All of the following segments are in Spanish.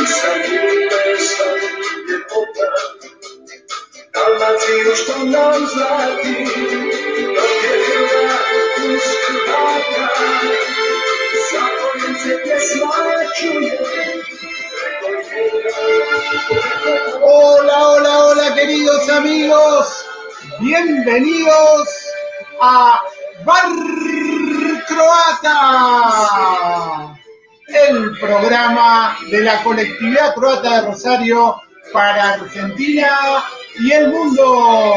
Hola, hola, hola, queridos amigos. Bienvenidos a Bar Croata, el programa de la colectividad croata de Rosario para Argentina y el mundo.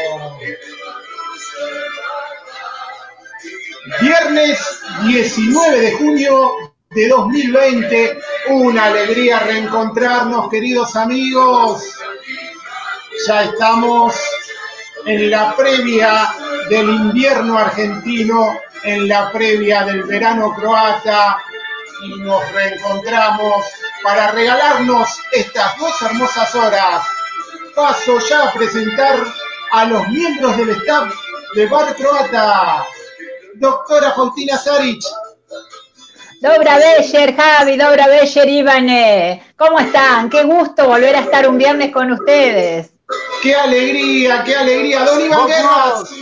Viernes 19 de junio de 2020, una alegría reencontrarnos, queridos amigos. Ya estamos en la previa del invierno argentino, en la previa del verano croata, y nos reencontramos para regalarnos estas dos hermosas horas. Paso ya a presentar a los miembros del staff de Bar Croata. Doctora Faustina Saric. Dobra večer, Javi, dobra večer, Ivane. ¿Cómo están? Qué gusto volver a estar un viernes con ustedes. ¡Qué alegría, qué alegría! ¡Don Iván Guerras!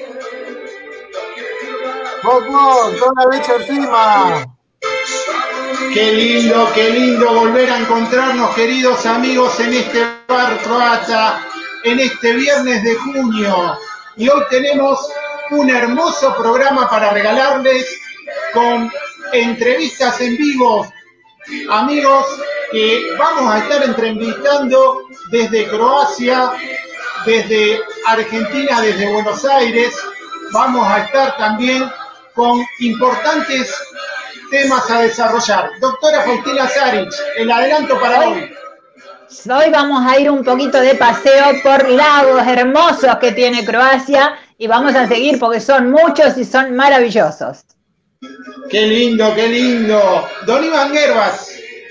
¡Vos, dobra večer encima! Qué lindo volver a encontrarnos, queridos amigos, en este Bar Croata, en este viernes de junio. Y hoy tenemos un hermoso programa para regalarles con entrevistas en vivo, amigos, que vamos a estar entrevistando desde Croacia, desde Argentina, desde Buenos Aires. Vamos a estar también con importantes temas a desarrollar. Doctora Faustina Saric, el adelanto para hoy. Hoy vamos a ir un poquito de paseo por lagos hermosos que tiene Croacia y vamos a seguir porque son muchos y son maravillosos. ¡Qué lindo, qué lindo! Don Iván Guerras.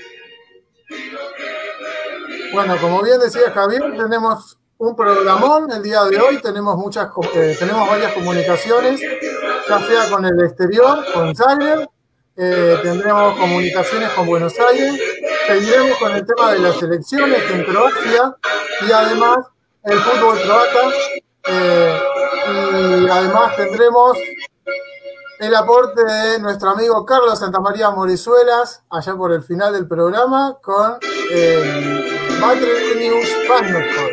Bueno, como bien decía Javier, tenemos un programón el día de hoy, tenemos varias comunicaciones, ya sea con el exterior, con Zagreb, tendremos comunicaciones con Buenos Aires, seguiremos con el tema de las elecciones en Croacia y además el fútbol croata, y además tendremos el aporte de nuestro amigo Carlos Santamaría Morizuelas, allá por el final del programa, con Battle News Pannosport.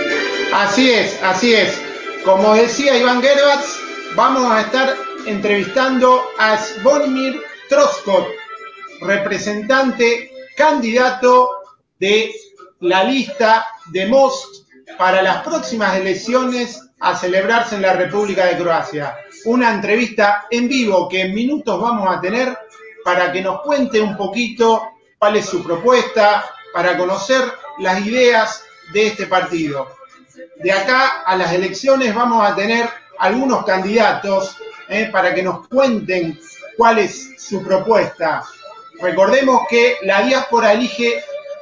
Así es. Como decía Iván Guerras, vamos a estar entrevistando a Zvonimir Troskot, representante, candidato de la lista de Most para las próximas elecciones a celebrarse en la República de Croacia. Una entrevista en vivo que en minutos vamos a tener para que nos cuente un poquito cuál es su propuesta, para conocer las ideas de este partido. De acá a las elecciones vamos a tener algunos candidatos para que nos cuenten cuál es su propuesta. Recordemos que la diáspora elige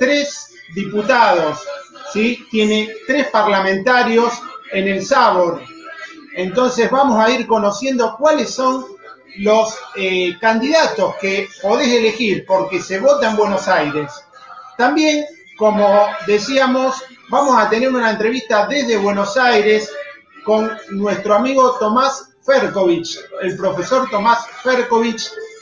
3 diputados, ¿sí? Tiene 3 parlamentarios en el Sabor. Entonces vamos a ir conociendo cuáles son los candidatos que podés elegir, porque se vota en Buenos Aires. También, como decíamos, vamos a tener una entrevista desde Buenos Aires con nuestro amigo Tomás Ferkovic, el profesor Tomás Ferkovic,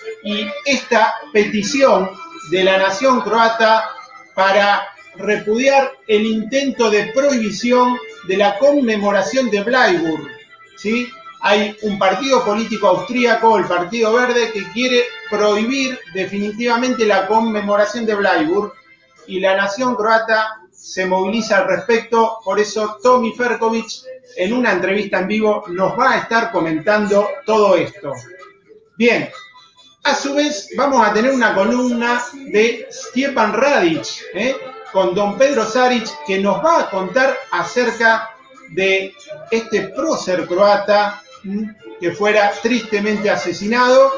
y esta petición de la nación croata para repudiar el intento de prohibición de la conmemoración de Bleiburg, ¿sí? Hay un partido político austríaco, el Partido Verde, que quiere prohibir definitivamente la conmemoración de Bleiburg, y la nación croata se moviliza al respecto. Por eso Tommy Ferkovic, en una entrevista en vivo, nos va a estar comentando todo esto. Bien, a su vez vamos a tener una columna de Stjepan Radic, con don Pedro Saric, que nos va a contar acerca de este prócer croata que fuera tristemente asesinado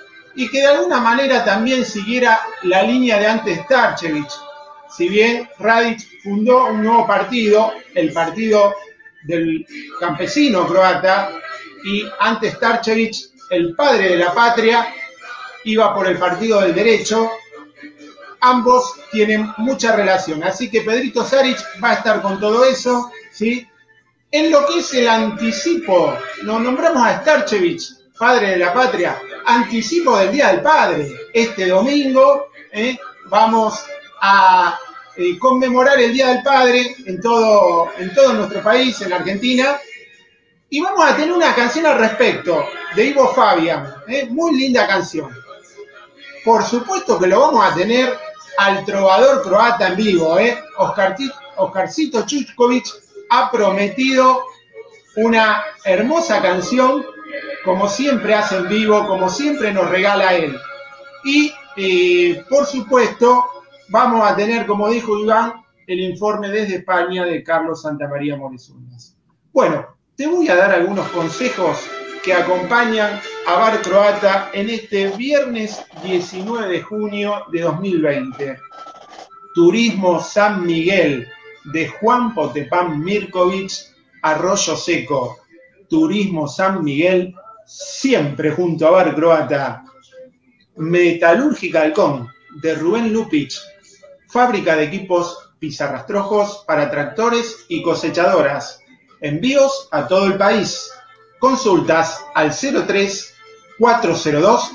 y que de alguna manera también siguiera la línea de Ante Starčević. Si bien Radic fundó un nuevo partido, el Partido del Campesino Croata, y Ante Starčević, el padre de la patria, iba por el Partido del Derecho. ambos tienen mucha relación. Así que Pedrito Saric va a estar con todo eso, ¿sí? En lo que es el anticipo, nos nombramos a Starchevich, padre de la patria, anticipo del Día del Padre. Este domingo vamos a conmemorar el Día del Padre en todo nuestro país, en Argentina, y vamos a tener una canción al respecto, de Ivo Fabian, muy linda canción. Por supuesto que lo vamos a tener al trovador croata en vivo, Oscarcito Chukovic ha prometido una hermosa canción, como siempre hace en vivo, como siempre nos regala él. Y por supuesto vamos a tener, como dijo Iván, el informe desde España de Carlos Santamaría Morezunas. Bueno, te voy a dar algunos consejos que acompañan a Bar Croata en este viernes 19 de junio de 2020. Turismo San Miguel, de Juan Potepán Mirkovic, Arroyo Seco. Turismo San Miguel, siempre junto a Bar Croata. Metalúrgica Halcón, de Rubén Lupich, fábrica de equipos pizarrastrojos para tractores y cosechadoras. Envíos a todo el país. Consultas al 03 402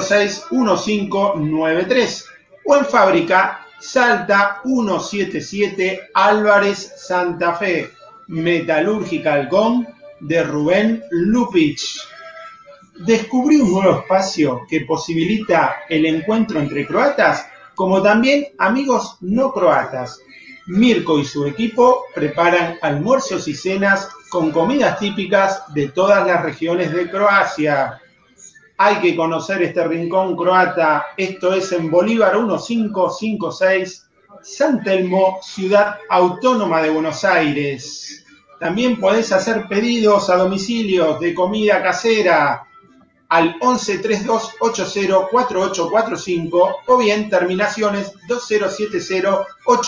461593 o en fábrica Salta 177 Álvarez Santa Fe. Metalúrgica Halcón, de Rubén Lupich. Descubrí un nuevo espacio que posibilita el encuentro entre croatas como también amigos no croatas. Mirko y su equipo preparan almuerzos y cenas con comidas típicas de todas las regiones de Croacia. Hay que conocer este rincón croata. Esto es en Bolívar 1556, San Telmo, Ciudad Autónoma de Buenos Aires. También podés hacer pedidos a domicilio de comida casera al 11 32 80 4845 o bien terminaciones 2070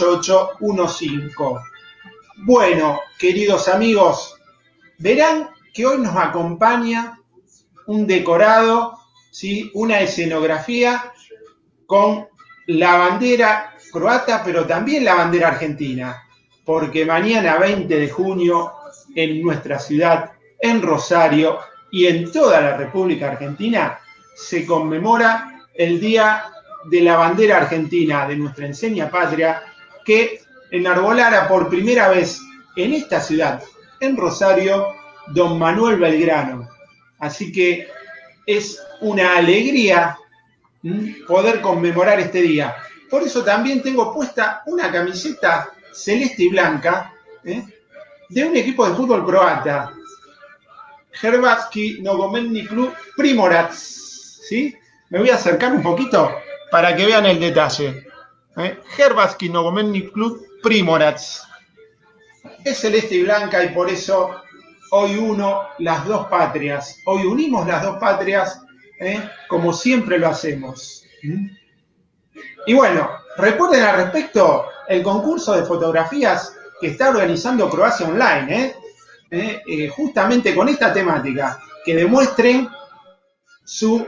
8815. Bueno, queridos amigos, verán que hoy nos acompaña un decorado, ¿sí? Una escenografía con la bandera croata, pero también la bandera argentina, porque mañana 20 de junio en nuestra ciudad, en Rosario, y en toda la República Argentina se conmemora el Día de la Bandera Argentina, de nuestra enseña patria, que enarbolara por primera vez en esta ciudad, en Rosario, don Manuel Belgrano. Así que es una alegría poder conmemorar este día. Por eso también tengo puesta una camiseta celeste y blanca de un equipo de fútbol croata, Hrvatski Nogometni Klub Primorac, ¿sí? Me voy a acercar un poquito para que vean el detalle. Hrvatski Nogometni Klub Primorac. Es celeste y blanca y por eso hoy uno las dos patrias. Hoy unimos las dos patrias, como siempre lo hacemos. Y bueno, recuerden al respecto el concurso de fotografías que está organizando Croacia Online, justamente con esta temática, que demuestren su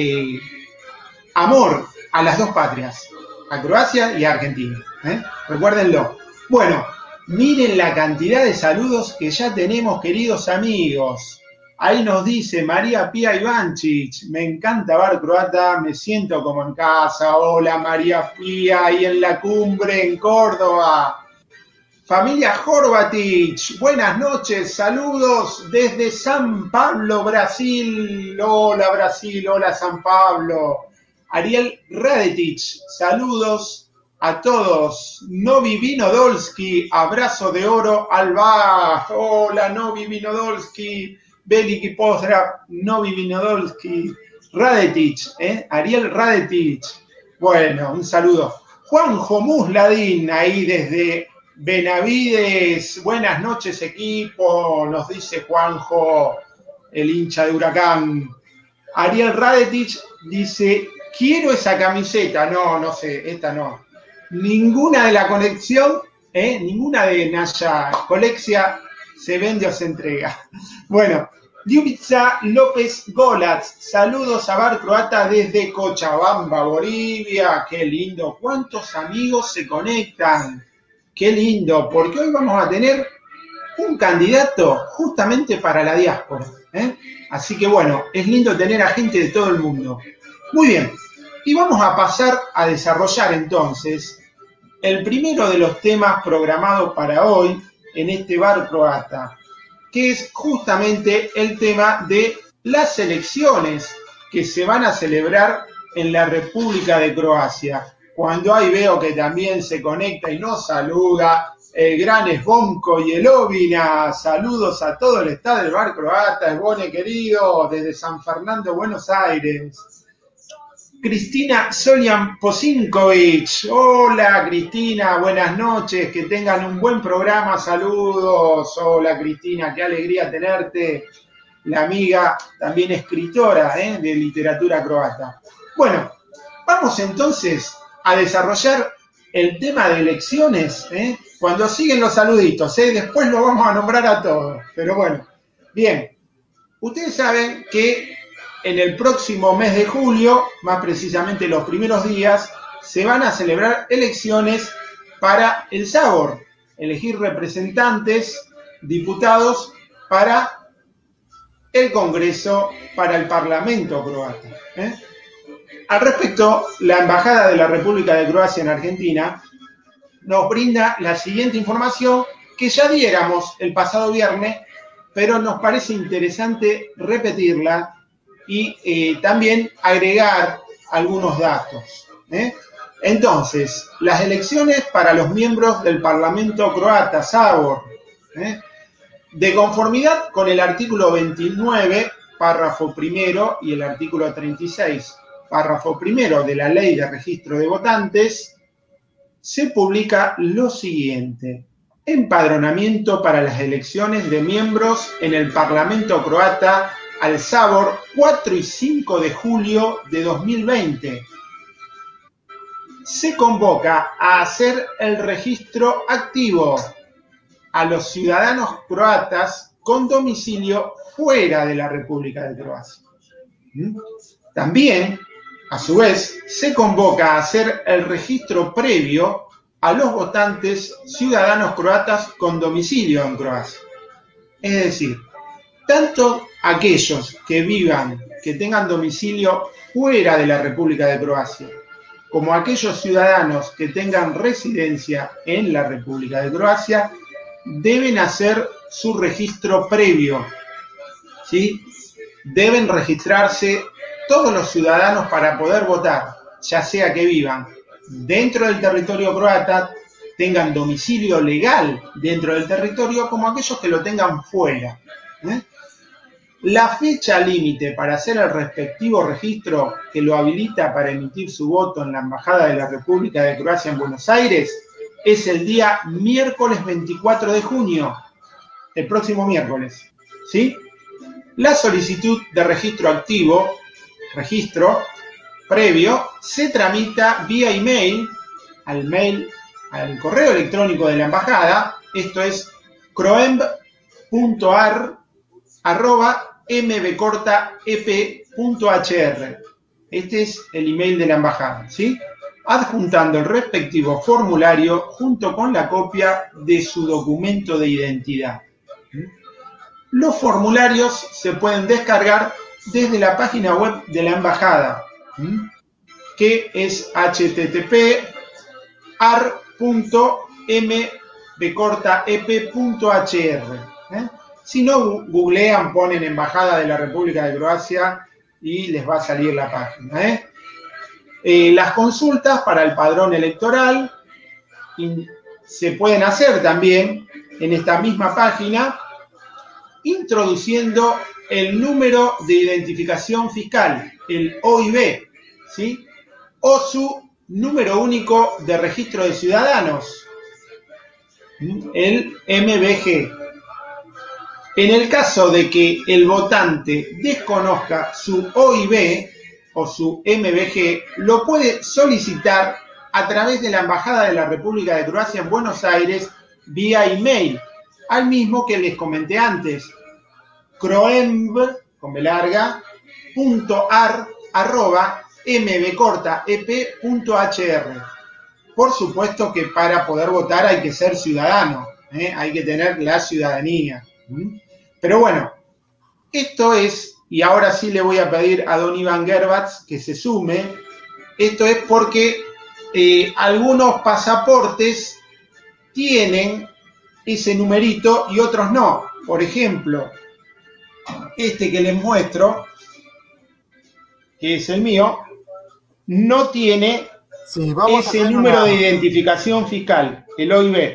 amor a las dos patrias, a Croacia y a Argentina. Recuérdenlo. Bueno, miren la cantidad de saludos que ya tenemos, queridos amigos. Ahí nos dice María Pía Ivanchich, me encanta Bar Croata, me siento como en casa. Hola María Pía, ahí en la cumbre en Córdoba. Familia Horvatich, buenas noches, saludos desde San Pablo, Brasil. Hola Brasil, hola San Pablo. Ariel Radetich, saludos a todos. Novi Vinodolski, abrazo de oro al bar. Hola Novi Vinodolski, veliki pozdrav, Novi Vinodolski. Radetich, Ariel Radetich. Bueno, un saludo. Juanjo Musladín, ahí desde Benavides, buenas noches equipo, nos dice Juanjo, el hincha de Huracán. Ariel Radetich dice, quiero esa camiseta. No sé, esta no. Ninguna de la colección, ninguna de Naya Coleccia se vende o se entrega. Bueno, Ljubica López Golac, saludos a Bar Croata desde Cochabamba, Bolivia. Qué lindo, cuántos amigos se conectan. Qué lindo, porque hoy vamos a tener un candidato justamente para la diáspora, ¿eh? Así que bueno, es lindo tener a gente de todo el mundo. Muy bien, y vamos a pasar a desarrollar entonces el primero de los temas programados para hoy en este Bar Croata, que es justamente el tema de las elecciones que se van a celebrar en la República de Croacia. Cuando ahí veo que también se conecta y nos saluda el gran Zvonko Jelovina. Saludos a todo el estado del Bar Croata, Svone querido, desde San Fernando, Buenos Aires. Cristina Solian Posinkovic. Hola Cristina, buenas noches, que tengan un buen programa, saludos. Hola Cristina, qué alegría tenerte, la amiga también escritora de literatura croata. Bueno, vamos entonces a desarrollar el tema de elecciones, cuando siguen los saluditos, después lo vamos a nombrar a todos, pero bueno, bien, ustedes saben que en el próximo mes de julio, más precisamente los primeros días, se van a celebrar elecciones para el Sabor, elegir representantes, diputados para el Congreso, para el Parlamento croata. Al respecto, la Embajada de la República de Croacia en Argentina nos brinda la siguiente información que ya diéramos el pasado viernes, pero nos parece interesante repetirla y también agregar algunos datos. Entonces, las elecciones para los miembros del Parlamento croata, Sabor, de conformidad con el artículo 29, párrafo primero, y el artículo 36, párrafo primero de la Ley de Registro de Votantes, se publica lo siguiente: empadronamiento para las elecciones de miembros en el Parlamento croata al Sabor 4 y 5 de julio de 2020. Se convoca a hacer el registro activo a los ciudadanos croatas con domicilio fuera de la República de Croacia. También, a su vez, se convoca a hacer el registro previo a los votantes ciudadanos croatas con domicilio en Croacia. Es decir, tanto aquellos que tengan domicilio fuera de la República de Croacia, como aquellos ciudadanos que tengan residencia en la República de Croacia, deben hacer su registro previo, ¿sí? Deben registrarse todos los ciudadanos para poder votar, ya sea que vivan dentro del territorio croata, tengan domicilio legal dentro del territorio, como aquellos que lo tengan fuera. La fecha límite para hacer el respectivo registro que lo habilita para emitir su voto en la Embajada de la República de Croacia en Buenos Aires es el día miércoles 24 de junio, el próximo miércoles, ¿sí? La solicitud de registro previo, se tramita vía email, al correo electrónico de la embajada, esto es croemb.ar@mbcortaep.hr. Este es el email de la embajada, ¿sí? Adjuntando el respectivo formulario junto con la copia de su documento de identidad. Los formularios se pueden descargar desde la página web de la embajada, que es http://ar.mbcortaep.hr. Si no, googlean, ponen Embajada de la República de Croacia y les va a salir la página. Las consultas para el padrón electoral se pueden hacer también en esta misma página, introduciendo el número de identificación fiscal, el OIB, ¿sí? O su número único de registro de ciudadanos, el MBG. En el caso de que el votante desconozca su OIB o su MBG, lo puede solicitar a través de la Embajada de la República de Croacia en Buenos Aires vía email, al mismo que les comenté antes, croemb, con B larga, .ar, mbcortaep.hr. Por supuesto que para poder votar hay que ser ciudadano, hay que tener la ciudadanía. Pero bueno, esto es, y ahora sí le voy a pedir a don Iván Gerbatz que se sume, esto es porque algunos pasaportes tienen ese numerito y otros no. Por ejemplo, este que les muestro, que es el mío, no tiene ese número de identificación fiscal, el OIB.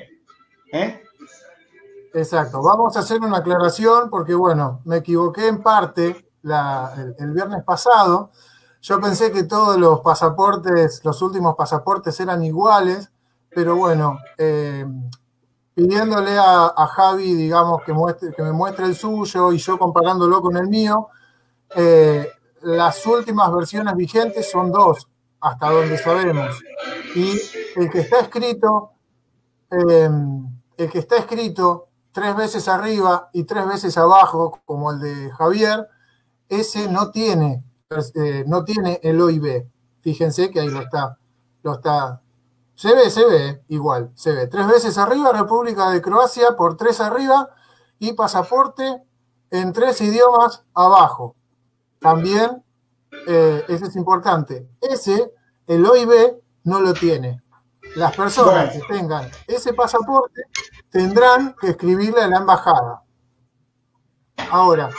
Exacto, vamos a hacer una aclaración porque, bueno, me equivoqué en parte el viernes pasado. Yo pensé que todos los pasaportes, los últimos pasaportes eran iguales, pero bueno, pidiéndole a Javi, digamos, que me muestre el suyo y yo comparándolo con el mío, las últimas versiones vigentes son 2, hasta donde sabemos. Y el que está escrito 3 veces arriba y 3 veces abajo, como el de Javier, ese no tiene el OIB. Fíjense que ahí lo está. Se ve, igual, se ve. 3 veces arriba, República de Croacia, por 3 arriba, y pasaporte en 3 idiomas abajo. También, ese es importante. El OIB no lo tiene. Las personas que tengan ese pasaporte tendrán que escribirle a la embajada. Ahora,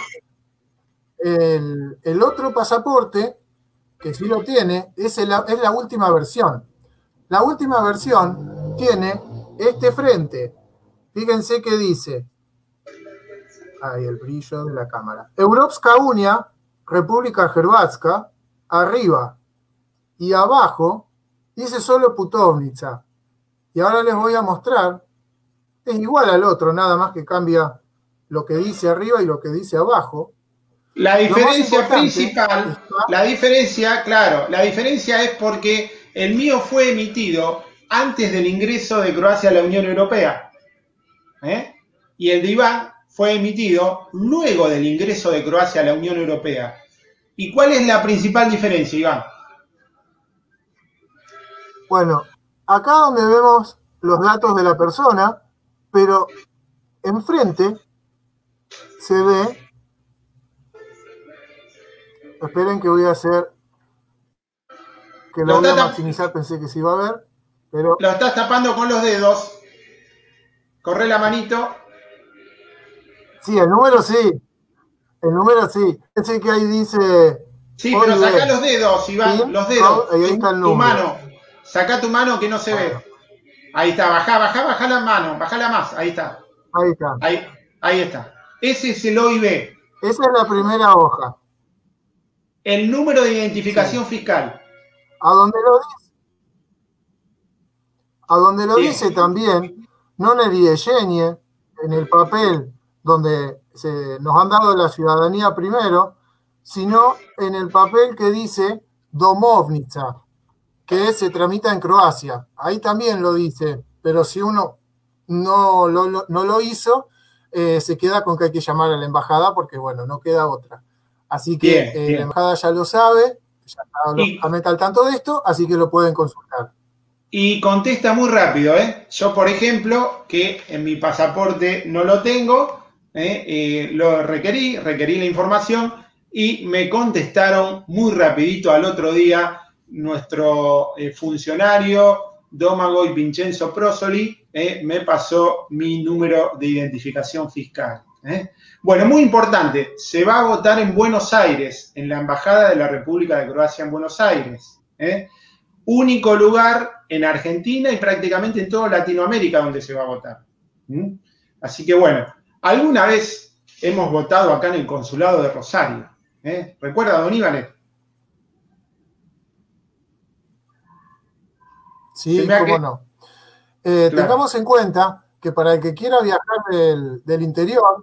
el otro pasaporte, que sí lo tiene, es la última versión. La última versión tiene este frente. Fíjense que dice, ahí el brillo de la cámara, Europska Unia, República Hrvatska, arriba, y abajo dice solo Putovnica. Y ahora les voy a mostrar, es igual al otro, nada más que cambia lo que dice arriba y lo que dice abajo. La diferencia principal, la diferencia es porque el mío fue emitido antes del ingreso de Croacia a la Unión Europea. Y el de Iván fue emitido luego del ingreso de Croacia a la Unión Europea. ¿Y cuál es la principal diferencia, Iván? Bueno, acá donde vemos los datos de la persona, pero enfrente se ve. Esperen que voy a hacer, que lo voy a maximizar, pensé que se iba a ver, pero... Lo estás tapando con los dedos. Corre la manito. Sí, el número sí. Pensé que ahí dice... Sí, pero sacá los dedos, Iván, ¿sí? Los dedos. Ahí está el número. Tu mano. Sacá tu mano que no se ve. Ahí está, bajá la mano, bajala más, ahí está. Ahí está. Ese es el OIB. Esa es la primera hoja. El número de identificación fiscal. A donde lo dice también, no Nerieyenye, en el papel donde nos han dado la ciudadanía primero, sino en el papel que dice Domovnica, que se tramita en Croacia. Ahí también lo dice, pero si uno no lo hizo, se queda con que hay que llamar a la embajada porque, bueno, no queda otra. Así que bien. La embajada ya lo sabe, ya está al tanto de esto, así que lo pueden consultar. Y contesta muy rápido, Yo, por ejemplo, que en mi pasaporte no lo tengo, lo requerí la información y me contestaron muy rapidito al otro día nuestro funcionario Domagoj Vincenzo Prosoli, me pasó mi número de identificación fiscal. Bueno, muy importante, se va a votar en Buenos Aires, en la Embajada de la República de Croacia en Buenos Aires. Único lugar en Argentina y prácticamente en toda Latinoamérica donde se va a votar. Así que bueno, alguna vez hemos votado acá en el Consulado de Rosario. ¿Recuerda, don Iván? Sí, cómo no. Claro. Tengamos en cuenta que para el que quiera viajar del interior,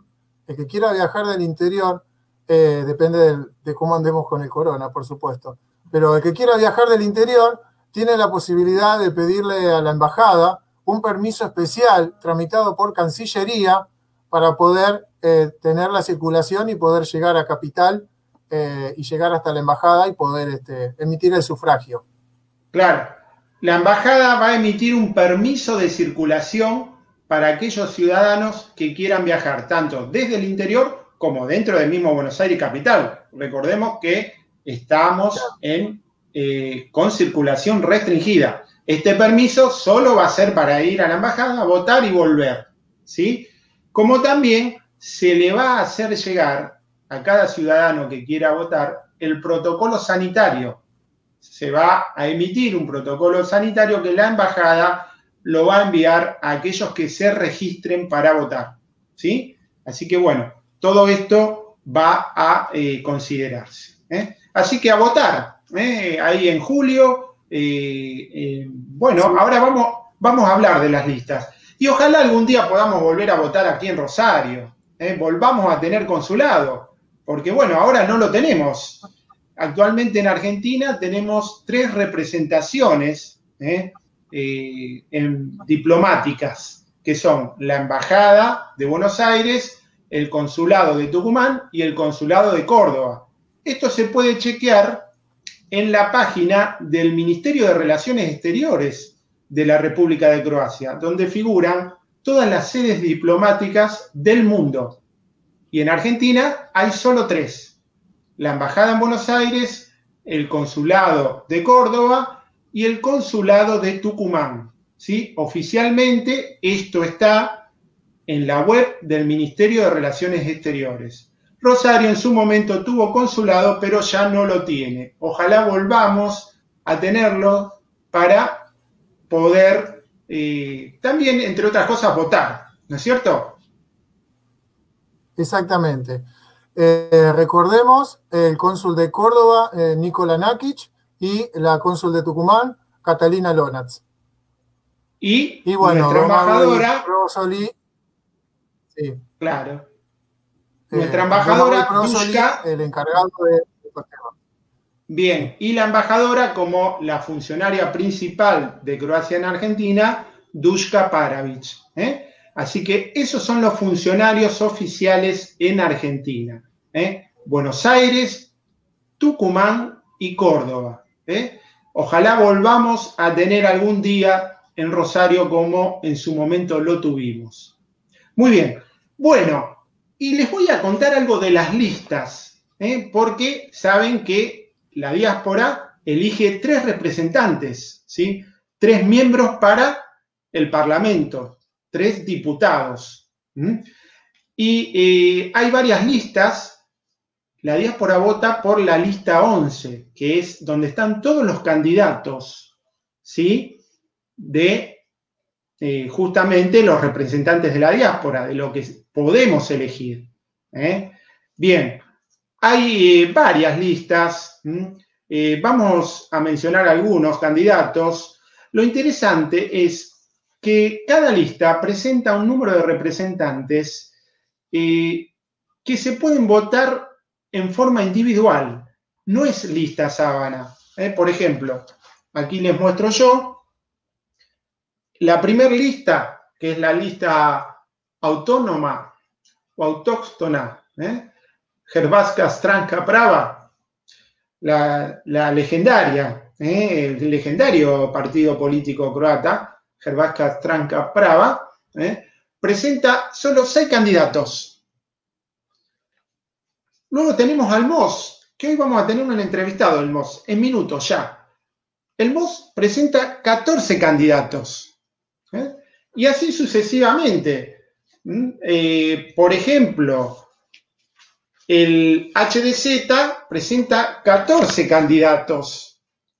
depende de cómo andemos con el corona, por supuesto, pero el que quiera viajar del interior tiene la posibilidad de pedirle a la embajada un permiso especial tramitado por Cancillería para poder tener la circulación y poder llegar a Capital y llegar hasta la embajada y poder emitir el sufragio. Claro, la embajada va a emitir un permiso de circulación para aquellos ciudadanos que quieran viajar, tanto desde el interior como dentro del mismo Buenos Aires capital. Recordemos que estamos con circulación restringida. Este permiso solo va a ser para ir a la embajada, votar y volver, ¿sí? Como también se le va a hacer llegar a cada ciudadano que quiera votar el protocolo sanitario. Se va a emitir un protocolo sanitario que la embajada lo va a enviar a aquellos que se registren para votar, ¿sí? Así que bueno, todo esto va a considerarse, ¿eh? Así que a votar, ahí en julio. Bueno, sí. Ahora vamos a hablar de las listas. Y ojalá algún día podamos volver a votar aquí en Rosario, volvamos a tener consulado, porque bueno, ahora no lo tenemos. Actualmente en Argentina tenemos 3 representaciones diplomáticas, que son la Embajada de Buenos Aires, el Consulado de Tucumán y el Consulado de Córdoba. Esto se puede chequear en la página del Ministerio de Relaciones Exteriores de la República de Croacia, donde figuran todas las sedes diplomáticas del mundo. Y en Argentina hay solo 3. La Embajada en Buenos Aires, el Consulado de Córdoba y el Consulado de Tucumán, ¿sí? Oficialmente esto está en la web del Ministerio de Relaciones Exteriores. Rosario en su momento tuvo consulado, pero ya no lo tiene. Ojalá volvamos a tenerlo para poder también, entre otras cosas, votar, ¿no es cierto? Exactamente. Recordemos el cónsul de Córdoba, Nikola Nakic, y la cónsul de Tucumán, Catalina Lonatz. Y bueno, nuestra embajadora... Rosoli, sí. Claro. Nuestra embajadora, Dushka, el encargado de estos temas. Bien, y la embajadora como la funcionaria principal de Croacia en Argentina, Dushka Paravic. Así que esos son los funcionarios oficiales en Argentina. Buenos Aires, Tucumán y Córdoba. Ojalá volvamos a tener algún día en Rosario como en su momento lo tuvimos. Muy bien, bueno. Y les voy a contar algo de las listas, porque saben que la diáspora elige 3 representantes, ¿sí? 3 miembros para el Parlamento, 3 diputados. Y hay varias listas. La diáspora vota por la lista 11, que es donde están todos los candidatos, ¿sí? De justamente los representantes de la diáspora, de lo que podemos elegir. Bien, hay varias listas. Vamos a mencionar algunos candidatos. Lo interesante es que cada lista presenta un número de representantes que se pueden votar en forma individual. No es lista sábana. Por ejemplo, aquí les muestro yo. La primera lista, que es la lista autónoma o autóctona, Hrvatska Stranka Prava, la legendaria, el legendario partido político croata, Hrvatska Stranka Prava, presenta solo 6 candidatos. Luego tenemos al MOS, que hoy vamos a tener un entrevistado del MOS, en minutos ya. El MOS presenta 14 candidatos. Y así sucesivamente. Por ejemplo, el HDZ presenta 14 candidatos.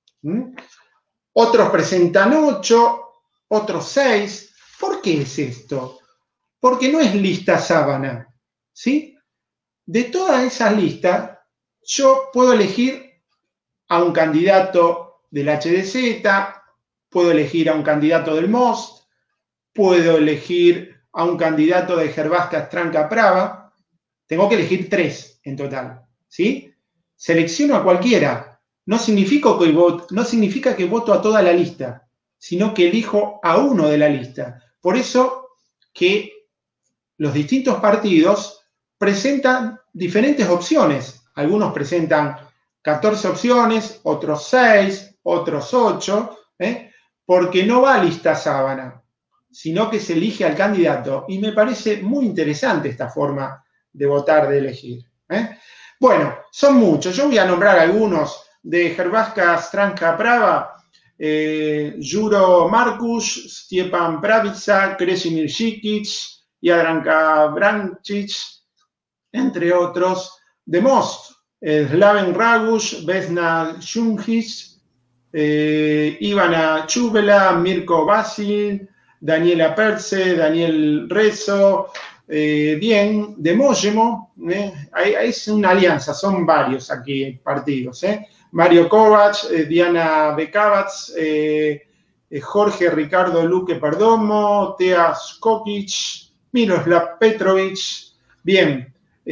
Otros presentan 8, otros 6. ¿Por qué es esto? Porque no es lista sábana, ¿sí? De todas esas listas, yo puedo elegir a un candidato del HDZ, puedo elegir a un candidato del MOST, puedo elegir a un candidato de Hrvatska Stranka Prava. Tengo que elegir 3 en total, ¿sí? Selecciono a cualquiera. No significa que voto a toda la lista, sino que elijo a uno de la lista. Por eso que los distintos partidos presentan diferentes opciones. Algunos presentan 14 opciones, otros 6, otros 8, porque no va a lista sábana, sino que se elige al candidato. Y me parece muy interesante esta forma de votar, de elegir. Bueno, son muchos. Yo voy a nombrar algunos de Hrvatska Stranka Prava, Juro Markuš, Stjepan Pravica, Kresimir Šikić, Jadranka Brančić, entre otros. De Most, Slaven Raguš, Vesna Šunjić, Ivana Čubela, Mirko Vasil, Daniela Perce, Daniel Rezo, bien, de Možemo, es una alianza, son varios aquí partidos, Mario Kovac, Diana Bekavac, Jorge Ricardo Luque Perdomo, Tea Skokic, Miroslav Petrovic, bien,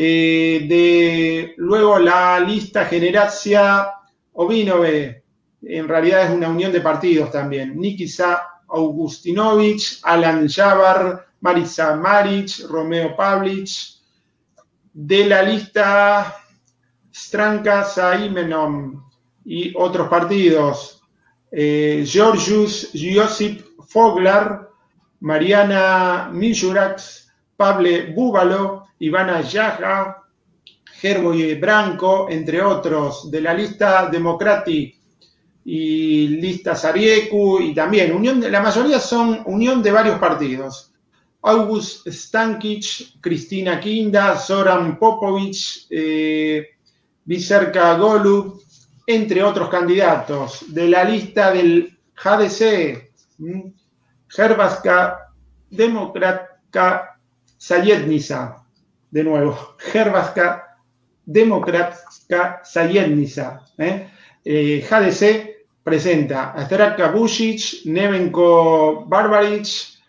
luego la lista Generacia Ovinove, en realidad es una unión de partidos también, Nikisa Augustinovic, Alan Javar, Marisa Maric, Romeo Pavlic, de la lista Stranka Saimenom y otros partidos, Georgius Josip Foglar, Mariana Mijurax, Pable Búbalo, Ivana Yaja, Herboy Branco, entre otros, de la lista Democrati y lista Sarieku, y también la mayoría son unión de varios partidos. August Stankic, Cristina Kinda, Zoran Popovic, Biserka Golub, entre otros candidatos. De la lista del HDZ, Hrvatska Demokratska Zajednica, de nuevo, Hrvatska Demokratska Zajednica. HDZ presenta a Zdravka Bušić, Nevenko Barbaric,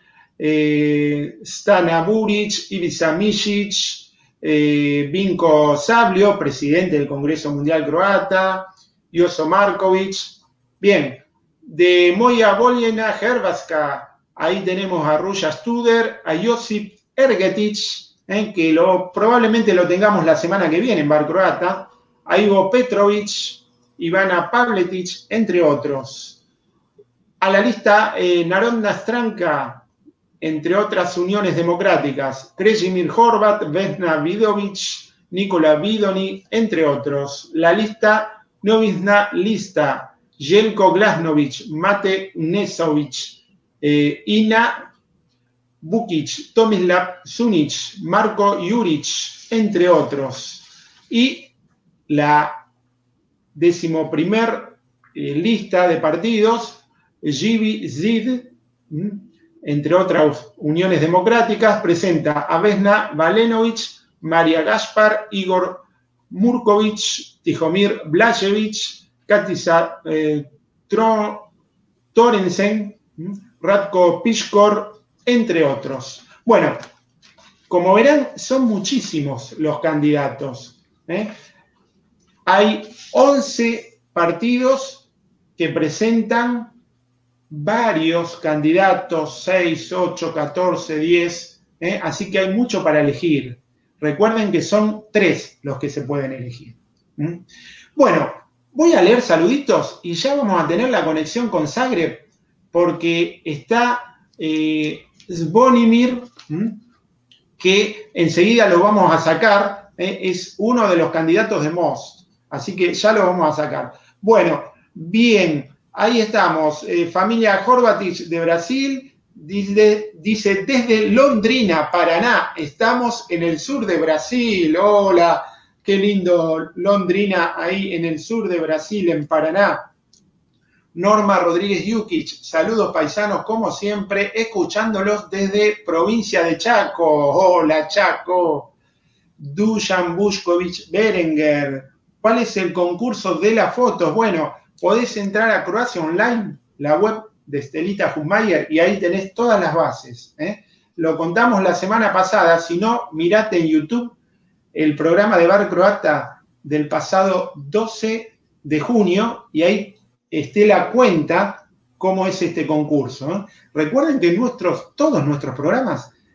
Stana Buric, Ivica Mišić, Vinko Sablio, presidente del Congreso Mundial Croata, Jozo Markovic. Bien, de Moja Voljena Hrvatska, ahí tenemos a Ruja Studer, a Josip Ergetic, que probablemente lo tengamos la semana que viene en Bar Croata, a Ivo Petrovic, Ivana Pavletic, entre otros. A la lista Narodna Stranka, entre otras uniones democráticas, Kresimir Horvat, Vesna Vidovic, Nikola Vidoni, entre otros. La lista Novisna Lista, Jelko Glasnovic, Mate Nesovic, Ina Bukic, Tomislav Sunic, Marko Juric, entre otros. Y la 11ª lista de partidos, Živi Zid, entre otras uniones democráticas, presenta a Vesna Valenovic, Maria Gaspar, Igor Murkovic, Tihomir Blažević, Katica Torensen, Ratko Piškor, entre otros. Bueno, como verán, son muchísimos los candidatos. Hay 11 partidos que presentan varios candidatos, 6, 8, 14, 10, así que hay mucho para elegir. Recuerden que son 3 los que se pueden elegir. Bueno, voy a leer saluditos y ya vamos a tener la conexión con Zagreb, porque está Zvonimir, que enseguida lo vamos a sacar, es uno de los candidatos de Most, así que ya lo vamos a sacar. Bueno, bien, ahí estamos, familia Horvatic de Brasil, dice desde Londrina, Paraná, estamos en el sur de Brasil. Hola, qué lindo Londrina, ahí en el sur de Brasil, en Paraná. Norma Rodríguez Jukic, saludos paisanos, como siempre, escuchándolos desde provincia de Chaco. Hola Chaco. Dusan Bushkovic Berenguer, ¿cuál es el concurso de las fotos? Bueno, podés entrar a Croacia Online, la web de Estelita Humayer, y ahí tenés todas las bases. Lo contamos la semana pasada, si no, mirate en YouTube el programa de Bar Croata del pasado 12 de junio, y ahí esté la cuenta cómo es este concurso. Recuerden que todos nuestros programas,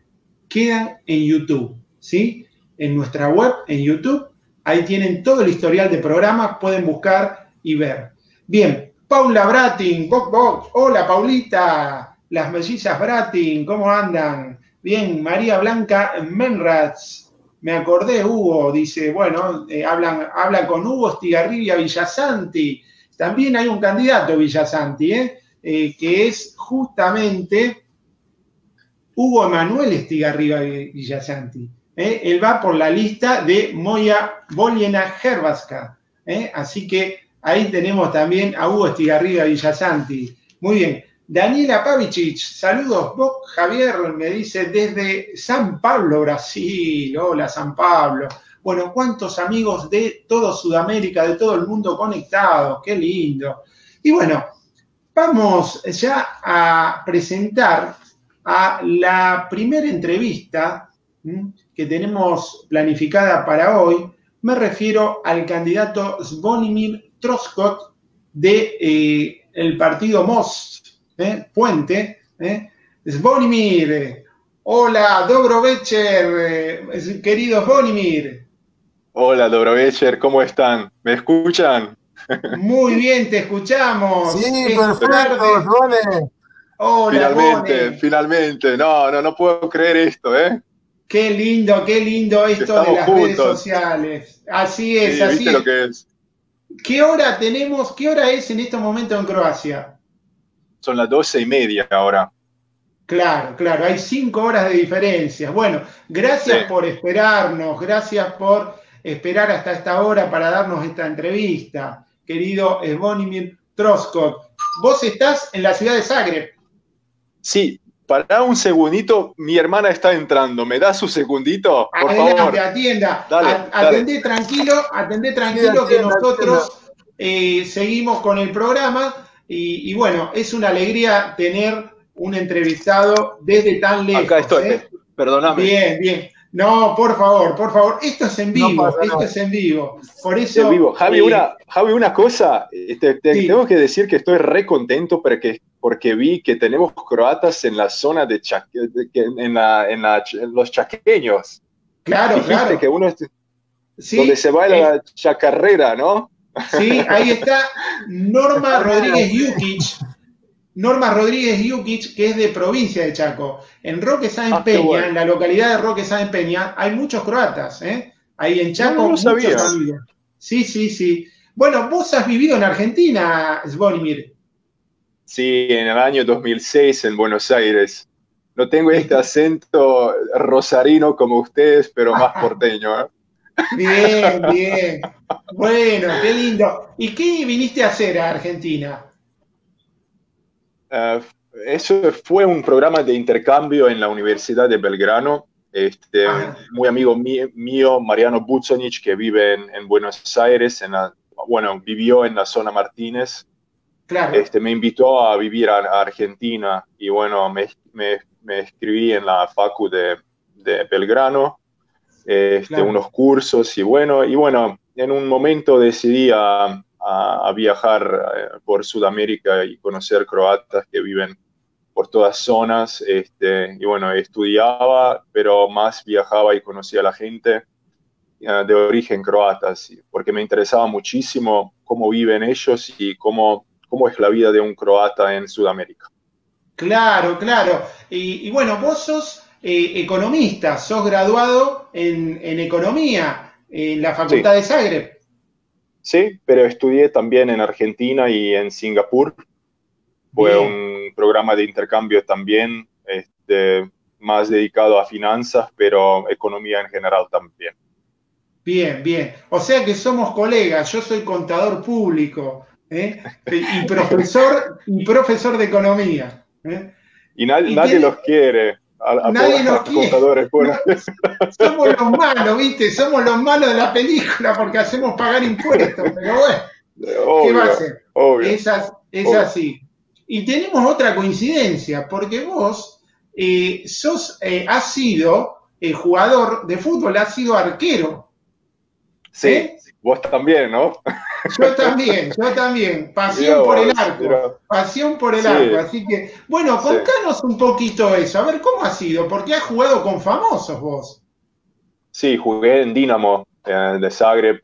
quedan en YouTube, ¿sí? En nuestra web, en YouTube, ahí tienen todo el historial de programas, pueden buscar y ver. Bien, Paula Bratin, hola Paulita, las mellizas Bratin, ¿cómo andan? Bien, María Blanca Menrats, me acordé, Hugo, dice, bueno, habla con Hugo Estigarribia Villasanti. También hay un candidato Villasanti, que es justamente Hugo Emanuel Estigarribia Villasanti. Él va por la lista de Moya Boljena Herbaska. Así que ahí tenemos también a Hugo Estigarribia Villasanti. Muy bien. Daniela Pavicic, saludos. Vos, Javier, me dice desde San Pablo, Brasil. Hola, San Pablo. Bueno, cuántos amigos de toda Sudamérica, de todo el mundo conectados. Qué lindo. Y bueno, vamos ya a presentar a la primera entrevista que tenemos planificada para hoy. Me refiero al candidato Zvonimir Troskot de el partido Most. Puente, Zvonimir, hola, dobro večer, querido Zvonimir. Hola, dobro večer, ¿cómo están? ¿Me escuchan? Muy bien, te escuchamos. Sí, perfecto, Zvone. Hola, finalmente, no puedo creer esto, Qué lindo esto de las redes sociales. Así es, sí, así ¿viste es. lo que es? ¿Qué hora tenemos? ¿Qué hora es en estos momentos en Croacia? Son las 12:30 ahora. Claro, hay 5 horas de diferencia. Bueno, gracias por esperarnos, gracias por esperar hasta esta hora para darnos esta entrevista, querido Zvonimir Troskot. Vos estás en la ciudad de Zagreb. Sí, para un segundito, mi hermana está entrando. ¿Me da su segundito? Por favor. Atienda. Dale. Atendé tranquilo que nosotros seguimos con el programa. Y bueno, es una alegría tener un entrevistado desde tan lejos. Acá estoy, perdóname. Bien. No, por favor. Esto es en vivo, es en vivo. Por eso. En vivo. Javi, una cosa. Sí. Tengo que decir que estoy re contento porque vi que tenemos croatas en la zona de los chaqueños. Claro. Dijiste que uno es donde se va la chacarrera, ¿no? Sí, ahí está Norma Rodríguez Jukic, que es de provincia de Chaco. En Roque Sáenz Peña, bueno. En la localidad de Roque Sáenz Peña, hay muchos croatas, Ahí en Chaco, no sabía. Amigos. Sí. Bueno, vos has vivido en Argentina, Zvonimir. Sí, en el año 2006 en Buenos Aires. No tengo este acento rosarino como ustedes, pero más porteño, Bien. Bueno, qué lindo. ¿Y qué viniste a hacer a Argentina? Eso fue un programa de intercambio en la Universidad de Belgrano. Muy amigo mío, Mariano Buconic, que vive en Buenos Aires, vivió en la zona Martínez. Claro. Me invitó a vivir a Argentina y bueno, me inscribí en la Facu de Belgrano. Claro. Unos cursos y bueno, en un momento decidí a viajar por Sudamérica y conocer croatas que viven por todas zonas, y bueno, estudiaba, pero más viajaba y conocía a la gente de origen croata, porque me interesaba muchísimo cómo viven ellos y cómo es la vida de un croata en Sudamérica. Claro. Y bueno, vos sos economista, sos graduado en economía en la Facultad de Zagreb. Sí, pero estudié también en Argentina y en Singapur. Fue un programa de intercambio también, más dedicado a finanzas, pero economía en general también. Bien. O sea que somos colegas. Yo soy contador público, y profesor de economía. Y nadie los quiere. Nadie nos quiere. Bueno. Somos los malos, ¿viste? Somos los malos de la película porque hacemos pagar impuestos, pero bueno, ¿qué va a hacer? Es así. Y tenemos otra coincidencia, porque vos has sido jugador de fútbol, has sido arquero. Sí, vos también, ¿no? Yo también. Pasión por el arco. Pasión por el arco. Así que, bueno, contanos un poquito eso. A ver, ¿cómo ha sido? Porque has jugado con famosos vos. Sí, jugué en Dinamo de Zagreb,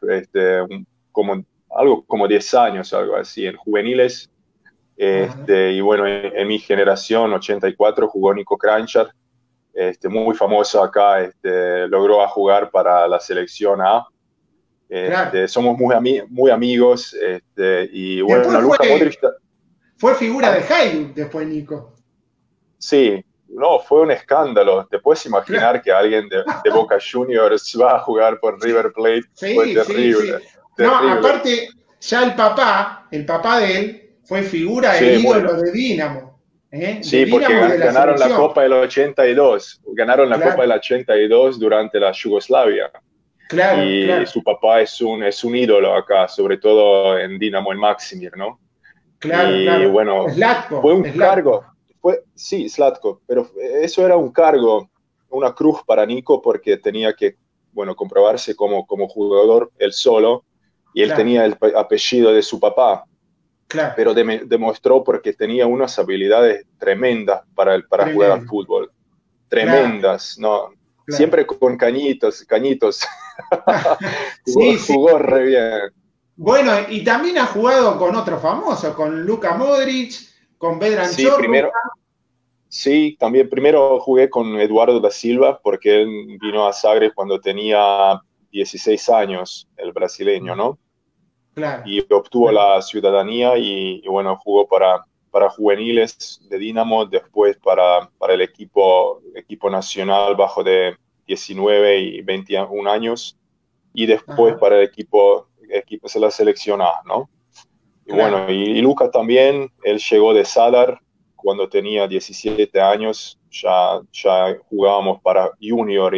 algo como 10 años, algo así, en juveniles. Y bueno, en mi generación, 84, jugó Nico Kranjčar, muy famoso acá, logró jugar para la selección A. Claro. Somos muy amigos, y bueno, después Luka Modric... Fue figura de Hajduk después, Nico. Sí, no, fue un escándalo. ¿Te puedes imaginar que alguien de Boca Juniors va a jugar por River Plate? Fue terrible. Sí. No, aparte, ya el papá de él, fue figura e ídolo de Dinamo. Sí, porque ganaron la Copa del 82. Ganaron la Copa del 82 durante la Yugoslavia. Claro. Su papá es un ídolo acá, sobre todo en Dinamo, en Maksimir, ¿no? Claro. Bueno, Zlatko, fue un cargo. Sí, Zlatko, pero eso era un cargo, una cruz para Nico, porque tenía que, bueno, comprobarse como jugador él solo, y él tenía el apellido de su papá. Claro. Pero demostró porque tenía unas habilidades tremendas para jugar al fútbol. Tremendas, ¿no? Claro. Siempre con cañitos. Jugó re bien. Bueno, y también ha jugado con otros famosos, con Luka Modric, con Vedran Chorluka. Sí, también primero jugué con Eduardo da Silva, porque él vino a Zagreb cuando tenía 16 años, el brasileño, ¿no? Claro. Y obtuvo la ciudadanía y bueno, jugó para juveniles de Dinamo, después para el equipo nacional bajo de 19 y 21 años, y después para el equipo de la selección A, ¿no? Y bueno, y Luka también, él llegó de Zadar cuando tenía 17 años, ya jugábamos para Junior.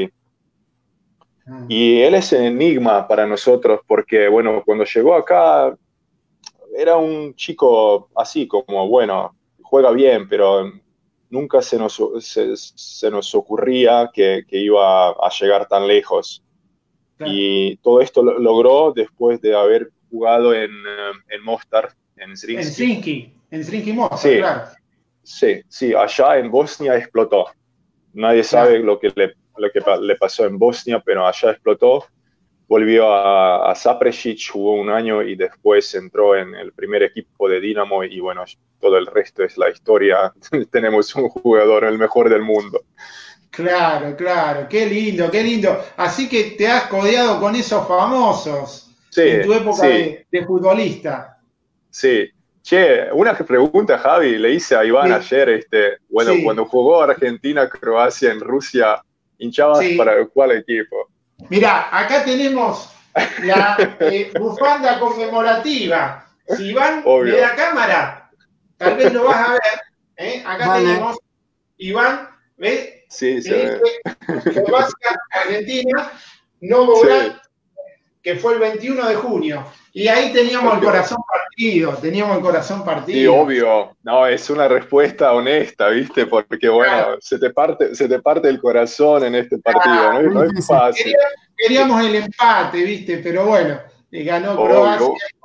Y él es un enigma para nosotros porque, bueno, cuando llegó acá era un chico así como, bueno, juega bien, pero nunca se nos ocurría que iba a llegar tan lejos. Claro. Y todo esto lo logró después de haber jugado en Mostar, en Zrinjski. En Zrinjski Mostar, claro. Sí, allá en Bosnia explotó. Nadie sabe lo que le pasó en Bosnia, pero allá explotó. Volvió a Zaprešić, jugó un año y después entró en el primer equipo de Dinamo y bueno, todo el resto es la historia. Tenemos un jugador, el mejor del mundo. Claro, qué lindo. Así que te has codeado con esos famosos en tu época de futbolista. Sí. Che, una pregunta, Javi, le hice a Iván ayer, cuando jugó Argentina-Croacia en Rusia, ¿hinchabas para cuál equipo? Mirá, acá tenemos la bufanda conmemorativa. Si Iván le da cámara, tal vez lo vas a ver. Acá tenemos, Iván, ¿ves? Sí, se ve. Croacia, Argentina, Novo Grad, que fue el 21 de junio. Y ahí teníamos el corazón partido. Sí, obvio. No, es una respuesta honesta, ¿viste? Porque, bueno, se te parte el corazón en este partido, ¿no? No es fácil. Queríamos el empate, ¿viste? Pero bueno, ganó Croacia.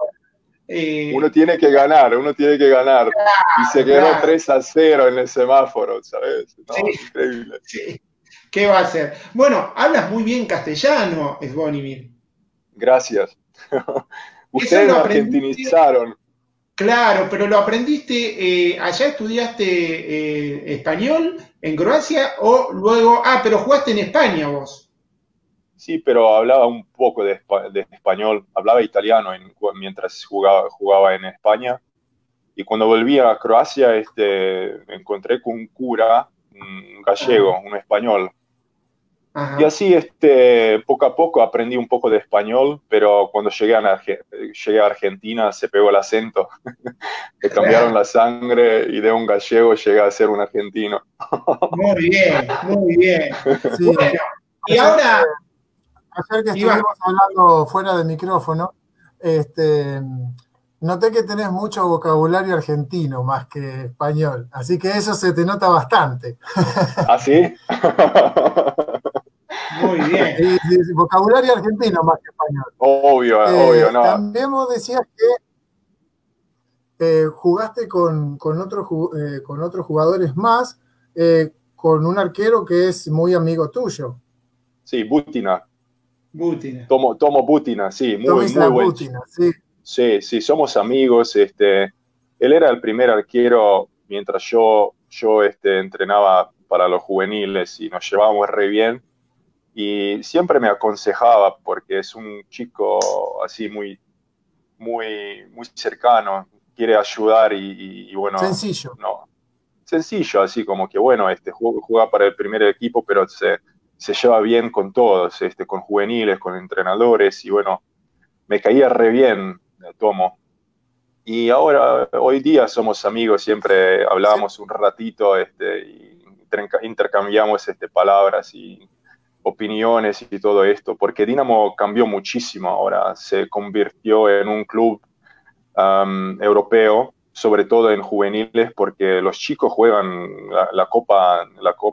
Uno tiene que ganar. Y se quedó 3-0 en el semáforo, ¿sabes? No, increíble. Sí. ¿Qué va a hacer? Bueno, hablas muy bien castellano, Zvonimir. Gracias. Ustedes lo argentinizaron. Claro, pero lo aprendiste, allá estudiaste español en Croacia o luego, pero jugaste en España vos. Sí, pero hablaba un poco de español, hablaba italiano mientras jugaba en España. Y cuando volví a Croacia, me encontré con un cura, un gallego, un español. Ajá. Y así, poco a poco aprendí un poco de español, pero cuando llegué a Argentina se pegó el acento. Me cambiaron la sangre y de un gallego llegué a ser un argentino. Muy bien. Sí. Bueno, y ahora... Ayer que estuvimos hablando fuera de micrófono, noté que tenés mucho vocabulario argentino más que español, así que eso se te nota bastante. ¿Ah, sí? Muy bien. Sí, vocabulario argentino más que español. Obvio, no. También vos decías que jugaste con otros jugadores más, con un arquero que es muy amigo tuyo. Sí, Butina. Tomo Butina, sí, muy Tomislav buen. Butina, sí. Sí, somos amigos. Él era el primer arquero mientras yo entrenaba para los juveniles y nos llevábamos re bien. Y siempre me aconsejaba porque es un chico así muy cercano, quiere ayudar y bueno. Sencillo. No, sencillo, así como que bueno, juega para el primer equipo, pero se lleva bien con todos, con juveniles, con entrenadores, y bueno, me caía re bien Tomo. Y ahora, hoy día somos amigos, siempre hablamos un ratito y intercambiamos palabras y opiniones y todo esto, porque Dinamo cambió muchísimo ahora, se convirtió en un club europeo, sobre todo en juveniles, porque los chicos juegan la Copa,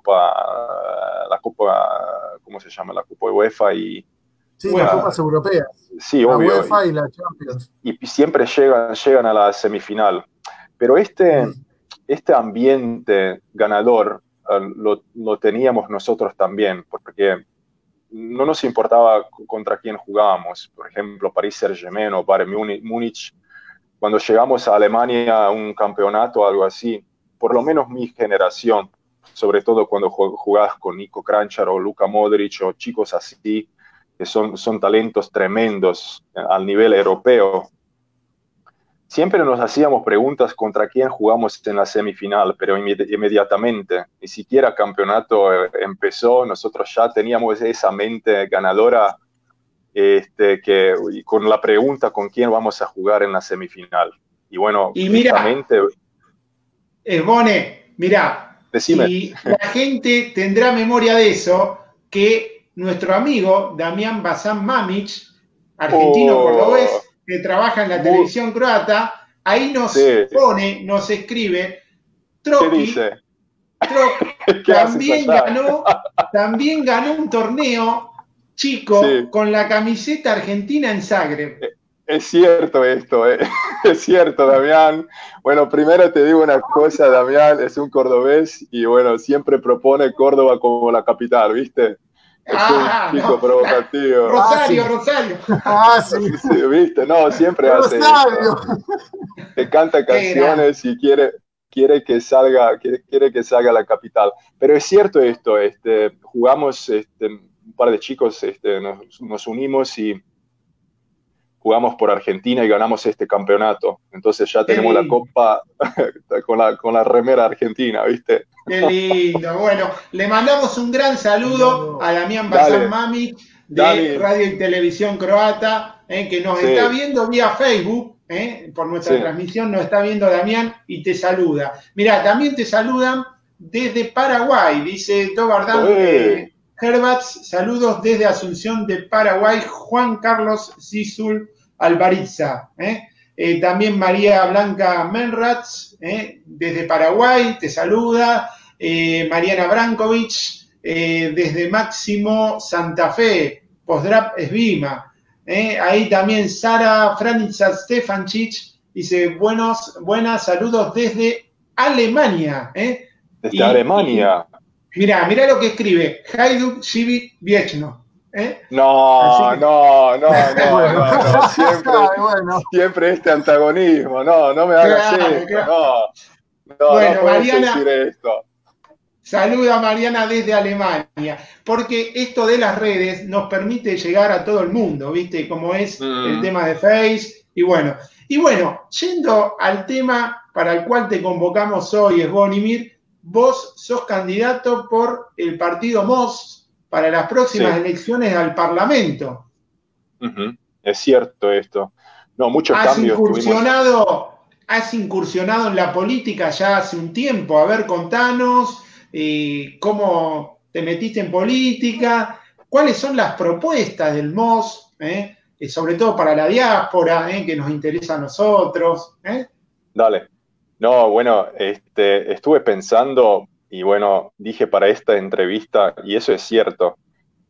¿cómo se llama? La Copa UEFA y... Sí, las Copas Europeas. Sí, la obvio. UEFA y la Champions. Y siempre llegan a la semifinal. Pero este ambiente ganador lo teníamos nosotros también, porque no nos importaba contra quién jugábamos. Por ejemplo, Paris Saint-Germain o Bayern Múnich. Cuando llegamos a Alemania a un campeonato o algo así, por lo menos mi generación, sobre todo cuando jugás con Nico Kranjčar o Luka Modric o chicos así, que son talentos tremendos al nivel europeo, siempre nos hacíamos preguntas contra quién jugamos en la semifinal, pero inmediatamente, ni siquiera campeonato empezó, nosotros ya teníamos esa mente ganadora, con la pregunta con quién vamos a jugar en la semifinal. Y bueno, justamente... Bone, mirá, decime. Si la gente tendrá memoria de eso, que nuestro amigo Damián Bazán Mamic, argentino cordobés, que trabaja en la televisión croata, ahí nos nos escribe, Troki también ganó un torneo chico con la camiseta argentina en Zagreb. Es cierto esto, es cierto, Damián. Bueno, primero te digo una cosa, Damián es un cordobés y bueno, siempre propone Córdoba como la capital, ¿viste? Es un chico provocativo. Rosario. Sí, ¿viste? No, siempre hace eso. Te canta canciones y quiere que salga la capital. Pero es cierto esto, jugamos, un par de chicos nos unimos y jugamos por Argentina y ganamos este campeonato. Entonces ya tenemos la copa con la remera argentina, ¿viste? Qué lindo. Bueno, le mandamos un gran saludo a Damián Bazán Mamic de Radio y Televisión Croata, que nos está viendo vía Facebook, por nuestra transmisión nos está viendo Damián y te saluda. Mirá, también te saludan desde Paraguay, dice Tobardán Herbats, saludos desde Asunción de Paraguay, Juan Carlos Sisul Alvaritza. También María Blanca Menratz, desde Paraguay, te saluda. Mariana Brankovic, desde Máximo Santa Fe, Postdrap Esvima. Ahí también Sara Franica Stefancic dice, buenas, saludos desde Alemania. Desde Alemania. Mirá lo que escribe, Hajduk Civit Viechno. No. Siempre este antagonismo. No me hagas esto. No Mariana, decir esto. Saluda a Mariana desde Alemania, porque esto de las redes nos permite llegar a todo el mundo, ¿viste? Como es el tema de Face, y bueno, yendo al tema para el cual te convocamos hoy, Zvonimir, vos sos candidato por el partido MOS para las próximas elecciones al Parlamento. Es cierto esto. No, muchos cambios. Has incursionado en la política ya hace un tiempo. A ver, contanos cómo te metiste en política, cuáles son las propuestas del MOS, sobre todo para la diáspora, que nos interesa a nosotros. Dale. No, bueno, estuve pensando y bueno, dije para esta entrevista, y eso es cierto,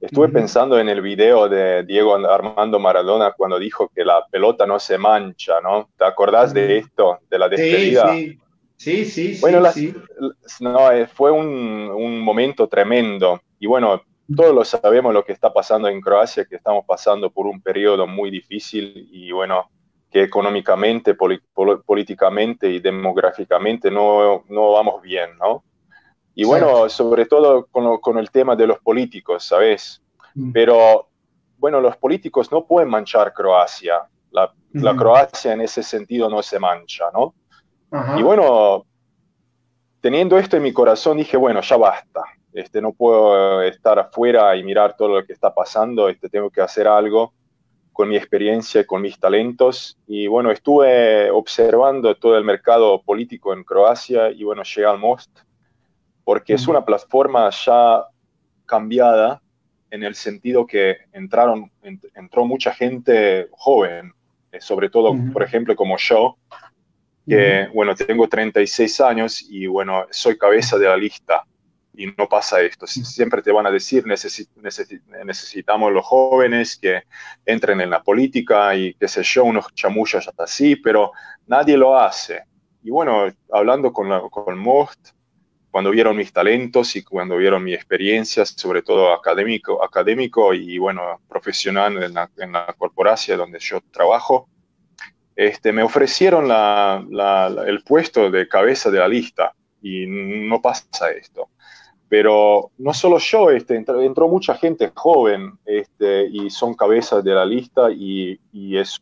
Estuve pensando en el video de Diego Armando Maradona cuando dijo que la pelota no se mancha, ¿no? ¿Te acordás de esto, de la despedida? Sí. Bueno, no, fue un momento tremendo. Y bueno, todos lo sabemos lo que está pasando en Croacia, que estamos pasando por un periodo muy difícil y bueno, que económicamente, políticamente y demográficamente no vamos bien, ¿no? Y bueno, sobre todo con el tema de los políticos, ¿sabes? Pero, bueno, los políticos no pueden manchar Croacia. La Croacia en ese sentido no se mancha, ¿no? Ajá. Y bueno, teniendo esto en mi corazón, dije, bueno, ya basta. No puedo estar afuera y mirar todo lo que está pasando. Tengo que hacer algo con mi experiencia y con mis talentos. Y bueno, estuve observando todo el mercado político en Croacia y bueno, llegué al Most, porque es una plataforma ya cambiada en el sentido que entró mucha gente joven, sobre todo, por ejemplo, como yo, que, bueno, tengo 36 años y, bueno, soy cabeza de la lista y no pasa esto. Siempre te van a decir, necesitamos los jóvenes que entren en la política y qué sé yo, unos chamullos así, pero nadie lo hace. Y bueno, hablando con Most, cuando vieron mis talentos y cuando vieron mi experiencia, sobre todo académico y bueno, profesional en la corporación donde yo trabajo, me ofrecieron el puesto de cabeza de la lista y no pasa esto. Pero no solo yo, entró mucha gente joven y son cabezas de la lista y es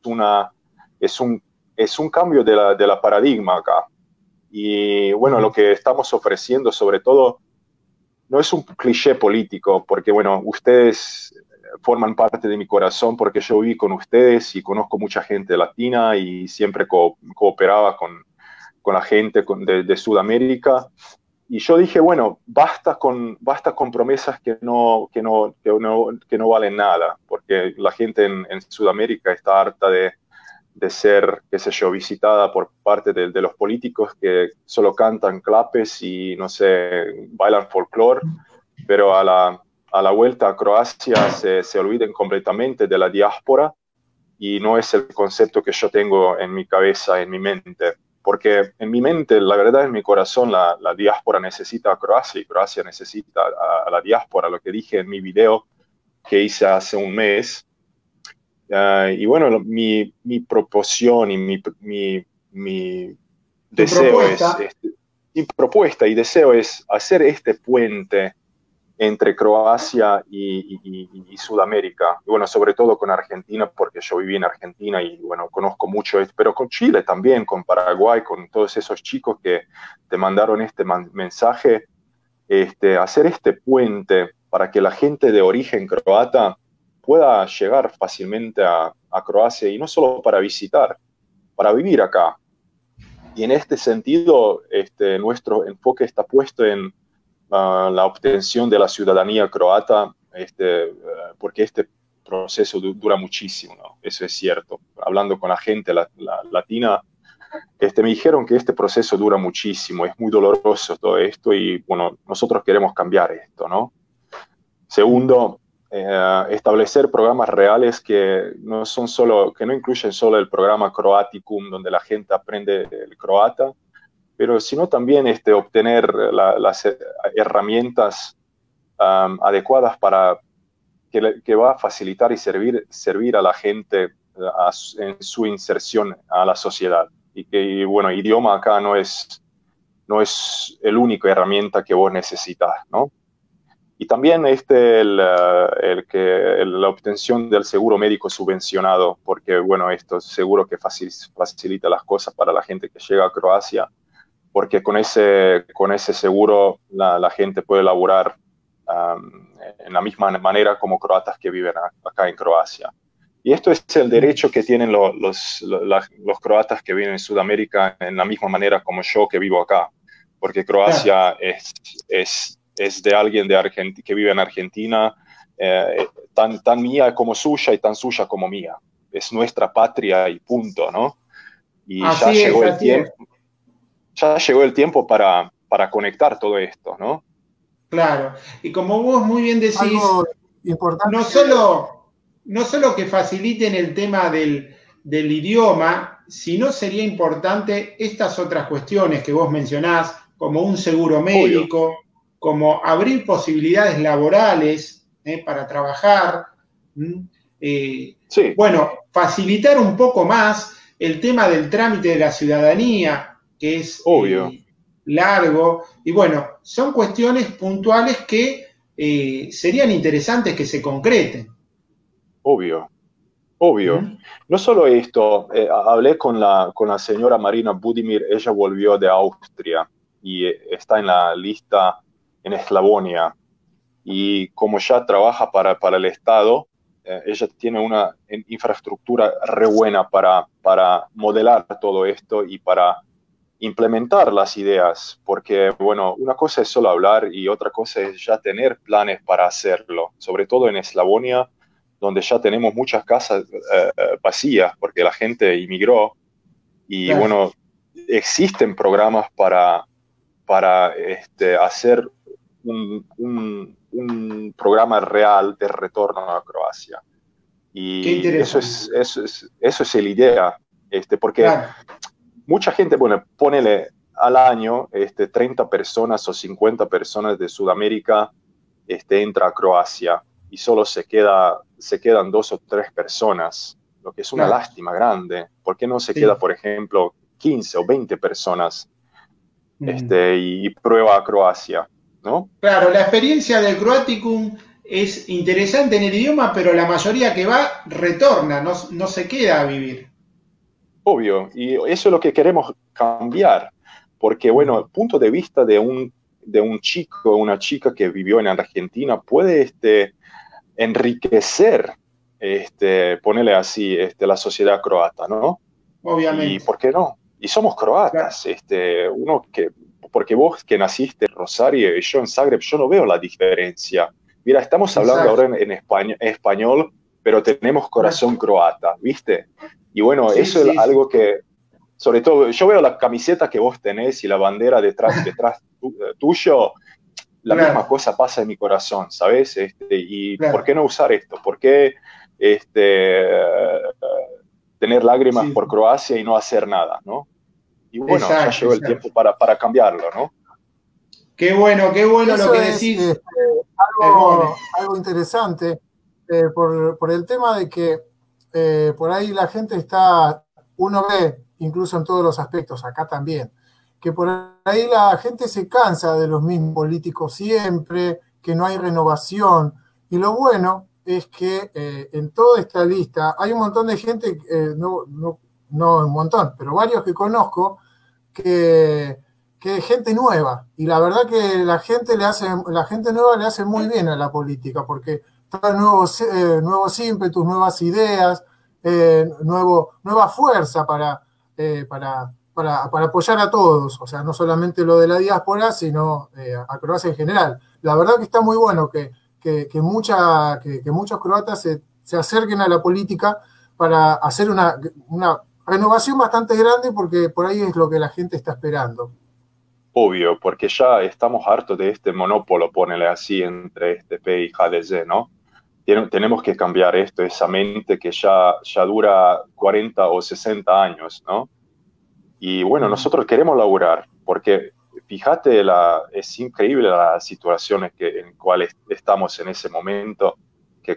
un cambio de la paradigma acá. Y bueno, lo que estamos ofreciendo sobre todo no es un cliché político, porque bueno, ustedes forman parte de mi corazón porque yo viví con ustedes y conozco mucha gente latina y siempre cooperaba con la gente de Sudamérica. Y yo dije, bueno, basta con promesas que no valen nada, porque la gente en Sudamérica está harta de ser, qué sé yo, visitada por parte de los políticos que solo cantan clapes y, no sé, bailan folclore, pero a la vuelta a Croacia se olviden completamente de la diáspora y no es el concepto que yo tengo en mi cabeza, en mi mente. Porque en mi mente, la verdad, en mi corazón, la diáspora necesita a Croacia y Croacia necesita a la diáspora, lo que dije en mi video que hice hace un mes. Y bueno, mi proposición y mi deseo mi propuesta y deseo es hacer este puente entre Croacia y Sudamérica. Y bueno, sobre todo con Argentina, porque yo viví en Argentina y bueno, conozco mucho, pero con Chile también, con Paraguay, con todos esos chicos que te mandaron este mensaje, hacer este puente para que la gente de origen croata pueda llegar fácilmente a Croacia y no solo para visitar, para vivir acá. Y en este sentido, nuestro enfoque está puesto en la obtención de la ciudadanía croata, porque este proceso dura muchísimo, ¿no? Eso es cierto. Hablando con la gente latina, me dijeron que este proceso dura muchísimo, es muy doloroso todo esto y, bueno, nosotros queremos cambiar esto, ¿no? Segundo, establecer programas reales que no incluyen solo el programa Croaticum, donde la gente aprende el croata, pero sino también obtener las herramientas adecuadas para que va a facilitar y servir a la gente en su inserción a la sociedad. Y bueno, idioma acá no es el único herramienta que vos necesitas, ¿no? Y también la obtención del seguro médico subvencionado, porque bueno, esto es seguro que facilita las cosas para la gente que llega a Croacia, porque con ese seguro la gente puede laburar en la misma manera como croatas que viven acá en Croacia. Y esto es el derecho que tienen los croatas que viven en Sudamérica en la misma manera como yo que vivo acá, porque Croacia es de alguien que vive en Argentina, tan mía como suya y tan suya como mía. Es nuestra patria y punto, ¿no? Y ya llegó el tiempo para conectar todo esto, ¿no? Claro. Y como vos muy bien decís... importante. No solo que faciliten el tema del idioma, sino sería importante estas otras cuestiones que vos mencionás, como un seguro médico, obvio, como abrir posibilidades laborales para trabajar. Sí. Bueno, facilitar un poco más el tema del trámite de la ciudadanía, que es obvio, largo. Y bueno, son cuestiones puntuales que serían interesantes que se concreten. Obvio. No solo esto, hablé con la señora Marina Budimir, ella volvió de Austria y está en la lista en Eslavonia. Y como ya trabaja para el Estado, ella tiene una infraestructura re buena para modelar todo esto y para implementar las ideas, porque, bueno, una cosa es solo hablar y otra cosa es ya tener planes para hacerlo, sobre todo en Eslavonia, donde ya tenemos muchas casas vacías porque la gente inmigró y, claro, bueno, existen programas para hacer un programa real de retorno a Croacia. Y eso es la idea, porque claro, mucha gente, bueno, ponele al año 30 personas o 50 personas de Sudamérica entra a Croacia y solo se quedan 2 o 3 personas, lo que es una claro, lástima grande. ¿Por qué no se queda, por ejemplo, 15 o 20 personas y prueba a Croacia, ¿no? Claro, la experiencia del Croaticum es interesante en el idioma, pero la mayoría que va retorna, no se queda a vivir. Obvio, y eso es lo que queremos cambiar, porque, bueno, el punto de vista de un chico o una chica que vivió en Argentina puede enriquecer, ponerle así, la sociedad croata, ¿no? Obviamente. ¿Y por qué no? Y somos croatas, claro, porque vos que naciste en Rosario y yo en Zagreb, yo no veo la diferencia. Mira, estamos hablando ahora en español, pero tenemos corazón croata, ¿viste? Y bueno, sí, eso es algo que, sobre todo, yo veo la camiseta que vos tenés y la bandera detrás tuyo, la claro, misma cosa pasa en mi corazón, ¿sabes? Y claro, ¿por qué no usar esto? ¿Por qué tener lágrimas por Croacia y no hacer nada, ¿no? Y bueno, ya llegó el tiempo para cambiarlo, ¿no? Qué bueno eso lo que decís. Algo interesante por el tema de que por ahí la gente uno ve, incluso en todos los aspectos, acá también, que por ahí la gente se cansa de los mismos políticos siempre, que no hay renovación. Y lo bueno es que en toda esta lista hay un montón de gente, no un montón, pero varios que conozco, que gente nueva. Y la verdad que la gente nueva le hace muy bien a la política, porque trae nuevos ímpetus, nuevas ideas, nueva fuerza para apoyar a todos, o sea, no solamente lo de la diáspora, sino a Croacia en general. La verdad que está muy bueno que muchos croatas se acerquen a la política para hacer una renovación bastante grande, porque por ahí es lo que la gente está esperando. Obvio, porque ya estamos hartos de este monópolio, ponele así, entre FDP y HDZ, ¿no? Tenemos que cambiar esa mente que ya dura 40 o 60 años, ¿no? Y bueno, nosotros queremos laburar, porque fíjate, es increíble las situaciones en cuales estamos en ese momento, que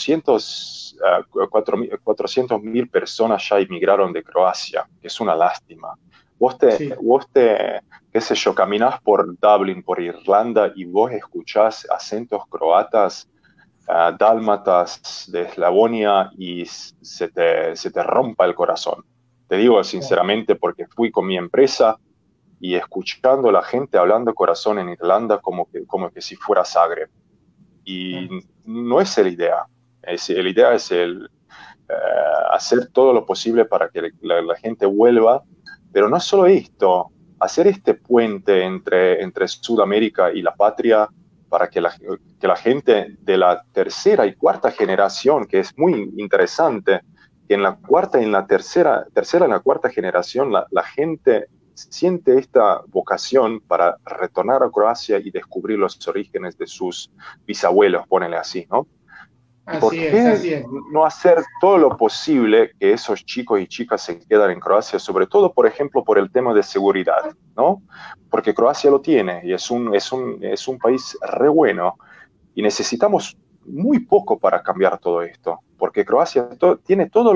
400.000 personas ya emigraron de Croacia, que es una lástima. Vos qué sé yo, caminás por Dublín, por Irlanda, y vos escuchás acentos croatas, dálmatas de Eslavonia, y se te rompa el corazón. Te digo sinceramente, porque fui con mi empresa y escuchando a la gente hablando corazón en Irlanda como que si fuera Zagreb. Y no es la idea. La idea es hacer todo lo posible para que la gente vuelva, pero no solo esto, hacer este puente entre Sudamérica y la patria, para que la gente de la tercera y cuarta generación, que es muy interesante, que en la cuarta y en la tercera y la cuarta generación la gente siente esta vocación para retornar a Croacia y descubrir los orígenes de sus bisabuelos, ponele así, ¿no? ¿Y por qué no hacer todo lo posible que esos chicos y chicas se queden en Croacia, sobre todo, por ejemplo, por el tema de seguridad, ¿no? Porque Croacia lo tiene y es un país re bueno y necesitamos muy poco para cambiar todo esto, porque Croacia tiene todo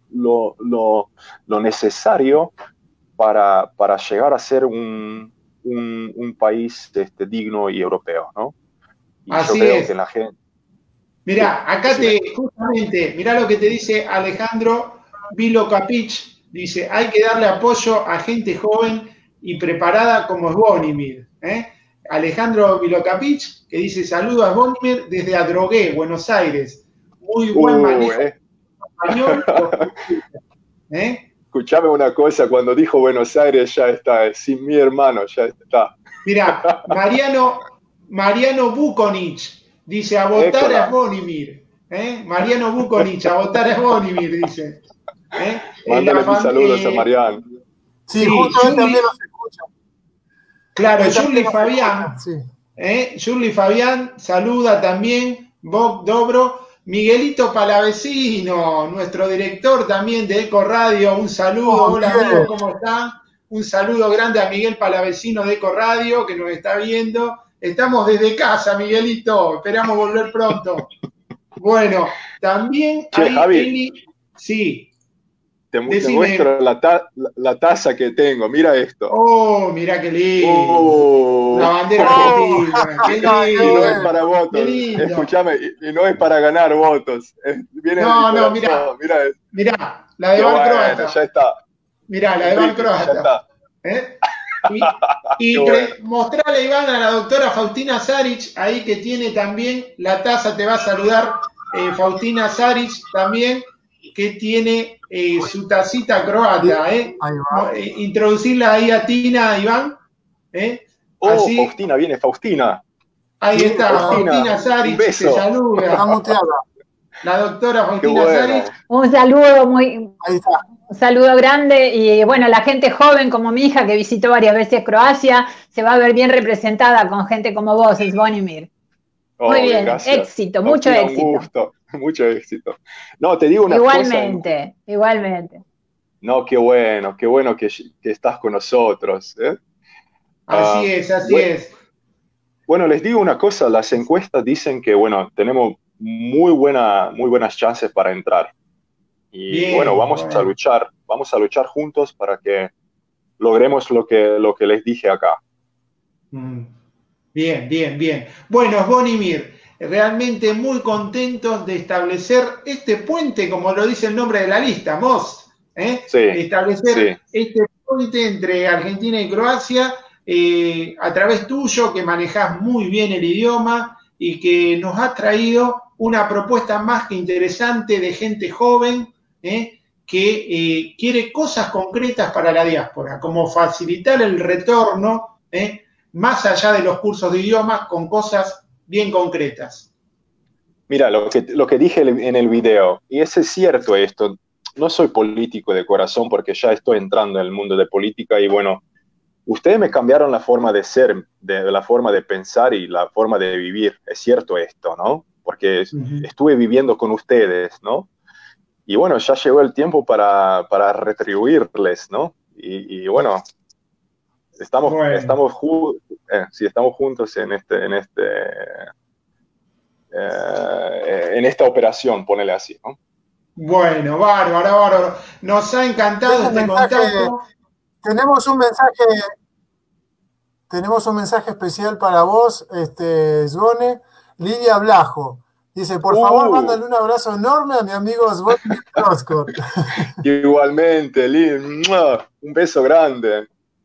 lo necesario para llegar a ser un país digno y europeo, ¿no? Y así yo creo es. que la gente... Mirá, acá justamente, mirá lo que te dice Alejandro Vilokapic, dice, hay que darle apoyo a gente joven y preparada como Zvonimir. Alejandro Vilokapic, que dice, saludos a Zvonimir desde Adrogué, Buenos Aires. Muy buen manejo español. Escuchame una cosa, cuando dijo Buenos Aires ya está, sin mi hermano, ya está. Mirá, Mariano Bukonic dice, a votar a Zvonimir. Mariano Bukonic, a votar a Zvonimir, dice. Mándale mis saludos a Mariano. Sí, justo él también los escucha. Claro, Juli Fabián. Juli Fabián saluda también, Bob Dobro. Miguelito Palavecino, nuestro director también de Eco Radio, un saludo. Hola amigos, ¿cómo están? Un saludo grande a Miguel Palavecino de Eco Radio, que nos está viendo. Estamos desde casa, Miguelito, esperamos volver pronto. Bueno, también hay Eli... Sí. Te muestro la taza que tengo, mira esto. Oh, mira qué lindo. La bandera argentina, qué lindo. Y no es para votos, escúchame, y no es para ganar votos. Viene no, mirá, la de Bar Croata. Ya está. Mirá, la de Bar Croata. Y mostrale, Iván, a la doctora Faustina Saric, ahí que tiene también la taza, te va a saludar Faustina Saric también, que tiene su tacita croata. Introducirla ahí a Tina, Iván. Así. Faustina, viene Faustina. Ahí está, Faustina Saric, te saluda. La doctora Faustina Saric. Un saludo muy... Ahí está. Un saludo grande y bueno, la gente joven como mi hija que visitó varias veces Croacia se va a ver bien representada con gente como vos, Zvonimir. Muy bien, gracias. Éxito, mucho éxito. Un gusto, mucho éxito. No, te digo una cosa. Igualmente. No, qué bueno que estás con nosotros. Así es. Bueno, les digo una cosa, las encuestas dicen que, bueno, tenemos muy buenas chances para entrar. Y bien, bueno, vamos a luchar juntos para que logremos lo que les dije acá. Bien. Bueno, Zvonimir, realmente muy contentos de establecer este puente, como lo dice el nombre de la lista, Most. Establecer este puente entre Argentina y Croacia a través tuyo, que manejás muy bien el idioma y que nos has traído una propuesta más que interesante de gente joven que quiere cosas concretas para la diáspora, como facilitar el retorno, más allá de los cursos de idiomas, con cosas bien concretas. Mira, lo que dije en el video, y es cierto esto, no soy político de corazón porque ya estoy entrando en el mundo de política y bueno, ustedes me cambiaron la forma de ser, la forma de pensar y la forma de vivir, es cierto esto, ¿no? Porque estuve viviendo con ustedes, ¿no? Y bueno, ya llegó el tiempo para retribuirles, ¿no? Y bueno, estamos juntos en esta operación, ponele así, ¿no? Bueno, bárbaro. Nos ha encantado este contacto. Tenemos un mensaje especial para vos, Zvone. Lidia Blajo. Dice, por favor, mándale un abrazo enorme a mi amigo Zvonimir Troskot. Igualmente, Lidia. Un beso grande.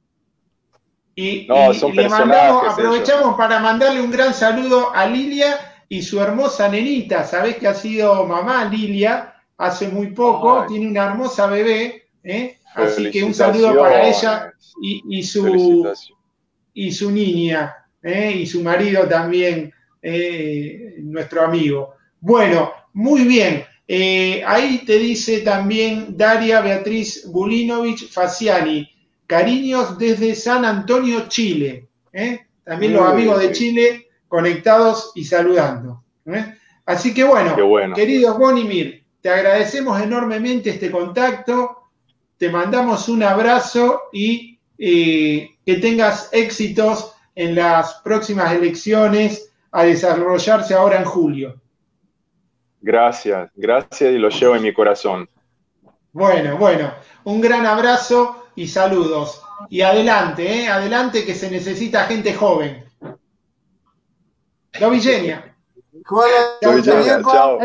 Son aprovechamos para mandarle un gran saludo a Lilia y su hermosa nenita. Sabés que ha sido mamá Lilia hace muy poco, tiene una hermosa bebé, así que un saludo para ella y su niña, y su marido también, nuestro amigo. Bueno, muy bien. Ahí te dice también Daria Beatriz Bulinovich Faciani. Cariños desde San Antonio, Chile. También los amigos de Chile conectados y saludando. Así que bueno, querido Zvonimir, te agradecemos enormemente este contacto, te mandamos un abrazo y que tengas éxitos en las próximas elecciones a desarrollarse ahora en julio. Gracias y lo llevo en mi corazón. Bueno, un gran abrazo y saludos. Y adelante, adelante que se necesita gente joven. Dovigenia. Dovigenia.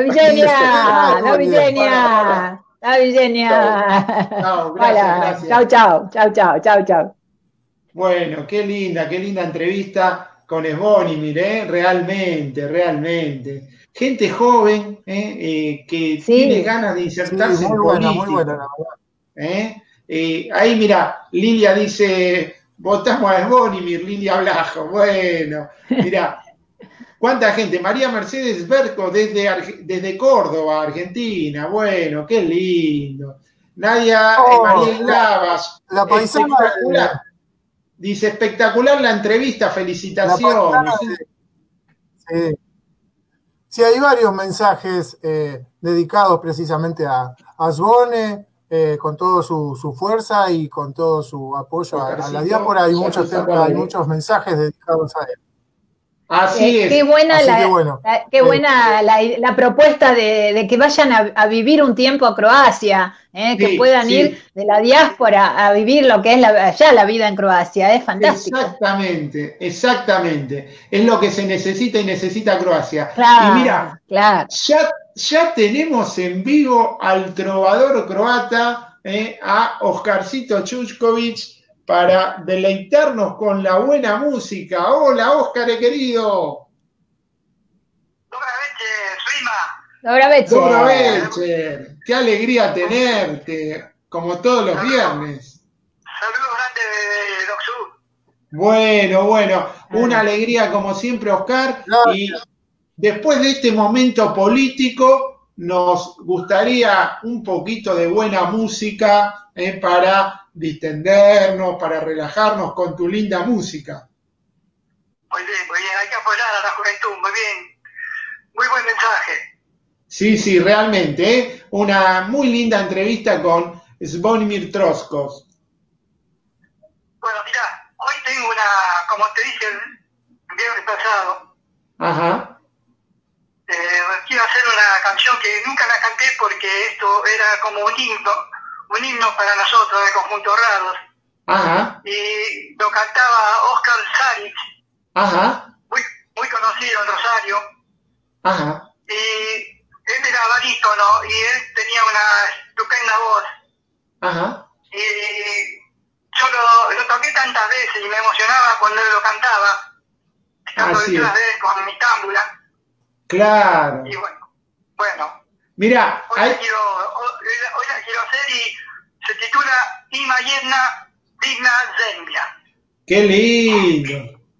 Chao, gracias. Chao. Bueno, qué linda entrevista con Zvonimir, realmente. Gente joven que tiene ganas de insertarse en política. Muy buena, la verdad. Ahí mira, Lilia dice, votamos a Zvonimir, Lilia Blajo. Bueno, mira, cuánta gente. María Mercedes Berco desde Córdoba, Argentina. Bueno, qué lindo. Nadia María Lavas. La paisana dice, espectacular la entrevista, felicitaciones. Sí, hay varios mensajes dedicados precisamente a Zvone, con toda su fuerza y con todo su apoyo a la diáspora. Hay muchos mensajes dedicados a él. Así es. Qué buena, la propuesta de que vayan a vivir un tiempo a Croacia, que puedan ir de la diáspora a vivir lo que es allá la vida en Croacia. Es fantástico. Exactamente. Es lo que se necesita y necesita Croacia. Claro, y mira, ya tenemos en vivo al trovador croata, a Oscarcito Chushkovic, para deleitarnos con la buena música. Hola, Óscar, querido. Dobra večer. Qué alegría tenerte, como todos los viernes. Saludos grandes de Docsur. Bueno, una alegría como siempre, Óscar. Y después de este momento político, nos gustaría un poquito de buena música para distendernos, para relajarnos con tu linda música. Muy bien, hay que apoyar a la juventud, muy bien. Muy buen mensaje. Sí, realmente, una muy linda entrevista con Zvonimir Troskov. Bueno, mira, hoy tengo como te dije el viernes pasado, quiero hacer una canción que nunca la canté porque esto era como un himno para nosotros, de Conjunto Rados. Y lo cantaba Oscar Saric, muy conocido en Rosario. Y él era barítono y él tenía una estupenda voz. Y yo lo toqué tantas veces y me emocionaba cuando él lo cantaba, estando detrás de él con mi támbula. Claro. Y bueno. Mira, hoy la quiero hacer y se titula Ima Jedna Digna Zemlja. ¡Qué lindo!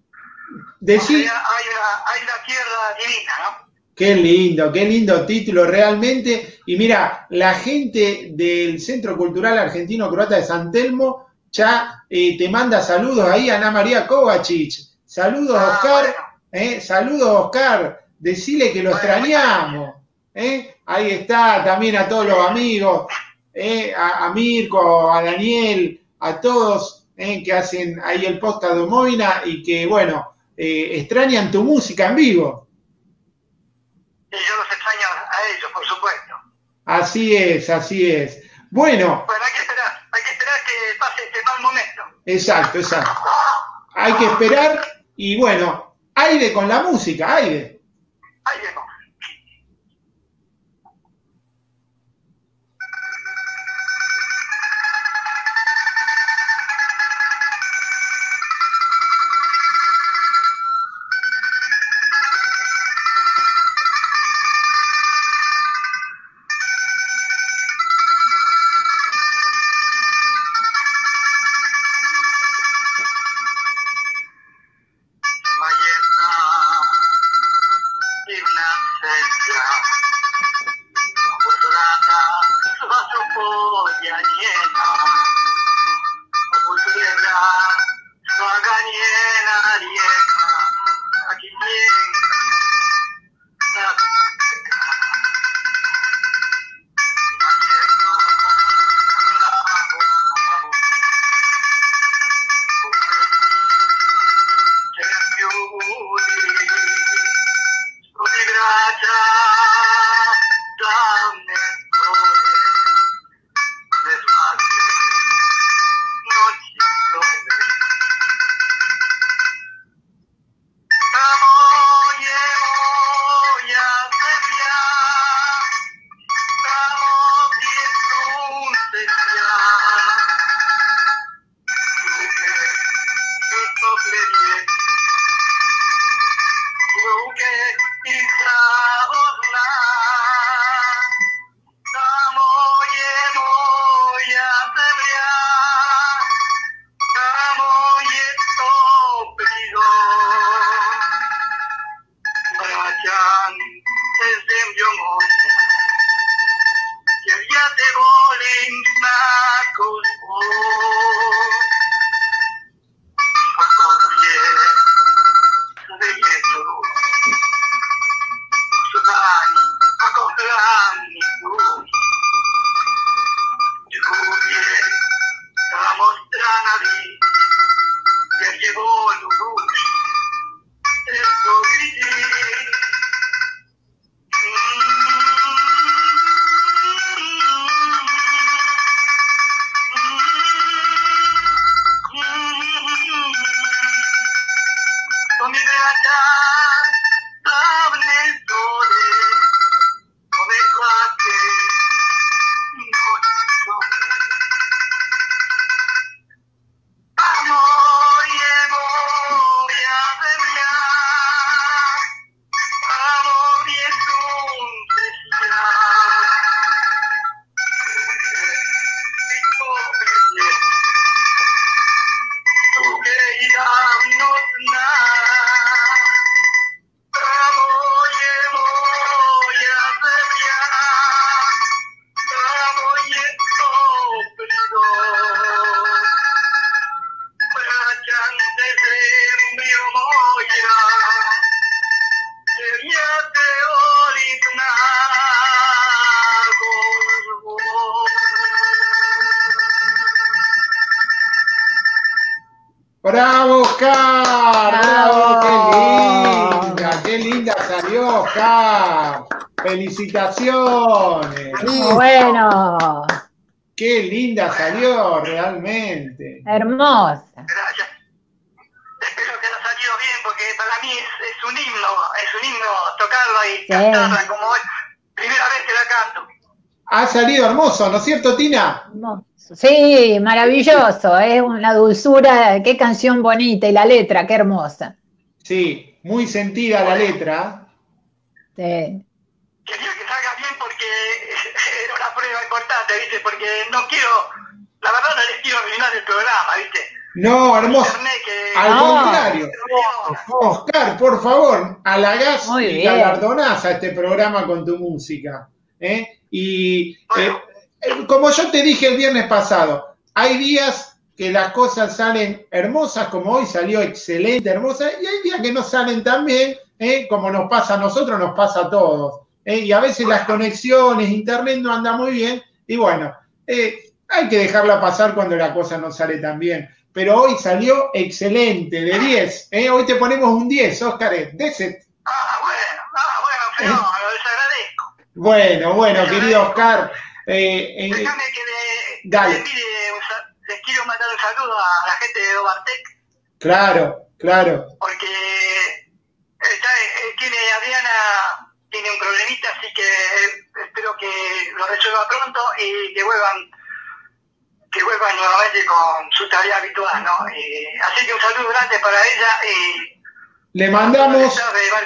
Hay una tierra divina, ¿no? Qué lindo título realmente. Y mira, la gente del Centro Cultural Argentino Croata de San Telmo ya te manda saludos ahí, Ana María Kovacic. Saludos, Oscar. Saludos, Oscar. Decile que lo extrañamos. Ahí está, también a todos los amigos, a Mirko, a Daniel, a todos que hacen ahí el podcast de Moina y que, bueno, extrañan tu música en vivo. Y yo los extraño a ellos, por supuesto. Así es. Bueno, hay que esperar que pase este mal momento. Exacto. Hay que esperar y, bueno, aire con la música, aire. ¡Bravo, Oscar! ¡Bravo! ¡Qué linda salió, Oscar! ¡Felicitaciones! Bueno. ¡Qué linda salió, realmente! Hermosa. Gracias. Espero que haya salido bien, porque para mí es un himno tocarla y cantarla como hoy. Primera vez que la canto. Ha salido hermoso, ¿no es cierto, Tina? Hermoso. Sí, maravilloso, es una dulzura, qué canción bonita, y la letra, qué hermosa. Sí, muy sentida la letra. Sí. Quería que salga bien porque era una prueba importante, ¿viste? Porque no quiero, la verdad no les quiero arruinar el programa, ¿viste? No, hermoso. Al contrario. Oscar, por favor, halagás y galardonás a este programa con tu música. Como yo te dije el viernes pasado, hay días que las cosas salen hermosas, como hoy salió excelente, hermosa, y hay días que no salen tan bien, como nos pasa a nosotros, nos pasa a todos. Y a veces las conexiones, internet no anda muy bien, y bueno, hay que dejarla pasar cuando la cosa no sale tan bien. Pero hoy salió excelente, de 10. Hoy te ponemos un 10, Oscar, Deset. Bueno, lo desagradezco. Bueno, querido Oscar. Déjame que les quiero mandar un saludo a la gente de Dobartec. Claro. Porque Adriana tiene un problemita, así que espero que lo resuelva pronto y que vuelvan nuevamente con su tarea habitual, ¿no? Así que un saludo grande para ella. Le mandamos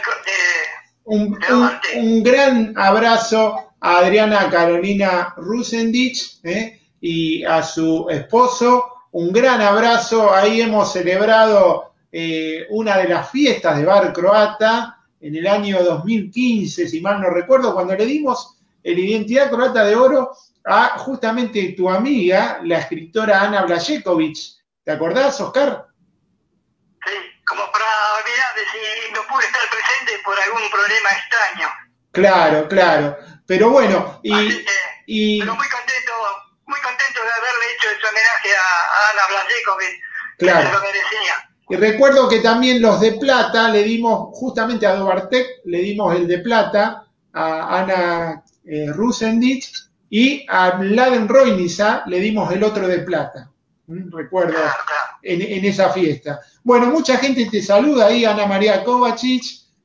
un gran abrazo a Adriana Carolina Rusendich y a su esposo. Un gran abrazo. Ahí hemos celebrado una de las fiestas de Bar Croata en el año 2015, si mal no recuerdo, cuando le dimos la identidad croata de oro a justamente tu amiga, la escritora Ana Blažeković. ¿Te acordás, Oscar? Sí, como para olvidar de si no pude estar presente por algún problema extraño. Claro. Pero bueno, pero muy contento de haberle hecho ese homenaje a Ana Blažeković, claro. Que se lo merecía. Y recuerdo que también los de plata le dimos, justamente a Dobartec, le dimos el de plata a Ana Rusendich, y a Mladen Rojnica le dimos el otro de plata. Recuerdo, claro. En esa fiesta. Bueno, mucha gente te saluda ahí, Ana María Kovacic,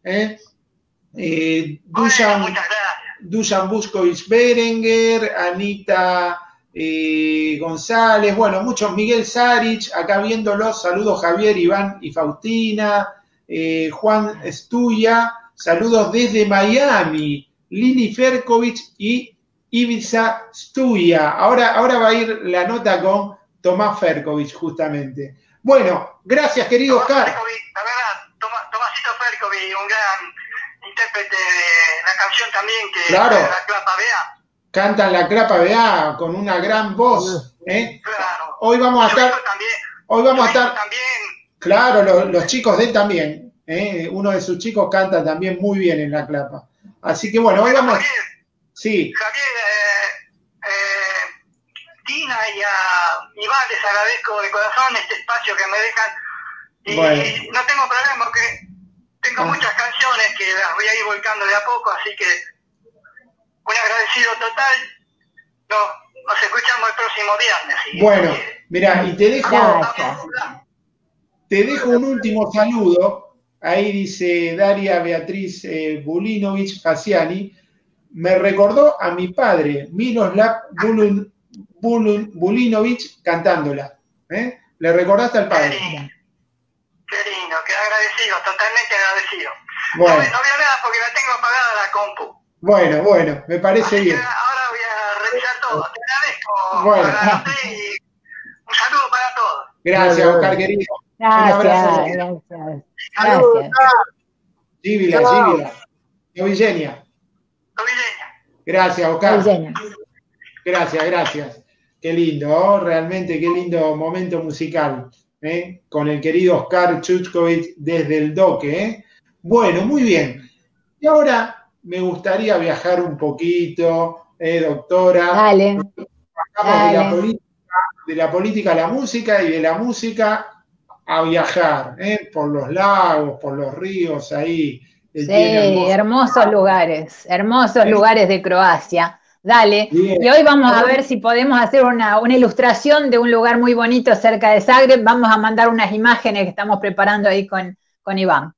Dusan Buskovich Berenguer, Anita González, bueno, muchos, Miguel Sarich, acá viéndolos, saludos Javier, Iván y Faustina, Juan Estuya, saludos desde Miami, Lini Ferkovic y Ibiza Stuya. Ahora va a ir la nota con Tomás Ferkovic, justamente. Bueno, gracias, querido Oscar. Tomasito Ferkovic, un gran intérprete de la canción también que claro, la Clapa BA. Cantan la Clapa BA con una gran voz. Claro. Hoy vamos a estar... Hoy vamos a estar... También. Claro, los chicos de él también. Uno de sus chicos canta también muy bien en la Clapa. Así que bueno, hoy vamos... Javier, sí. Javier, Tina y a Iván les agradezco de corazón este espacio que me dejan. Y bueno, no tengo problema porque tengo muchas canciones que las voy a ir volcando de a poco, así que un agradecido total. Nos escuchamos el próximo viernes. Bueno, mirá, y te dejo un último saludo. Ahí dice Daria Beatriz Bulinovich Faciani. Me recordó a mi padre, Miroslav Bulinovich, cantándola. Le recordaste al padre. Qué lindo, qué agradecido, totalmente agradecido. Bueno. No veo nada porque la tengo apagada la compu. Bueno, me parece así bien. Ahora voy a revisar todo. Te agradezco. Bueno. Y un saludo para todos. Gracias, Oscar, querido. Gracias. Gívila. Novillenia. Gracias, Oscar. Gracias. Qué lindo, realmente qué lindo momento musical, con el querido Oscar Chuchkovich desde el Doque. Bueno, muy bien. Y ahora me gustaría viajar un poquito, doctora. Dale. De la política a la música y de la música a viajar, por los lagos, por los ríos, ahí. Sí, hermosos lugares de Croacia. Dale. Bien. Y hoy vamos a ver si podemos hacer una ilustración de un lugar muy bonito cerca de Zagreb. Vamos a mandar unas imágenes que estamos preparando ahí con Iván.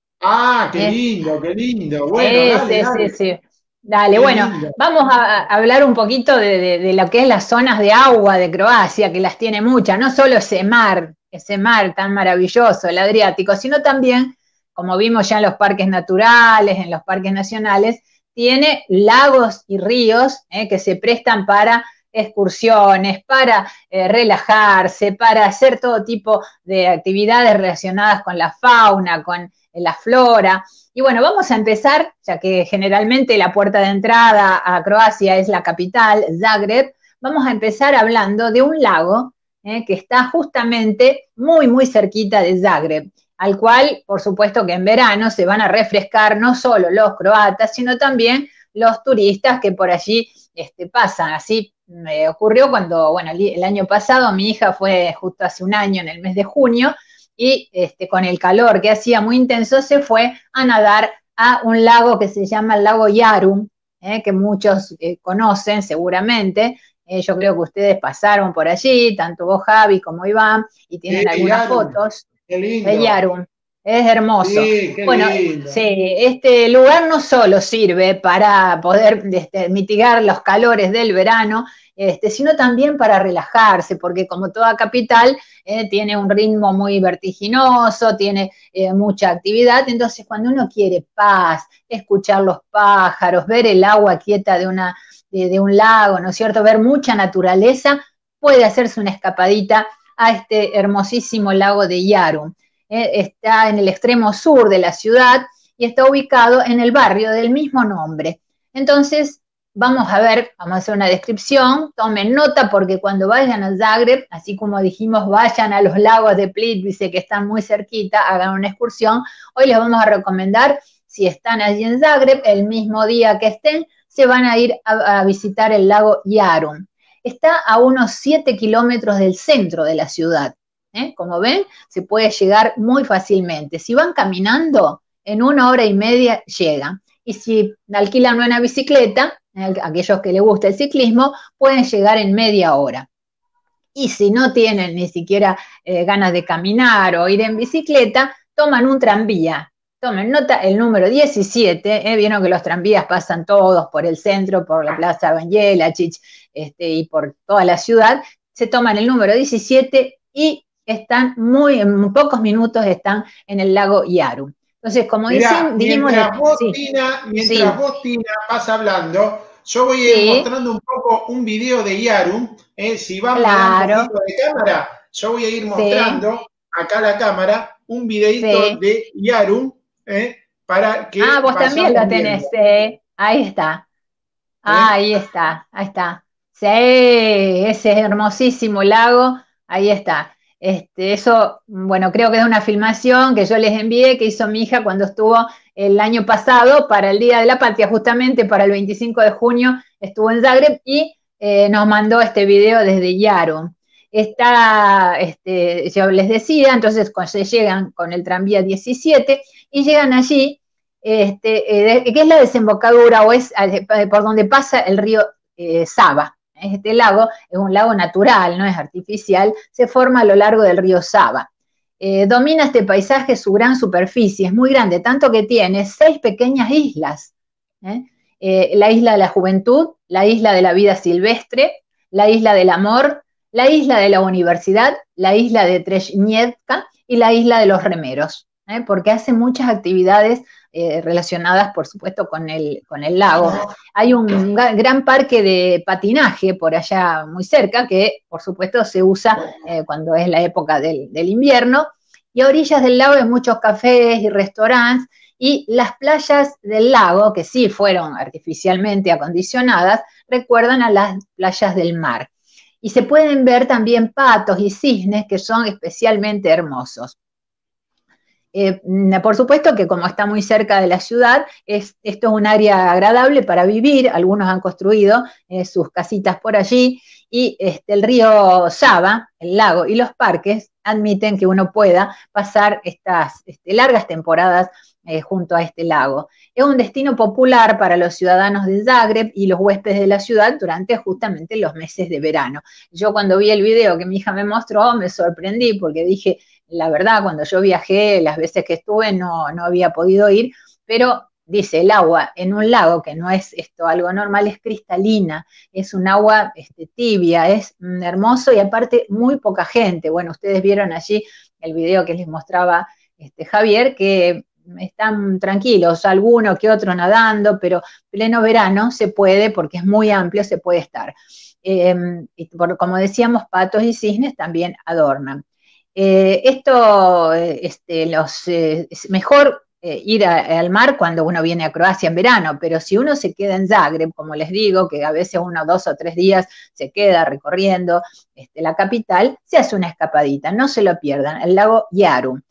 Qué lindo. Bueno, sí. Dale, bueno, vamos a hablar un poquito de lo que es las zonas de agua de Croacia, que las tiene muchas, no solo ese mar tan maravilloso, el Adriático, sino también, como vimos ya en los parques naturales, en los parques nacionales, tiene lagos y ríos que se prestan para excursiones, para relajarse, para hacer todo tipo de actividades relacionadas con la fauna, con la flora. Y bueno, vamos a empezar, ya que generalmente la puerta de entrada a Croacia es la capital, Zagreb. Vamos a empezar hablando de un lago que está justamente muy cerquita de Zagreb, al cual, por supuesto que en verano se van a refrescar no solo los croatas, sino también los turistas que por allí pasan. Así me ocurrió cuando, bueno, el año pasado mi hija fue justo hace un año, en el mes de junio, y con el calor que hacía muy intenso, se fue a nadar a un lago que se llama el lago Yarum, que muchos conocen seguramente. Yo creo que ustedes pasaron por allí, tanto vos, Javi, como Iván, y tienen algunas fotos. Qué lindo. De Yarum. Es hermoso. Sí, qué lindo. Sí, este lugar no solo sirve para poder mitigar los calores del verano, sino también para relajarse, porque como toda capital tiene un ritmo muy vertiginoso, tiene mucha actividad. Entonces cuando uno quiere paz, escuchar los pájaros, ver el agua quieta de un lago, ¿no es cierto?, ver mucha naturaleza, puede hacerse una escapadita a este hermosísimo lago de Yarum. Está en el extremo sur de la ciudad y está ubicado en el barrio del mismo nombre. Entonces, vamos a hacer una descripción, tomen nota porque cuando vayan a Zagreb, así como dijimos, vayan a los lagos de Plitvice que están muy cerquita, hagan una excursión. Hoy les vamos a recomendar, si están allí en Zagreb, el mismo día que estén, se van a ir a visitar el lago Yarum. Está a unos 7 kilómetros del centro de la ciudad. Como ven, se puede llegar muy fácilmente. Si van caminando, en 1 hora y media llegan. Y si alquilan una bicicleta, aquellos que les gusta el ciclismo, pueden llegar en media hora. Y si no tienen ni siquiera ganas de caminar o ir en bicicleta, toman un tranvía. Tomen nota, el número 17, vieron que los tranvías pasan todos por el centro, por la Plaza Banjelačić, y por toda la ciudad. Se toman el número 17 y están en pocos minutos están en el lago Yarum. Entonces, como dicen, mientras vos, Tina, vas hablando, yo voy a ir mostrando un poco un video de Yarum. Si vamos a un poquito de cámara, yo voy a ir mostrando acá a la cámara un videito de Yarum, para que... vos también lo tenés, ahí está. Ahí está, ahí está. Sí, ese hermosísimo lago, ahí está. Eso, bueno, creo que es una filmación que yo les envié, que hizo mi hija cuando estuvo el año pasado para el Día de la Patria, justamente para el 25 de junio estuvo en Zagreb y nos mandó este video desde Yaro. Yo les decía, entonces cuando se llegan con el tranvía 17 y llegan allí, que es la desembocadura o es por donde pasa el río Sava. Este lago es un lago natural, no es artificial, se forma a lo largo del río Sava. Domina este paisaje su gran superficie, es muy grande, tanto que tiene 6 pequeñas islas. La isla de la juventud, la isla de la vida silvestre, la isla del amor, la isla de la universidad, la isla de Treshnevka y la isla de los remeros, porque hace muchas actividades relacionadas, por supuesto, con el lago. Hay un gran parque de patinaje por allá muy cerca, que por supuesto se usa cuando es la época del invierno, y a orillas del lago hay muchos cafés y restaurantes, y las playas del lago, que sí fueron artificialmente acondicionadas, recuerdan a las playas del mar. Y se pueden ver también patos y cisnes que son especialmente hermosos. Por supuesto que como está muy cerca de la ciudad, esto es un área agradable para vivir, algunos han construido sus casitas por allí, y el río Sava, el lago y los parques admiten que uno pueda pasar estas largas temporadas junto a este lago. Es un destino popular para los ciudadanos de Zagreb y los huéspedes de la ciudad durante justamente los meses de verano. Yo cuando vi el video que mi hija me mostró, me sorprendí porque dije, la verdad, cuando yo viajé, las veces que estuve, no había podido ir, pero dice, el agua en un lago, que no es algo normal, es cristalina, es un agua tibia, es hermoso y aparte muy poca gente. Bueno, ustedes vieron allí el video que les mostraba Javier, que están tranquilos, alguno que otro nadando, pero pleno verano se puede, porque es muy amplio, se puede estar. Como decíamos, patos y cisnes también adornan. Es mejor ir al mar cuando uno viene a Croacia en verano, pero si uno se queda en Zagreb, como les digo, que a veces 1, 2 o 3 días se queda recorriendo la capital, se hace una escapadita, no se lo pierdan, el lago Yaru.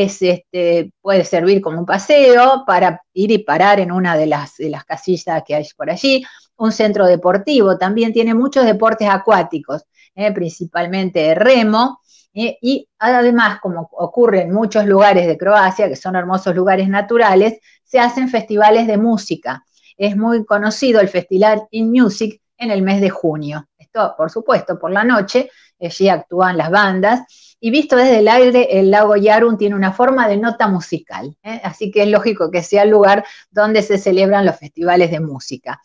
Puede servir como un paseo para ir y parar en una de las casillas que hay por allí. Un centro deportivo, también tiene muchos deportes acuáticos, principalmente remo, y además, como ocurre en muchos lugares de Croacia, que son hermosos lugares naturales, se hacen festivales de música. Es muy conocido el Festival in Music en el mes de junio. Esto, por supuesto, por la noche, allí actúan las bandas, y visto desde el aire, el lago Yarun tiene una forma de nota musical, así que es lógico que sea el lugar donde se celebran los festivales de música.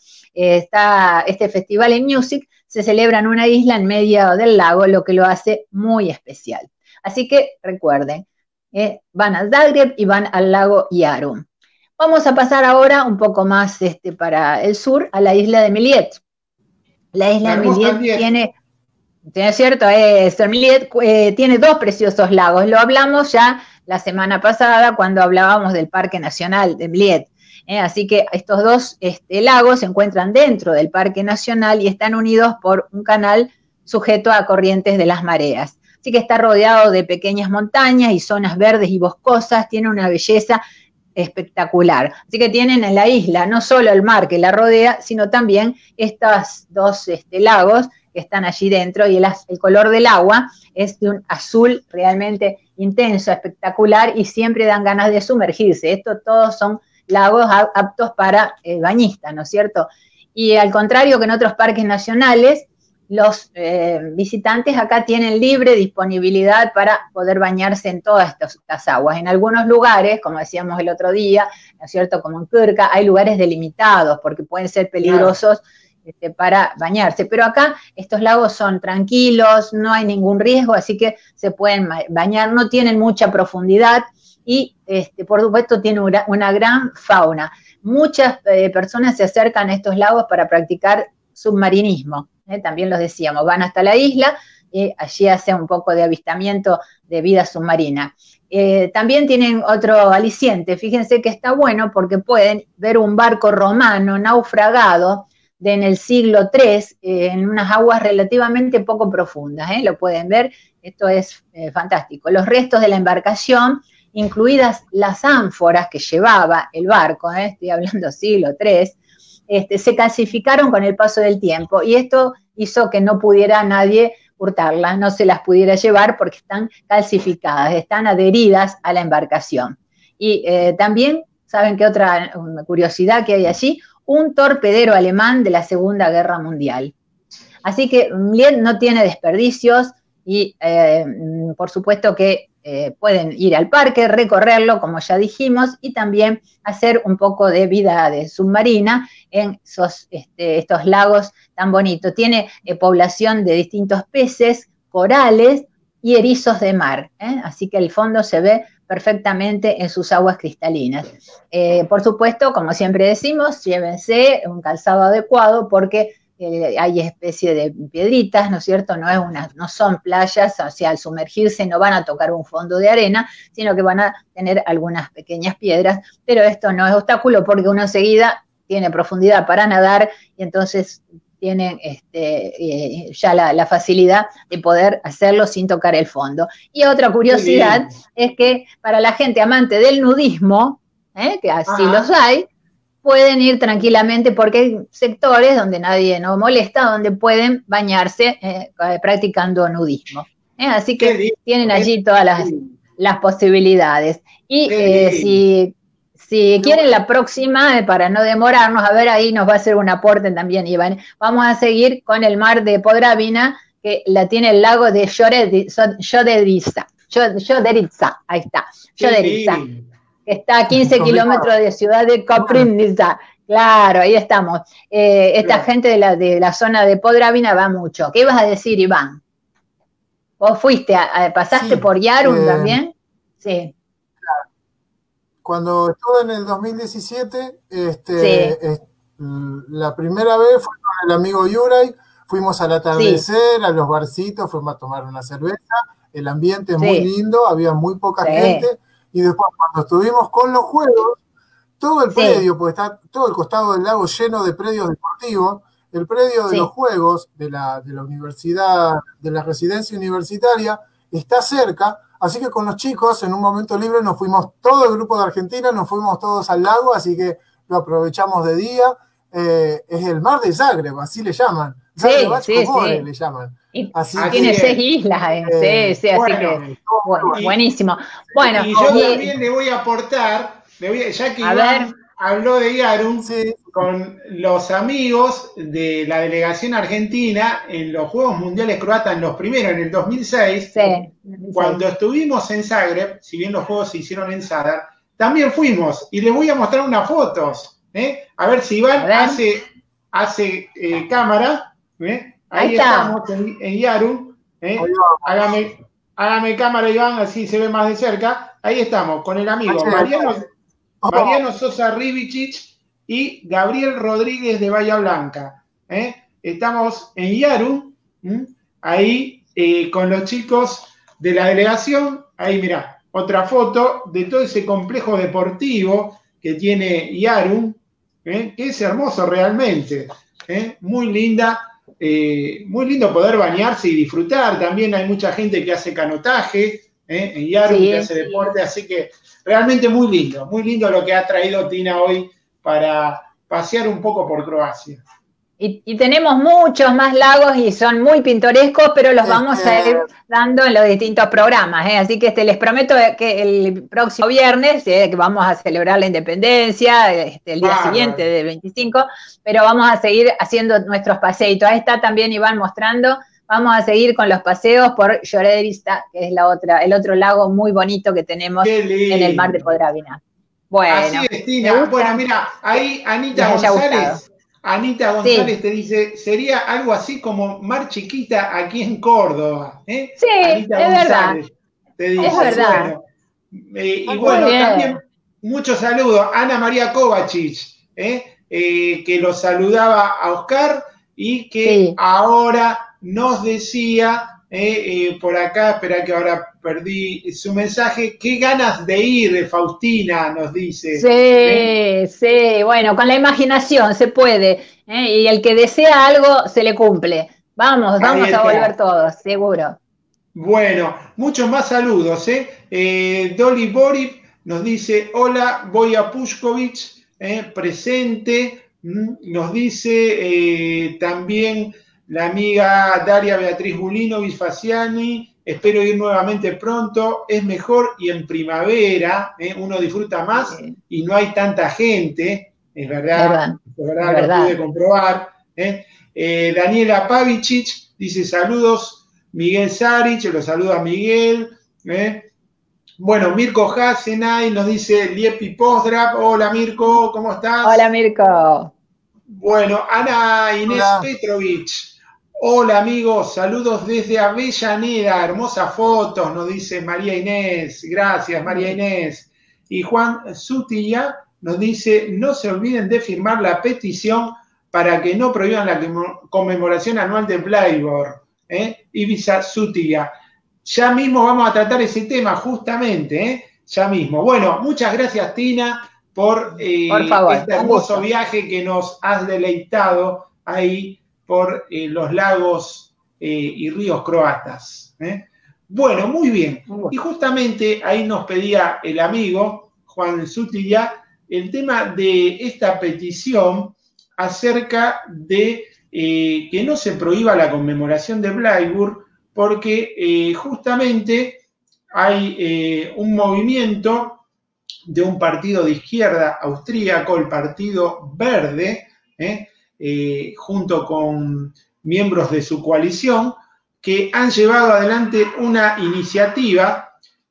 Este Festival in Music se celebra en una isla en medio del lago, lo que lo hace muy especial. Así que recuerden, van a Zagreb y van al lago Yarun. Vamos a pasar ahora un poco más para el sur, a la isla de Miljet. La isla de Miljet tiene... ¿Es cierto? Miljet tiene 2 preciosos lagos. Lo hablamos ya la semana pasada cuando hablábamos del Parque Nacional de Miljet. Así que estos 2 lagos se encuentran dentro del Parque Nacional y están unidos por un canal sujeto a corrientes de las mareas. Así que está rodeado de pequeñas montañas y zonas verdes y boscosas. Tiene una belleza espectacular. Así que tienen en la isla no solo el mar que la rodea, sino también estos 2 lagos que están allí dentro, y el color del agua es de un azul realmente intenso, espectacular, y siempre dan ganas de sumergirse. Todos son lagos aptos para bañistas, ¿no es cierto? Y al contrario que en otros parques nacionales, los visitantes acá tienen libre disponibilidad para poder bañarse en todas estas aguas. En algunos lugares, como decíamos el otro día, ¿no es cierto?, como en Krka, hay lugares delimitados porque pueden ser peligrosos para bañarse, pero acá estos lagos son tranquilos, no hay ningún riesgo, así que se pueden bañar, no tienen mucha profundidad y por supuesto tiene una gran fauna. Muchas personas se acercan a estos lagos para practicar submarinismo, también los decíamos, van hasta la isla y allí hace un poco de avistamiento de vida submarina. También tienen otro aliciente, fíjense que está bueno porque pueden ver un barco romano naufragado en el siglo III, en unas aguas relativamente poco profundas, lo pueden ver, esto es fantástico. Los restos de la embarcación, incluidas las ánforas que llevaba el barco, estoy hablando siglo III, se calcificaron con el paso del tiempo y esto hizo que no pudiera nadie hurtarlas, no se las pudiera llevar porque están calcificadas, están adheridas a la embarcación. Y también, ¿saben qué otra curiosidad que hay allí? Un torpedero alemán de la Segunda Guerra Mundial. Así que Mliet no tiene desperdicios y por supuesto que pueden ir al parque, recorrerlo, como ya dijimos, y también hacer un poco de vida submarina en estos lagos tan bonitos. Tiene población de distintos peces, corales y erizos de mar, así que el fondo se ve perfectamente en sus aguas cristalinas. Por supuesto, como siempre decimos, llévense un calzado adecuado porque hay especie de piedritas, ¿no es cierto? No son playas, o sea, al sumergirse no van a tocar un fondo de arena, sino que van a tener algunas pequeñas piedras, pero esto no es obstáculo porque uno enseguida tiene profundidad para nadar y entonces tienen ya la facilidad de poder hacerlo sin tocar el fondo. Y otra curiosidad es que para la gente amante del nudismo, que así los hay, pueden ir tranquilamente porque hay sectores donde nadie no molesta, donde pueden bañarse practicando nudismo. Así que tienen allí todas las posibilidades. Y si quieren la próxima, para no demorarnos, a ver, ahí nos va a hacer un aporte también, Iván. Vamos a seguir con el mar de Podravina, que la tiene el lago de Joderica. Ahí está, Joderica. Está a 15 kilómetros de ciudad de Koprivnica. Claro, ahí estamos. Esta gente de la zona de Podravina va mucho. ¿Qué ibas a decir, Iván? ¿Vos fuiste, pasaste por Yarun también? Sí. Cuando estuve en el 2017, la primera vez fue con el amigo Yuray, fuimos al atardecer, a los barcitos, fuimos a tomar una cerveza, el ambiente es muy lindo, había muy poca gente, y después cuando estuvimos con los juegos, todo el predio, porque está todo el costado del lago lleno de predios deportivos, el predio de los juegos de la universidad, de la residencia universitaria, está cerca. Así que con los chicos, en un momento libre, nos fuimos, todo el grupo de Argentina, nos fuimos todos al lago, así que lo aprovechamos de día. Es el mar de Zagreb, así le llaman. Zagreb le llaman. Así tiene 6 islas. Así que buenísimo. Bueno, y yo también le voy a aportar, ya que Iván habló de Yarun, con los amigos de la delegación argentina en los Juegos Mundiales Croatas, en los primeros, en el 2006, cuando estuvimos en Zagreb, si bien los Juegos se hicieron en Zadar, también fuimos, y les voy a mostrar unas fotos, a ver si Iván hace cámara, ahí estamos en Yarun, hágame cámara, Iván, así se ve más de cerca, ahí estamos, con el amigo Mariano Sosa Rivicic y Gabriel Rodríguez de Bahía Blanca. Estamos en Yarun, ahí con los chicos de la delegación. Ahí mirá, otra foto de todo ese complejo deportivo que tiene Yarun, que es hermoso realmente. Muy linda, muy lindo poder bañarse y disfrutar. También hay mucha gente que hace canotaje en Yarun, que hace deporte, así que realmente muy lindo lo que ha traído Tina hoy para pasear un poco por Croacia. Y tenemos muchos más lagos y son muy pintorescos, pero los vamos a ir dando en los distintos programas, así que les prometo que el próximo viernes, que vamos a celebrar la independencia, el día siguiente del 25, pero vamos a seguir haciendo nuestros paseitos. Ahí está también Iván mostrando. Vamos a seguir con los paseos por Joderica, que es el otro lago muy bonito que tenemos en el mar de Podravina. Bueno, así es, Tina. Bueno, mira, ahí Anita González te dice, sería algo así como Mar Chiquita aquí en Córdoba. Sí, Anita González, verdad. Te dice, es verdad. Y bueno, también muchos saludos. Ana María Kovacic, que lo saludaba a Oscar y que ahora nos decía por acá, espera que ahora perdí su mensaje. Qué ganas de ir, Faustina, nos dice. Sí, bueno, con la imaginación se puede, y el que desea algo se le cumple. Vamos a volver todos, seguro. Bueno, muchos más saludos, Dolly Borip nos dice, hola, voy a Pushkovic, presente. Nos dice también la amiga Daria Beatriz Bulinovic Faciani, espero ir nuevamente pronto, es mejor y en primavera, uno disfruta más y no hay tanta gente, es verdad. Lo pude comprobar. Daniela Pavicic dice saludos, Miguel Sarich, lo saluda Miguel. Bueno, Mirko Hasenay nos dice Liepi Pozdrav. Hola Mirko, ¿cómo estás? Hola Mirko. Bueno, Ana Inés Petrovic. Hola amigos, saludos desde Avellaneda, hermosas fotos, nos dice María Inés. Gracias María Inés. Y Juan Zutilla nos dice, no se olviden de firmar la petición para que no prohíban la conmemoración anual de Bleiburg. Ibiza Zutilla. Ya mismo vamos a tratar ese tema, justamente, ya mismo. Bueno, muchas gracias, Tina, por este hermoso viaje que nos has deleitado ahí por los lagos y ríos croatas. Bueno, muy bien. Y justamente ahí nos pedía el amigo Juan Zutilla el tema de esta petición acerca de que no se prohíba la conmemoración de Bleiburg, porque justamente hay un movimiento de un partido de izquierda austríaco, el Partido Verde, junto con miembros de su coalición, que han llevado adelante una iniciativa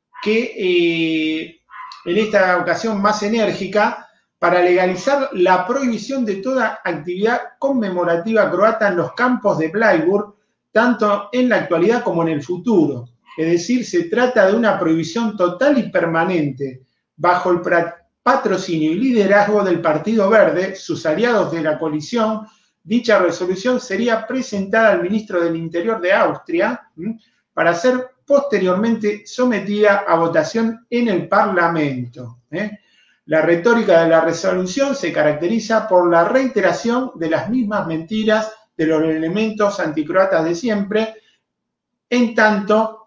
que en esta ocasión más enérgica, para legalizar la prohibición de toda actividad conmemorativa croata en los campos de Bleiburg, tanto en la actualidad como en el futuro. Es decir, se trata de una prohibición total y permanente, bajo el patrocinio y liderazgo del Partido Verde, sus aliados de la coalición. Dicha resolución sería presentada al ministro del Interior de Austria para ser posteriormente sometida a votación en el Parlamento. La retórica de la resolución se caracteriza por la reiteración de las mismas mentiras de los elementos anticroatas de siempre, entrando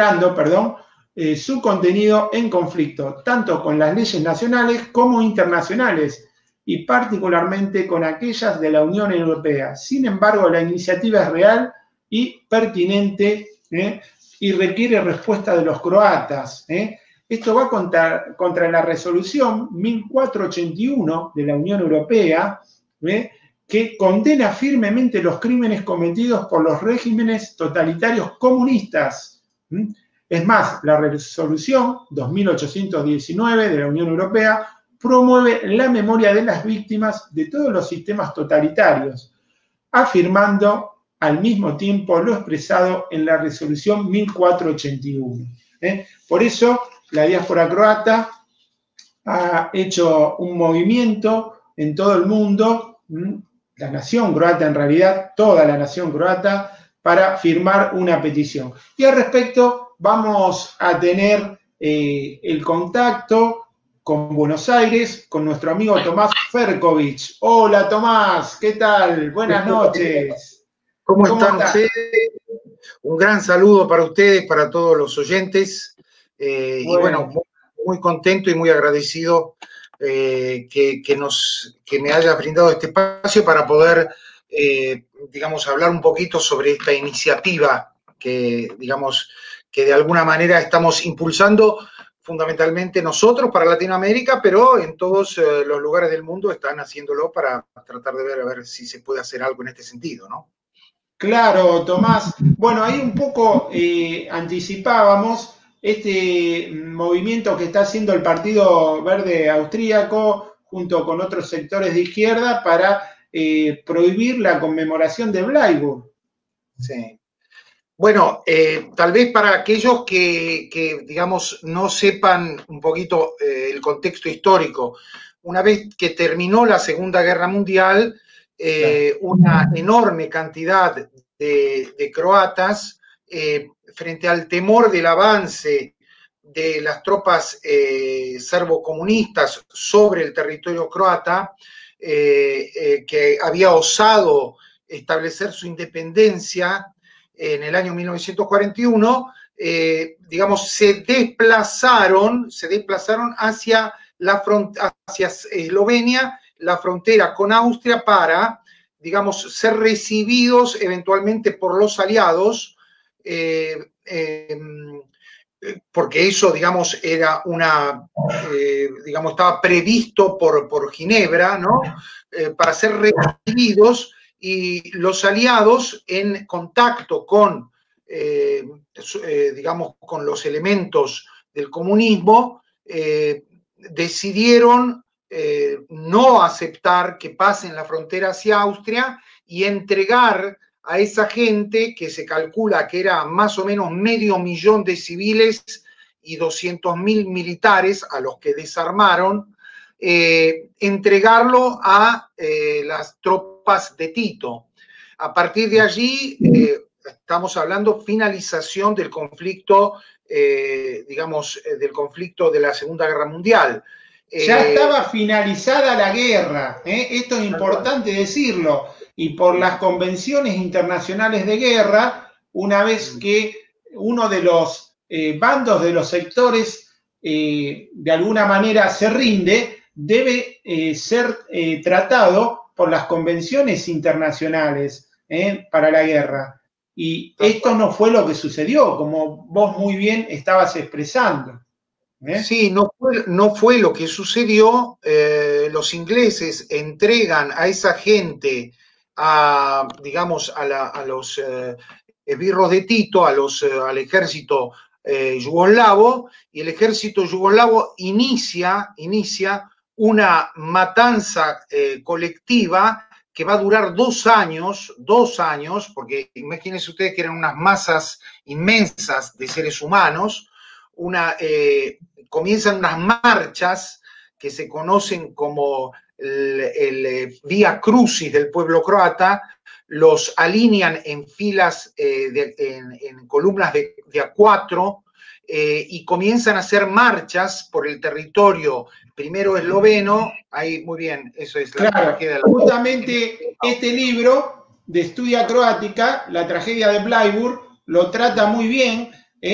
su contenido en conflicto tanto con las leyes nacionales como internacionales y particularmente con aquellas de la Unión Europea. Sin embargo, la iniciativa es real y pertinente y requiere respuesta de los croatas. Esto va contra la resolución 1481 de la Unión Europea, que condena firmemente los crímenes cometidos por los regímenes totalitarios comunistas. Es más, la resolución 2819 de la Unión Europea promueve la memoria de las víctimas de todos los sistemas totalitarios, afirmando al mismo tiempo lo expresado en la resolución 1481. Por eso, la diáspora croata ha hecho un movimiento en todo el mundo, la nación croata en realidad, toda la nación croata, para firmar una petición. Y al respecto vamos a tener el contacto con Buenos Aires, con nuestro amigo Tomás Ferkovic. Hola Tomás, ¿qué tal? Buenas noches. ¿Cómo están ustedes? Un gran saludo para ustedes, para todos los oyentes. Y bueno, muy contento y muy agradecido que me haya brindado este espacio para poder, digamos, hablar un poquito sobre esta iniciativa que, digamos, que de alguna manera estamos impulsando fundamentalmente nosotros para Latinoamérica, pero en todos los lugares del mundo están haciéndolo para tratar de ver a ver si se puede hacer algo en este sentido, ¿no? Claro, Tomás. Bueno, ahí un poco anticipábamos este movimiento que está haciendo el Partido Verde Austríaco junto con otros sectores de izquierda para prohibir la conmemoración de Bleiburg. Sí. Bueno, tal vez para aquellos que, digamos, no sepan un poquito el contexto histórico, una vez que terminó la Segunda Guerra Mundial, una enorme cantidad de croatas frente al temor del avance de las tropas serbo-comunistas sobre el territorio croata, que había osado establecer su independencia en el año 1941, digamos, se desplazaron hacia Eslovenia, la frontera con Austria, para, digamos, ser recibidos eventualmente por los aliados, porque eso, digamos, era digamos, estaba previsto por Ginebra, ¿no? Para ser recibidos, y los aliados, en contacto con, digamos, con los elementos del comunismo, decidieron no aceptar que pasen la frontera hacia Austria y entregar a esa gente, que se calcula que era más o menos 500.000 de civiles y 200.000 militares, a los que desarmaron, entregarlo a las tropas de Tito. A partir de allí, estamos hablando finalización del conflicto, digamos, del conflicto de la Segunda Guerra Mundial. Ya estaba finalizada la guerra, esto es importante decirlo, y por las convenciones internacionales de guerra, una vez que uno de los bandos, de los sectores, de alguna manera se rinde, debe ser tratado por las convenciones internacionales para la guerra. Y esto no fue lo que sucedió, como vos muy bien estabas expresando. Sí, no fue lo que sucedió. Los ingleses entregan a esa gente, digamos, a los esbirros de Tito, al ejército yugoslavo, y el ejército yugoslavo inicia una matanza colectiva que va a durar 2 años, porque imagínense ustedes que eran unas masas inmensas de seres humanos. Comienzan unas marchas que se conocen como el Vía Crucis del pueblo croata, los alinean en filas, en columnas de A4, y comienzan a hacer marchas por el territorio, primero esloveno, ahí muy bien, eso es la tragedia de la... Justamente este libro de Studia Croatica, la tragedia de Bleiburg, lo trata muy bien,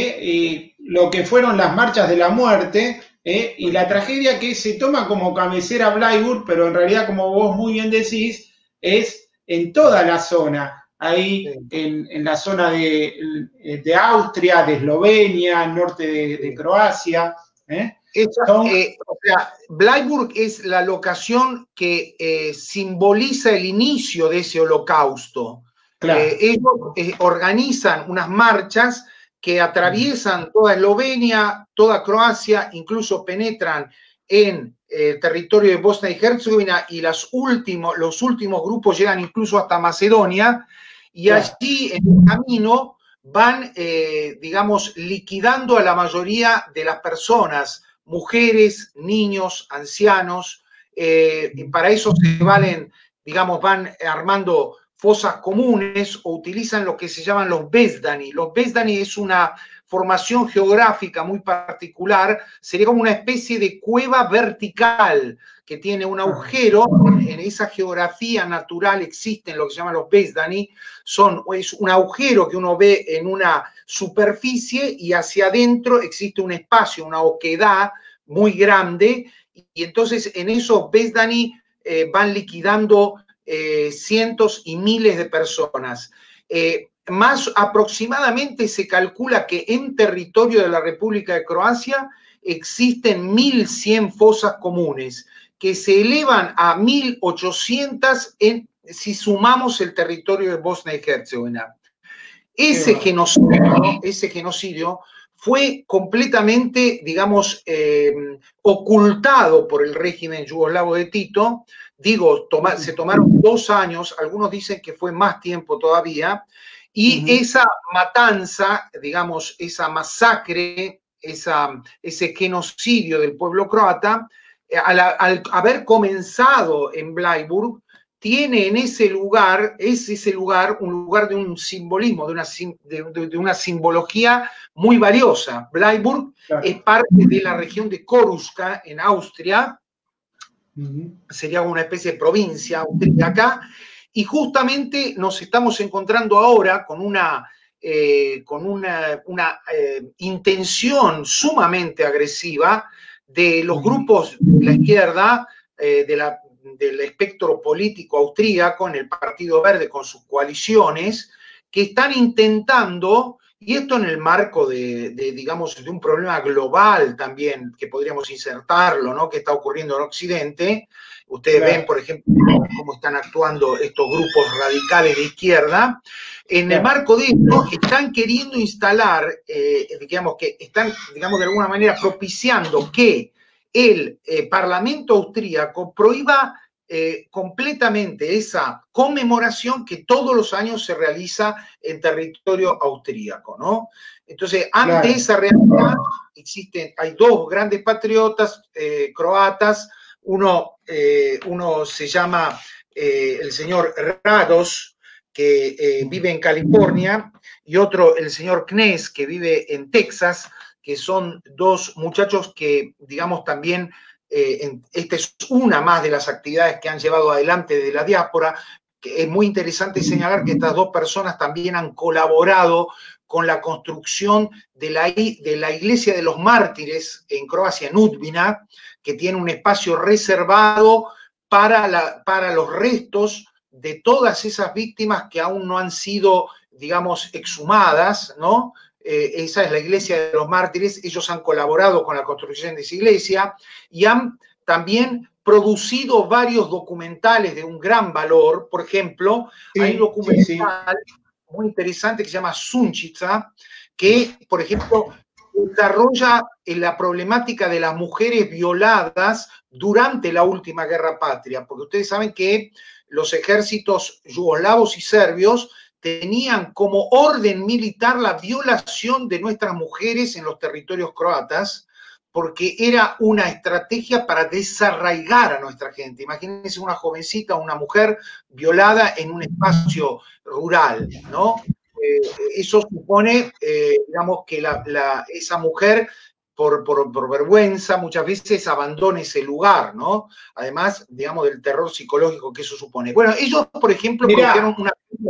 lo que fueron las marchas de la muerte, y la tragedia que se toma como cabecera Bleiburg, pero en realidad, como vos muy bien decís, es en toda la zona, ahí en la zona de Austria, de Eslovenia, norte de Croacia. O sea, Bleiburg es la locación que simboliza el inicio de ese holocausto. Claro. Ellos organizan unas marchas que atraviesan toda Eslovenia, toda Croacia, incluso penetran en el territorio de Bosnia y Herzegovina, y los últimos grupos llegan incluso hasta Macedonia, y allí en el camino van, digamos, liquidando a la mayoría de las personas, mujeres, niños, ancianos. Para eso se valen, digamos, van armando fosas comunes o utilizan lo que se llaman los bezdani. Los bezdani es una formación geográfica muy particular, sería como una especie de cueva vertical que tiene un agujero. En esa geografía natural existen lo que se llaman los bezdani, es un agujero que uno ve en una superficie y hacia adentro existe un espacio, una oquedad muy grande, y entonces en esos bezdani van liquidando cientos y miles de personas. Más aproximadamente se calcula que en territorio de la República de Croacia existen 1.100 fosas comunes, que se elevan a 1.800 si sumamos el territorio de Bosnia y Herzegovina. Ese genocidio fue completamente, digamos, ocultado por el régimen yugoslavo de Tito. Digo, se tomaron 2 años, algunos dicen que fue más tiempo todavía, y esa matanza, digamos, esa masacre, ese genocidio del pueblo croata, al haber comenzado en Bleiburg, tiene en ese lugar, es ese lugar un lugar de un simbolismo, de una simbología muy valiosa. Bleiburg es parte de la región de Corusca, en Austria, sería una especie de provincia austríaca, y justamente nos estamos encontrando ahora con una intención sumamente agresiva de los grupos de la izquierda, del espectro político austríaco, en el Partido Verde con sus coaliciones, que están intentando, y esto en el marco digamos, de un problema global también, que podríamos insertarlo, ¿no?, que está ocurriendo en Occidente. Ustedes ven, por ejemplo, cómo están actuando estos grupos radicales de izquierda. En el marco de esto, están queriendo instalar, digamos, que están, digamos, de alguna manera propiciando que el Parlamento austríaco prohíba completamente esa conmemoración que todos los años se realiza en territorio austríaco, ¿no? Entonces, ante esa realidad, hay dos grandes patriotas croatas. Uno se llama el señor Rados, que vive en California, y otro, el señor Knez, que vive en Texas, que son dos muchachos que, digamos, también, esta es una más de las actividades que han llevado adelante de la diáspora, que es muy interesante señalar que estas dos personas también han colaborado con la construcción de la Iglesia de los Mártires en Croacia, en Udbina, que tiene un espacio reservado para los restos de todas esas víctimas que aún no han sido, digamos, exhumadas, ¿no? Esa es la Iglesia de los Mártires. Ellos han colaborado con la construcción de esa iglesia y han también producido varios documentales de un gran valor. Por ejemplo, hay un documental muy interesante que se llama Sunčica, que, por ejemplo, desarrolla la problemática de las mujeres violadas durante la última guerra patria, porque ustedes saben que los ejércitos yugoslavos y serbios tenían como orden militar la violación de nuestras mujeres en los territorios croatas, porque era una estrategia para desarraigar a nuestra gente. Imagínense una jovencita, una mujer violada en un espacio rural, ¿no? Eso supone, digamos, que esa mujer, por vergüenza, muchas veces abandona ese lugar, ¿no? Además, digamos, del terror psicológico que eso supone. Bueno, ellos, por ejemplo, produjeron una...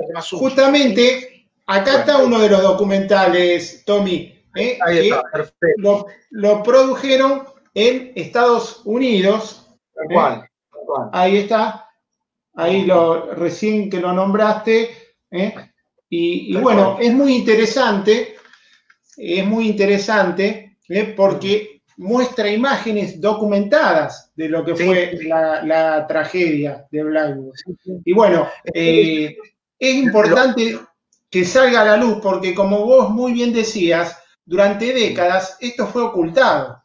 Justamente, acá está uno de los documentales, Tommy, ahí está, perfecto. Lo produjeron en Estados Unidos. ¿Cuál? Ahí está, ahí recién que lo nombraste, y bueno, es muy interesante porque muestra imágenes documentadas de lo que fue la tragedia de Bleiburg. Y bueno, es importante que salga a la luz porque, como vos muy bien decías, durante décadas esto fue ocultado.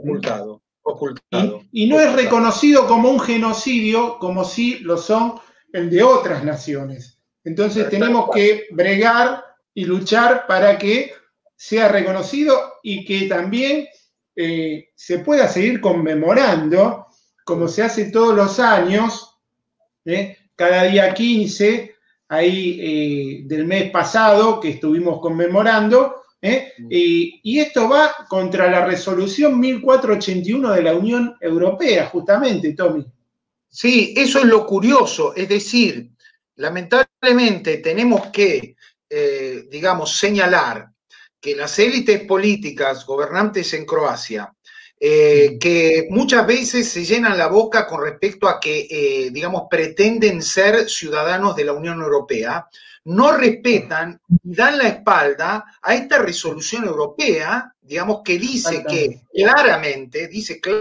Y no es reconocido como un genocidio como si lo son el de otras naciones. Entonces tenemos que bregar y luchar para que sea reconocido y que también se pueda seguir conmemorando, como se hace todos los años, cada día 15, ahí del mes pasado que estuvimos conmemorando, y esto va contra la resolución 1481 de la Unión Europea, justamente, Tommy. Sí, eso es lo curioso, es decir, lamentablemente tenemos que, digamos, señalar que las élites políticas gobernantes en Croacia, que muchas veces se llenan la boca con respecto a que, digamos, pretenden ser ciudadanos de la Unión Europea, no respetan y dan la espalda a esta resolución europea, digamos, que dice claramente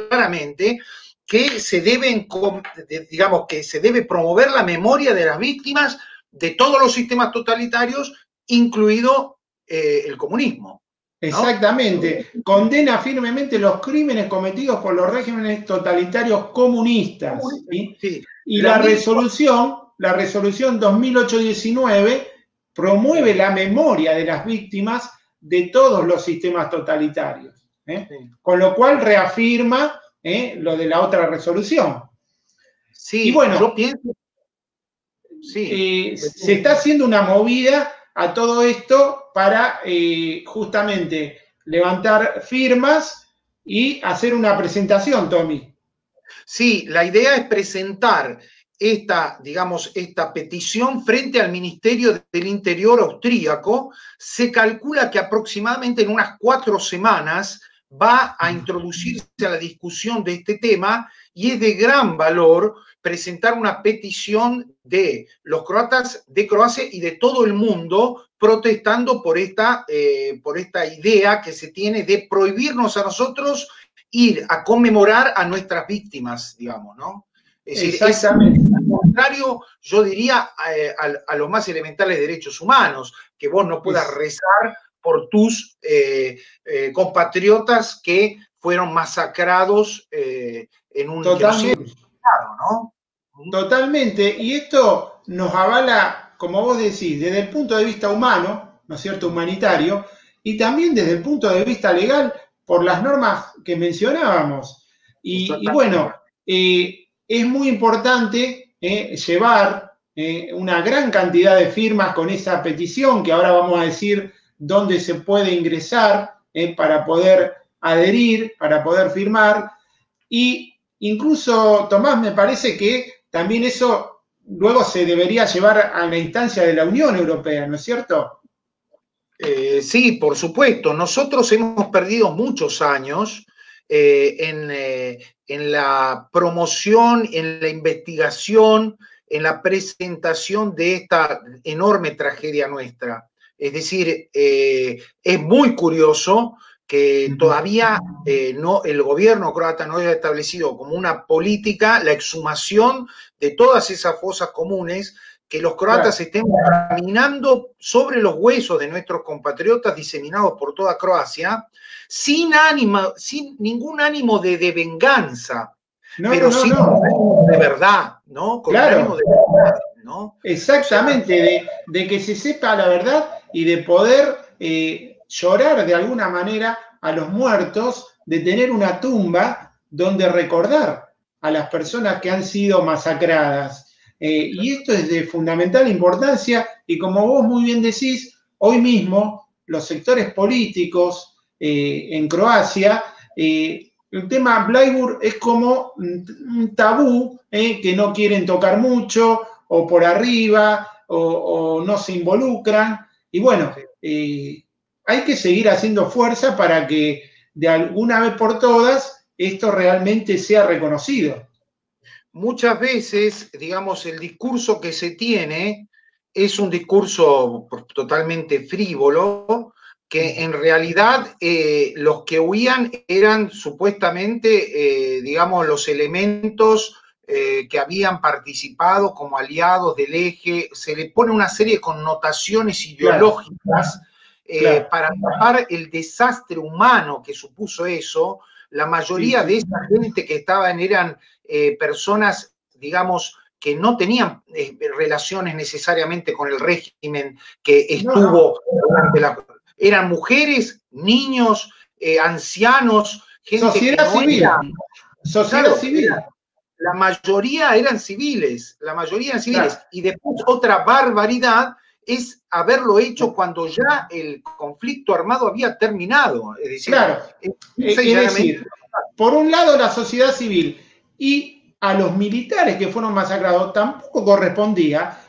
que se deben, digamos, que se debe promover la memoria de las víctimas de todos los sistemas totalitarios, incluido el comunismo, ¿no? Exactamente. Condena firmemente los crímenes cometidos por los regímenes totalitarios comunistas. ¿Sí? Y la resolución 2819 promueve la memoria de las víctimas de todos los sistemas totalitarios. Con lo cual reafirma lo de la otra resolución. Sí, y bueno, yo pienso se está haciendo una movida a todo esto para justamente levantar firmas y hacer una presentación, Tommy. Sí, la idea es presentar esta petición frente al Ministerio del Interior austríaco. Se calcula que aproximadamente en unas 4 semanas va a introducirse a la discusión de este tema y es de gran valor presentar una petición de los croatas de Croacia y de todo el mundo protestando por esta idea que se tiene de prohibirnos a nosotros ir a conmemorar a nuestras víctimas, digamos, ¿no? Es decir, es al contrario, yo diría, a los más elementales derechos humanos, que vos no puedas rezar por tus compatriotas que fueron masacrados en un genocidio, ¿no? Totalmente, y esto nos avala, como vos decís, desde el punto de vista humano, ¿no es cierto?, humanitario, y también desde el punto de vista legal, por las normas que mencionábamos. Y bueno, es muy importante llevar una gran cantidad de firmas con esa petición, que ahora vamos a decir dónde se puede ingresar para poder adherir, para poder firmar, y incluso, Tomás, me parece que también eso luego se debería llevar a la instancia de la Unión Europea, ¿no es cierto? Sí, por supuesto. Nosotros hemos perdido muchos años en la promoción, en la investigación, en la presentación de esta enorme tragedia nuestra. Es decir, es muy curioso que todavía el gobierno croata no haya establecido como una política la exhumación de todas esas fosas comunes, que los croatas estén caminando sobre los huesos de nuestros compatriotas diseminados por toda Croacia, sin ningún ánimo de venganza, pero sin un ánimo de verdad, ¿no? Con un ánimo de verdad, ¿no? Exactamente, de que se sepa la verdad y de poder llorar de alguna manera a los muertos, de tener una tumba donde recordar a las personas que han sido masacradas. Y esto es de fundamental importancia, y como vos muy bien decís, hoy mismo los sectores políticos en Croacia, el tema Bleiburg es como un tabú que no quieren tocar mucho, o por arriba, o no se involucran, y bueno, hay que seguir haciendo fuerza para que de alguna vez por todas esto realmente sea reconocido. Muchas veces, digamos, el discurso que se tiene es un discurso totalmente frívolo, que en realidad los que huían eran supuestamente, digamos, los elementos que habían participado como aliados del eje. Se le pone una serie de connotaciones ideológicas para tapar el desastre humano que supuso eso. La mayoría de esa gente que estaban eran personas, digamos, que no tenían relaciones necesariamente con el régimen que estuvo durante la... Eran mujeres, niños, ancianos, gente sociedad que no civil. Era, sociedad civil. La mayoría eran civiles, Y después otra barbaridad es haberlo hecho cuando ya el conflicto armado había terminado. Es decir, es decir, por un lado la sociedad civil, y a los militares que fueron masacrados tampoco correspondía,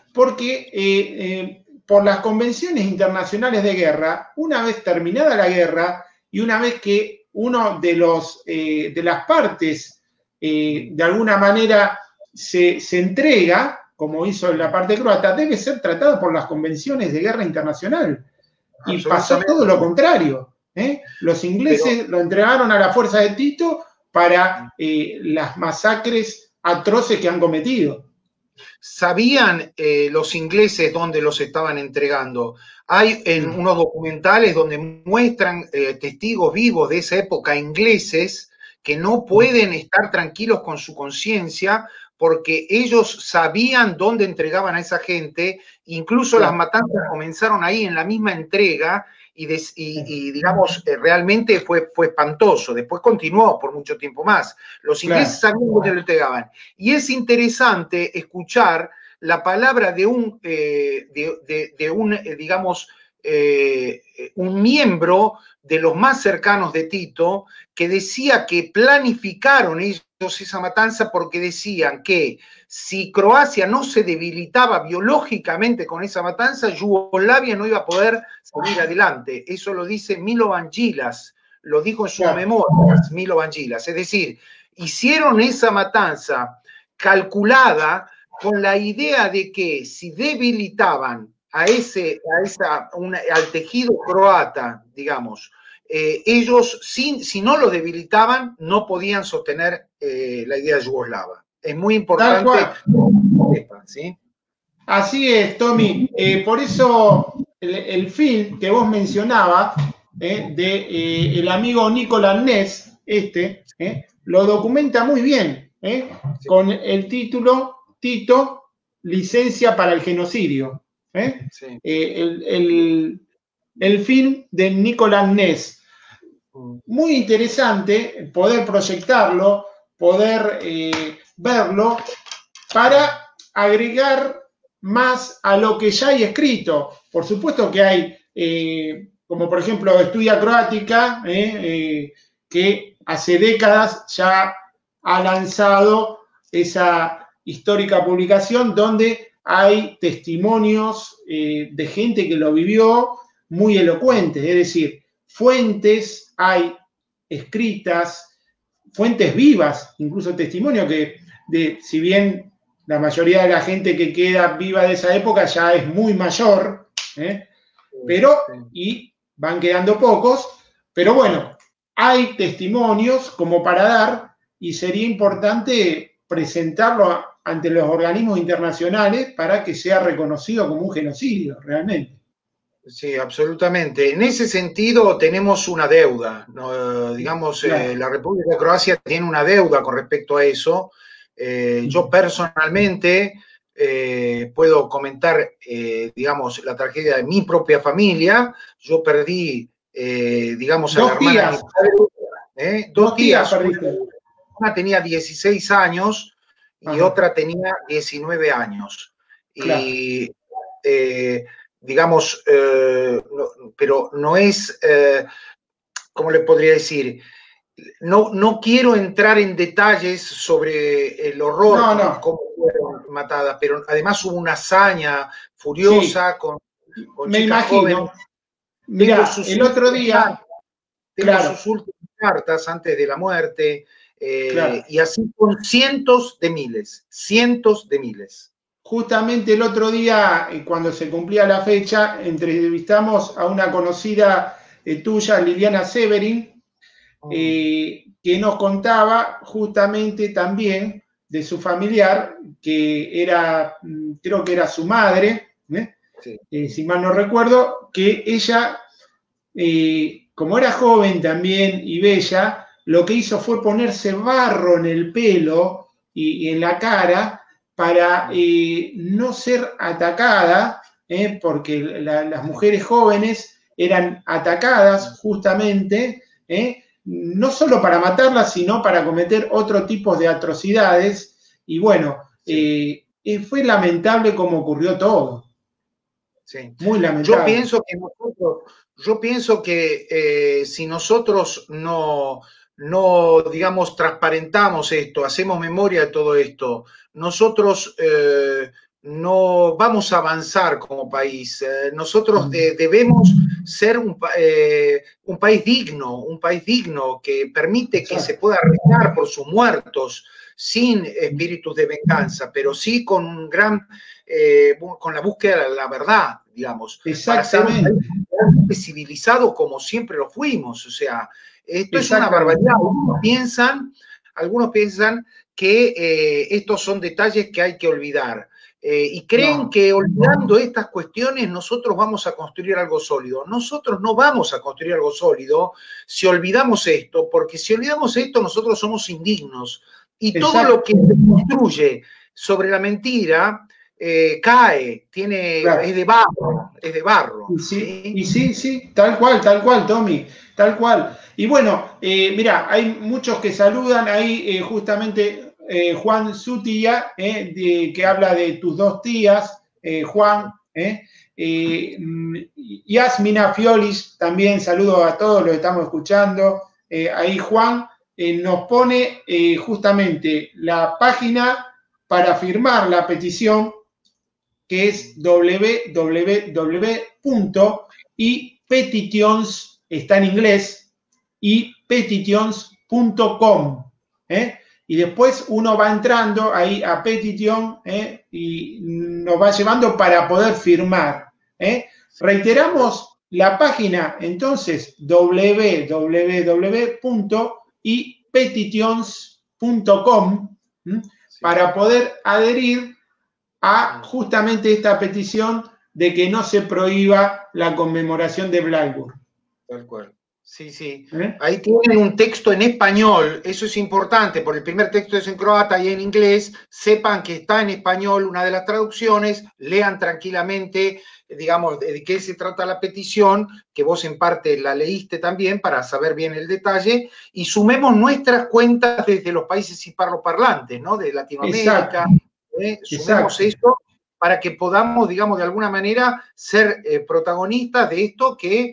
porque por las convenciones internacionales de guerra, una vez terminada la guerra y una vez que uno de las partes de alguna manera se entrega, como hizo la parte croata, debe ser tratado por las convenciones de guerra internacional. Y pasó todo lo contrario. Los ingleses lo entregaron a la fuerza de Tito para las masacres atroces que han cometido. ¿Sabían los ingleses dónde los estaban entregando? Hay en unos documentales donde muestran testigos vivos de esa época ingleses que no pueden estar tranquilos con su conciencia porque ellos sabían dónde entregaban a esa gente. Incluso las matanzas comenzaron ahí en la misma entrega y digamos, realmente fue espantoso. Después continuó por mucho tiempo más. Los ingleses sabían dónde lo entregaban. Y es interesante escuchar la palabra de un digamos, un miembro de los más cercanos de Tito, que decía que planificaron ellos esa matanza porque decían que si Croacia no se debilitaba biológicamente con esa matanza, Yugoslavia no iba a poder salir adelante. Eso lo dice Milovan Djilas, lo dijo en sus memorias, Milovan Djilas. Es decir, hicieron esa matanza calculada con la idea de que si debilitaban al tejido croata, digamos, ellos, si no lo debilitaban, no podían sostener la idea yugoslava. Es muy importante. ¿Sí? Así es, Tommy. Por eso el film que vos mencionabas, el amigo Nicolás Ness, lo documenta muy bien, sí, con el título Tito, licencia para el genocidio. Sí. El film de Nicolás Ness. Muy interesante poder proyectarlo, poder verlo, para agregar más a lo que ya hay escrito. Por supuesto que hay, como por ejemplo Estudia Croática, que hace décadas ya ha lanzado esa histórica publicación donde hay testimonios de gente que lo vivió muy elocuentes, es decir, fuentes hay escritas, fuentes vivas, incluso testimonios que si bien la mayoría de la gente que queda viva de esa época ya es muy mayor, pero, y van quedando pocos, pero bueno, hay testimonios como para dar, y sería importante presentarlo ante los organismos internacionales para que sea reconocido como un genocidio, realmente. Sí, absolutamente. En ese sentido tenemos una deuda, ¿no? Digamos, claro. La República de Croacia tiene una deuda con respecto a eso. Yo personalmente puedo comentar, digamos, la tragedia de mi propia familia. Yo perdí, digamos, a la hermana de mi padre, 2 días. Una tenía 16 años y otra tenía 19 años. Claro. Y digamos, pero no es, ¿cómo le podría decir? No quiero entrar en detalles sobre el horror, cómo fueron matadas, pero además hubo una hazaña furiosa con me imagino. Mira, el otro día... Tengo sus últimas cartas antes de la muerte, y así con cientos de miles. Justamente el otro día, cuando se cumplía la fecha, entrevistamos a una conocida tuya, Liliana Severin, que nos contaba justamente también de su familiar, que era, creo que era su madre, si mal no recuerdo, que ella, como era joven también y bella, lo que hizo fue ponerse barro en el pelo y en la cara, para no ser atacada, porque las mujeres jóvenes eran atacadas justamente, no solo para matarlas, sino para cometer otro tipo de atrocidades, y bueno, fue lamentable como ocurrió todo. Sí. Muy lamentable. Yo pienso que si nosotros no, digamos, transparentamos esto, hacemos memoria de todo esto, nosotros no vamos a avanzar como país. Nosotros debemos ser un país digno que permite que se pueda rezar por sus muertos sin espíritus de venganza, pero sí con un gran, con la búsqueda de la verdad, digamos. Exactamente. Para ser un país civilizado como siempre lo fuimos. O sea, esto es una barbaridad. Algunos piensan que estos son detalles que hay que olvidar. Y creen que olvidando estas cuestiones nosotros vamos a construir algo sólido. Nosotros no vamos a construir algo sólido si olvidamos esto, porque si olvidamos esto nosotros somos indignos. Y todo lo que se construye sobre la mentira cae, es de barro. Y sí, tal cual, Tommy, tal cual. Y bueno, mira, hay muchos que saludan ahí justamente Juan Zutilla, que habla de tus dos tías, Juan. Yasmina Fiolis, también saludo a todos los que estamos escuchando. Ahí Juan nos pone justamente la página para firmar la petición, que es www.ipetitions, está en inglés, ipetitions.com. Y después uno va entrando ahí a Petition y nos va llevando para poder firmar. Reiteramos la página, entonces, www.ipetitions.com para poder adherir a justamente esta petición de que no se prohíba la conmemoración de Bleiburg. Tal cual. Sí, sí. Ahí tienen un texto en español, eso es importante, porque el primer texto es en croata y en inglés. Sepan que está en español una de las traducciones, lean tranquilamente, digamos, de qué se trata la petición, que vos en parte la leíste también para saber bien el detalle, y sumemos nuestras cuentas desde los países hispanoparlantes, ¿no? De Latinoamérica. Sumemos esto para que podamos, digamos, de alguna manera ser protagonistas de esto que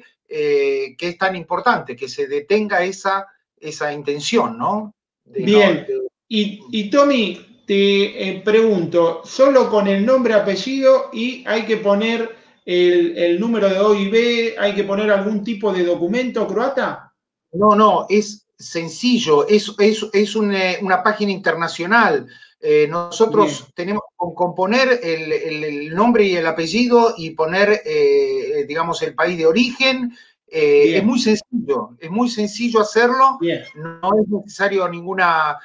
es tan importante, que se detenga esa intención, ¿no? Bien, y Tommy, te pregunto, ¿solo con el nombre, apellido y hay que poner el número de OIB, hay que poner algún tipo de documento croata? No, es sencillo, es una página internacional. Nosotros tenemos con poner el nombre y el apellido y poner, digamos, el país de origen. Es muy sencillo hacerlo. No es necesario ninguna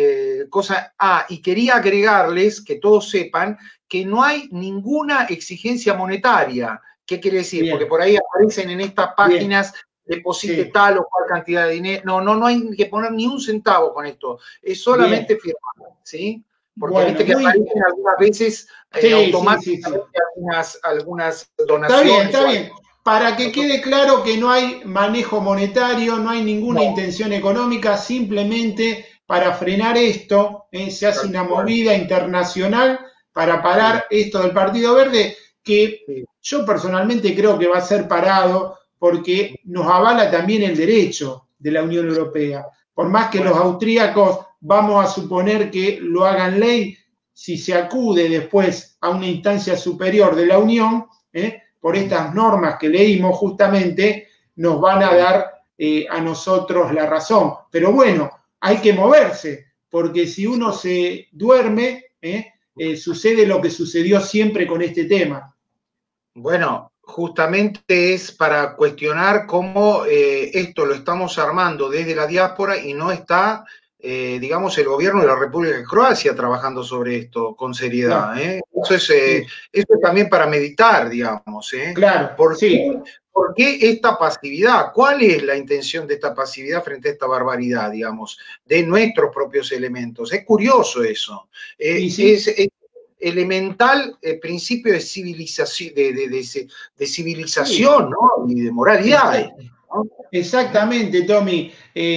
cosa. Y quería agregarles, que todos sepan, que no hay ninguna exigencia monetaria. ¿Qué quiere decir? Porque por ahí aparecen en estas páginas, deposite tal o cual cantidad de dinero. No hay que poner ni un centavo con esto. Es solamente firmar, ¿sí? Porque viste que aparecen algunas veces automáticamente algunas donaciones. Está bien. Para que quede claro que no hay manejo monetario, no hay ninguna intención económica, simplemente para frenar esto, se hace una movida internacional para parar esto del Partido Verde, que yo personalmente creo que va a ser parado porque nos avala también el derecho de la Unión Europea. Por más que los austríacos vamos a suponer que lo hagan ley, si se acude después a una instancia superior de la Unión, por estas normas que leímos justamente, nos van a dar a nosotros la razón. Pero bueno, hay que moverse, porque si uno se duerme, sucede lo que sucedió siempre con este tema. Bueno, justamente es para cuestionar cómo esto lo estamos armando desde la diáspora y no está, digamos, el gobierno de la República de Croacia trabajando sobre esto con seriedad. Eso es también para meditar, digamos. Claro, ¿Por qué esta pasividad? ¿Cuál es la intención de esta pasividad frente a esta barbaridad, digamos, de nuestros propios elementos? Es curioso eso. Es elemental principio de civilización, de civilización, ¿no? Y de moralidad. Exactamente, Tommy.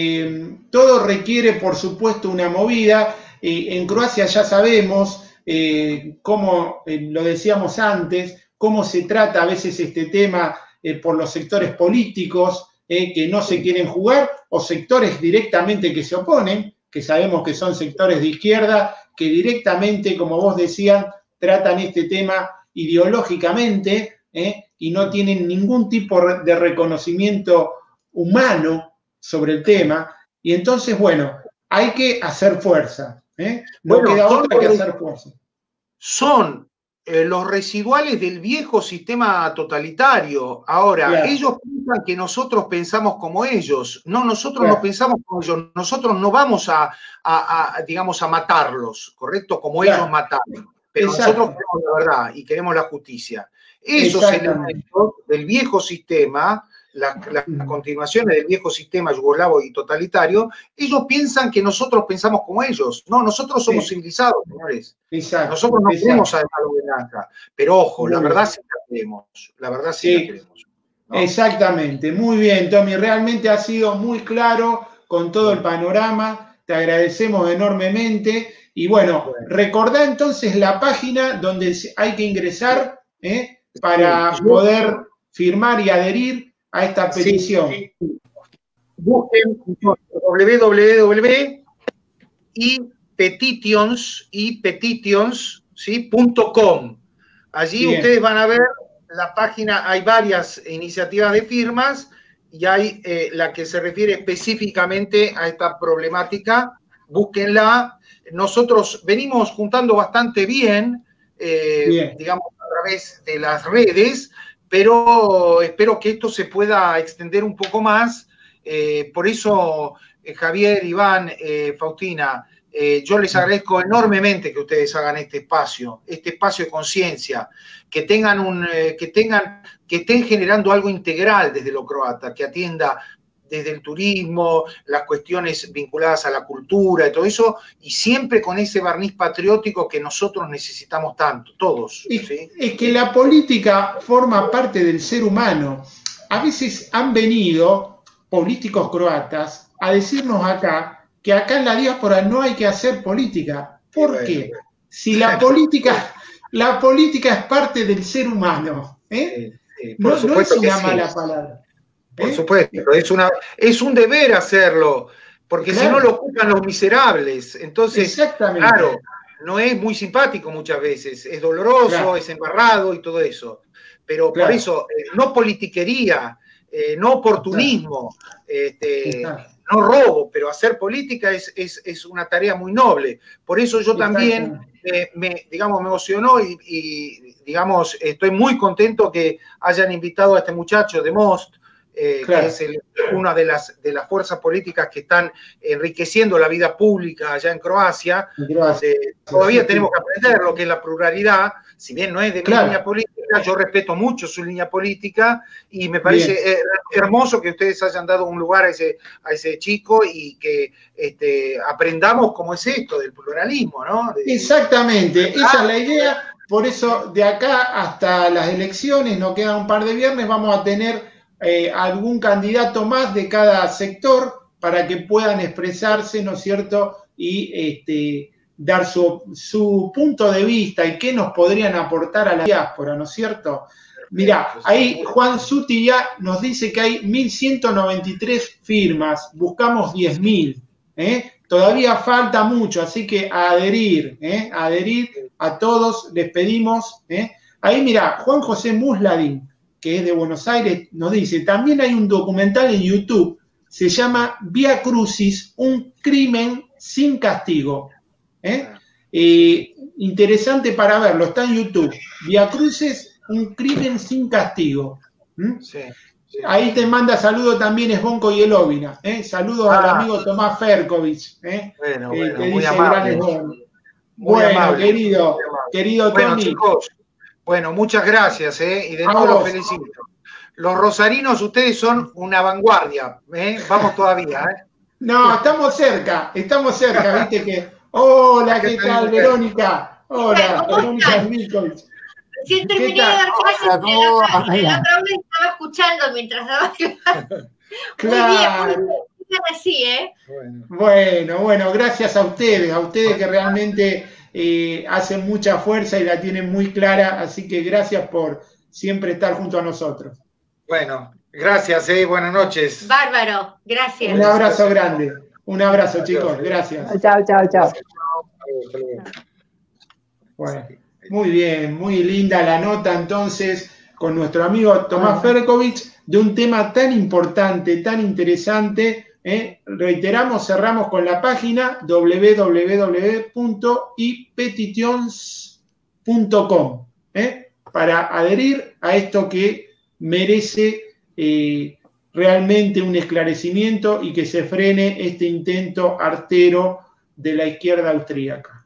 Todo requiere, por supuesto, una movida. En Croacia ya sabemos, cómo lo decíamos antes, cómo se trata a veces este tema por los sectores políticos que no se quieren jugar, o sectores directamente que se oponen, que sabemos que son sectores de izquierda, que directamente, como vos decías, tratan este tema ideológicamente y no tienen ningún tipo de reconocimiento humano sobre el tema. Y entonces, bueno, hay que hacer fuerza. No queda otra que hacer fuerza. Son los residuales del viejo sistema totalitario. Ahora, ellos piensan que nosotros pensamos como ellos. No, nosotros no pensamos como ellos. Nosotros no vamos digamos, a matarlos, ¿correcto? Como ellos mataron. Pero nosotros queremos la verdad y queremos la justicia. Esos elementos del viejo sistema, las continuaciones del viejo sistema yugoslavo y totalitario, ellos piensan que nosotros pensamos como ellos. No, nosotros somos civilizados, señores. Nosotros no queremos además de granja. Pero ojo, la verdad sí la queremos. La verdad sí la queremos, ¿no? Exactamente. Muy bien, Tommy. Realmente ha sido muy claro con todo el panorama. Te te agradecemos enormemente. Y bueno, recordá entonces la página donde hay que ingresar para poder firmar y adherir a esta petición. Sí. Busquen www.petitions.com. Allí ustedes van a ver la página, hay varias iniciativas de firmas y hay la que se refiere específicamente a esta problemática. Búsquenla. Nosotros venimos juntando bastante bien, digamos, a través de las redes, pero espero que esto se pueda extender un poco más. Por eso, Javier, Iván, Faustina, yo les agradezco enormemente que ustedes hagan este espacio de conciencia, que estén generando algo integral desde lo croata, que atienda desde el turismo, las cuestiones vinculadas a la cultura y todo eso, y siempre con ese barniz patriótico que nosotros necesitamos tanto, todos. ¿Sí? Es que la política forma parte del ser humano. A veces han venido políticos croatas a decirnos acá que acá en la diáspora no hay que hacer política. ¿Por qué? Si la política es parte del ser humano, no es una mala palabra. Por supuesto, es un deber hacerlo, porque si no lo ocupan los miserables. Entonces, claro, no es muy simpático muchas veces, es doloroso, es embarrado y todo eso. Pero por eso, no politiquería, no oportunismo, no robo, pero hacer política es una tarea muy noble. Por eso yo también me emocionó y digamos, estoy muy contento que hayan invitado a este muchacho de Most, que es una de las fuerzas políticas que están enriqueciendo la vida pública allá en Croacia. Todavía tenemos que aprender lo que es la pluralidad, si bien no es de mi línea política, yo respeto mucho su línea política y me parece hermoso que ustedes hayan dado un lugar a ese chico y que aprendamos cómo es esto del pluralismo, ¿no? Exactamente, esa es la idea. Por eso de acá hasta las elecciones, nos quedan un par de viernes, vamos a tener algún candidato más de cada sector para que puedan expresarse, ¿no es cierto? Y dar su punto de vista y qué nos podrían aportar a la diáspora, ¿no es cierto? Mirá, ahí Juan Suti ya nos dice que hay 1.193 firmas, buscamos 10.000, Todavía falta mucho, así que a adherir a todos, les pedimos, Ahí mirá, Juan José Musladín, que es de Buenos Aires, nos dice, también hay un documental en YouTube, se llama Vía Crucis, un crimen sin castigo. Interesante para verlo, está en YouTube. Vía Crucis, un crimen sin castigo. Ahí te manda saludos también Esbonco y Elovina. Saludos al amigo Tomás Ferkovich. Bueno, muy amable. Querido Tony. Chicos, bueno, muchas gracias, y de nuevo los felicito. Los rosarinos, ustedes son una vanguardia, vamos todavía, No, estamos cerca, viste que... Hola, ¿qué tal, Verónica? Hola, Verónica Milkovic. Recién terminé de dar clases, la otra vez estaba escuchando mientras daba clases. Claro. Muy bien, así, Bueno, gracias a ustedes que realmente hacen mucha fuerza y la tienen muy clara, así que gracias por siempre estar junto a nosotros. Bueno, gracias, buenas noches. Bárbaro, gracias. Un abrazo grande, un abrazo, chicos, gracias. Chao. Bueno, muy bien, muy linda la nota entonces con nuestro amigo Tomás Ferkovich de un tema tan importante, tan interesante. Reiteramos, cerramos con la página www.ipetitions.com para adherir a esto que merece realmente un esclarecimiento y que se frene este intento artero de la izquierda austríaca.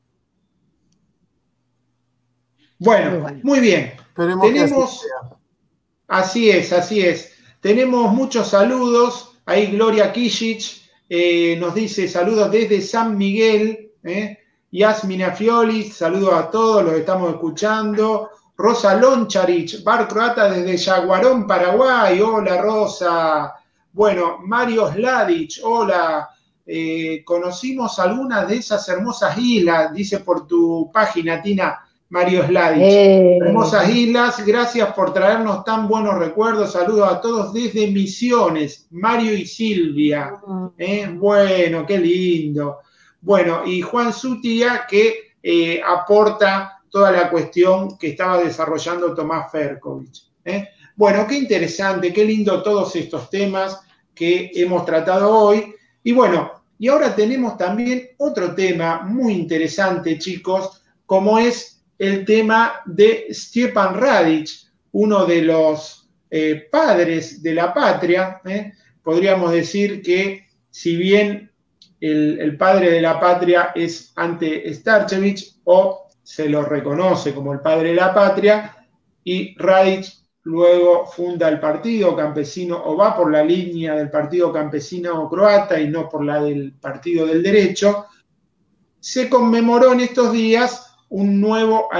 Bueno, muy bien. Tenemos, así es. Tenemos muchos saludos. Ahí Gloria Kisic nos dice saludos desde San Miguel. Yasmina Fioli, saludos a todos, los estamos escuchando. Rosa Loncharich, bar croata desde Yaguarón, Paraguay. Hola, Rosa. Bueno, Mario Sladic, hola. conocimos algunas de esas hermosas islas, dice por tu página, Tina, Mario Sladich. Hermosas islas, gracias por traernos tan buenos recuerdos. Saludos a todos desde Misiones, Mario y Silvia. Bueno, qué lindo. Bueno, y Juan Zutia que aporta toda la cuestión que estaba desarrollando Tomás Ferkovich. Bueno, qué interesante, qué lindo todos estos temas que hemos tratado hoy. Y bueno, y ahora tenemos también otro tema muy interesante, chicos, como es el tema de Stjepan Radić, uno de los padres de la patria. Podríamos decir que si bien el padre de la patria es Ante Starčević, o se lo reconoce como el padre de la patria, y Radić luego funda el Partido Campesino, o va por la línea del Partido Campesino croata y no por la del Partido del Derecho. Se conmemoró en estos días un nuevo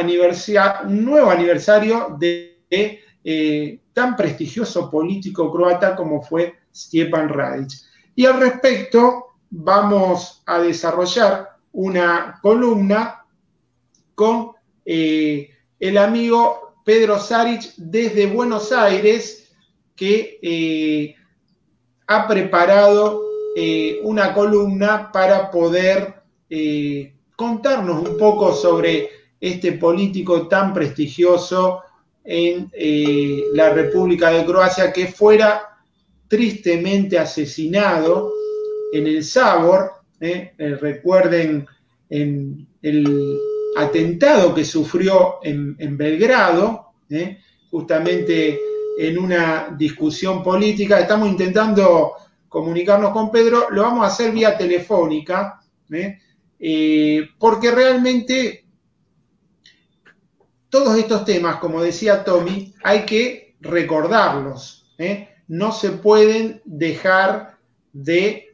aniversario de tan prestigioso político croata como fue Stjepan Radić. Y al respecto vamos a desarrollar una columna con el amigo Pedro Zaric desde Buenos Aires, que ha preparado una columna para poder contarnos un poco sobre este político tan prestigioso en la República de Croacia, que fuera tristemente asesinado en el Sabor. Recuerden en el atentado que sufrió en Belgrado, justamente en una discusión política. Estamos intentando comunicarnos con Pedro, lo vamos a hacer vía telefónica, porque realmente todos estos temas, como decía Tommy, hay que recordarlos, no se pueden dejar de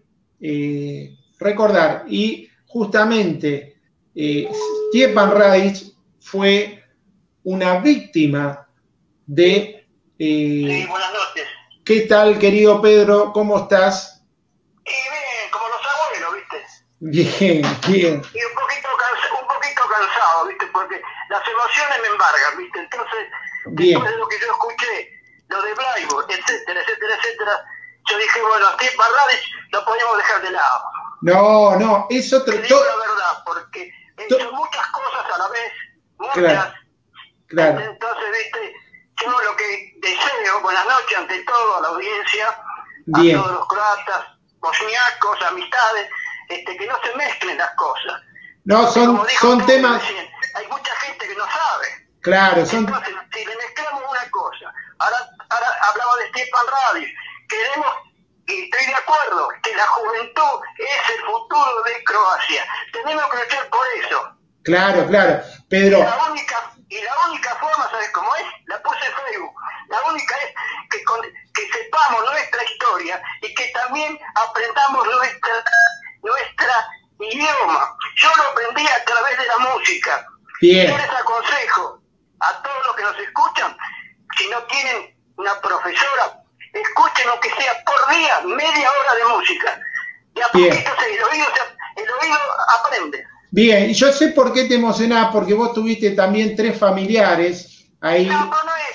recordar. Y justamente Stjepan Radić fue una víctima de... sí, buenas noches. ¿Qué tal, querido Pedro? ¿Cómo estás? Bien, como los abuelos, ¿viste? Bien, bien. Y un poquito cansado, ¿viste? Porque las emociones me embargan, ¿viste? Entonces, bien, después de lo que yo escuché, lo de Braibo, etcétera, yo dije, bueno, Stjepan Radić lo podíamos dejar de lado. No, eso... Te digo la verdad, porque he hecho muchas cosas a la vez, muchas. Claro. Entonces, ¿viste? Yo lo que deseo, buenas noches ante todo a la audiencia, bien, a todos los croatas, bosniacos, amistades, que no se mezclen las cosas. No, son temas... Recién, hay mucha gente que no sabe. Claro, son... Entonces, si le mezclamos una cosa, ahora hablaba de Stjepan Radić, queremos, y estoy de acuerdo, que la juventud es el futuro de Croacia. Tenemos que luchar por eso. Claro, Pedro. Y la única forma, ¿sabes cómo es? La puse en Facebook. La única es que sepamos nuestra historia y que también aprendamos nuestra idioma. Yo lo aprendí a través de la música. Bien. Yo les aconsejo a todos los que nos escuchan, si no tienen una profesora, escuchen lo que sea por día, media hora de música. Y a poquito el oído aprende. Bien, y yo sé por qué te emocionás, porque vos tuviste también 3 familiares ahí. No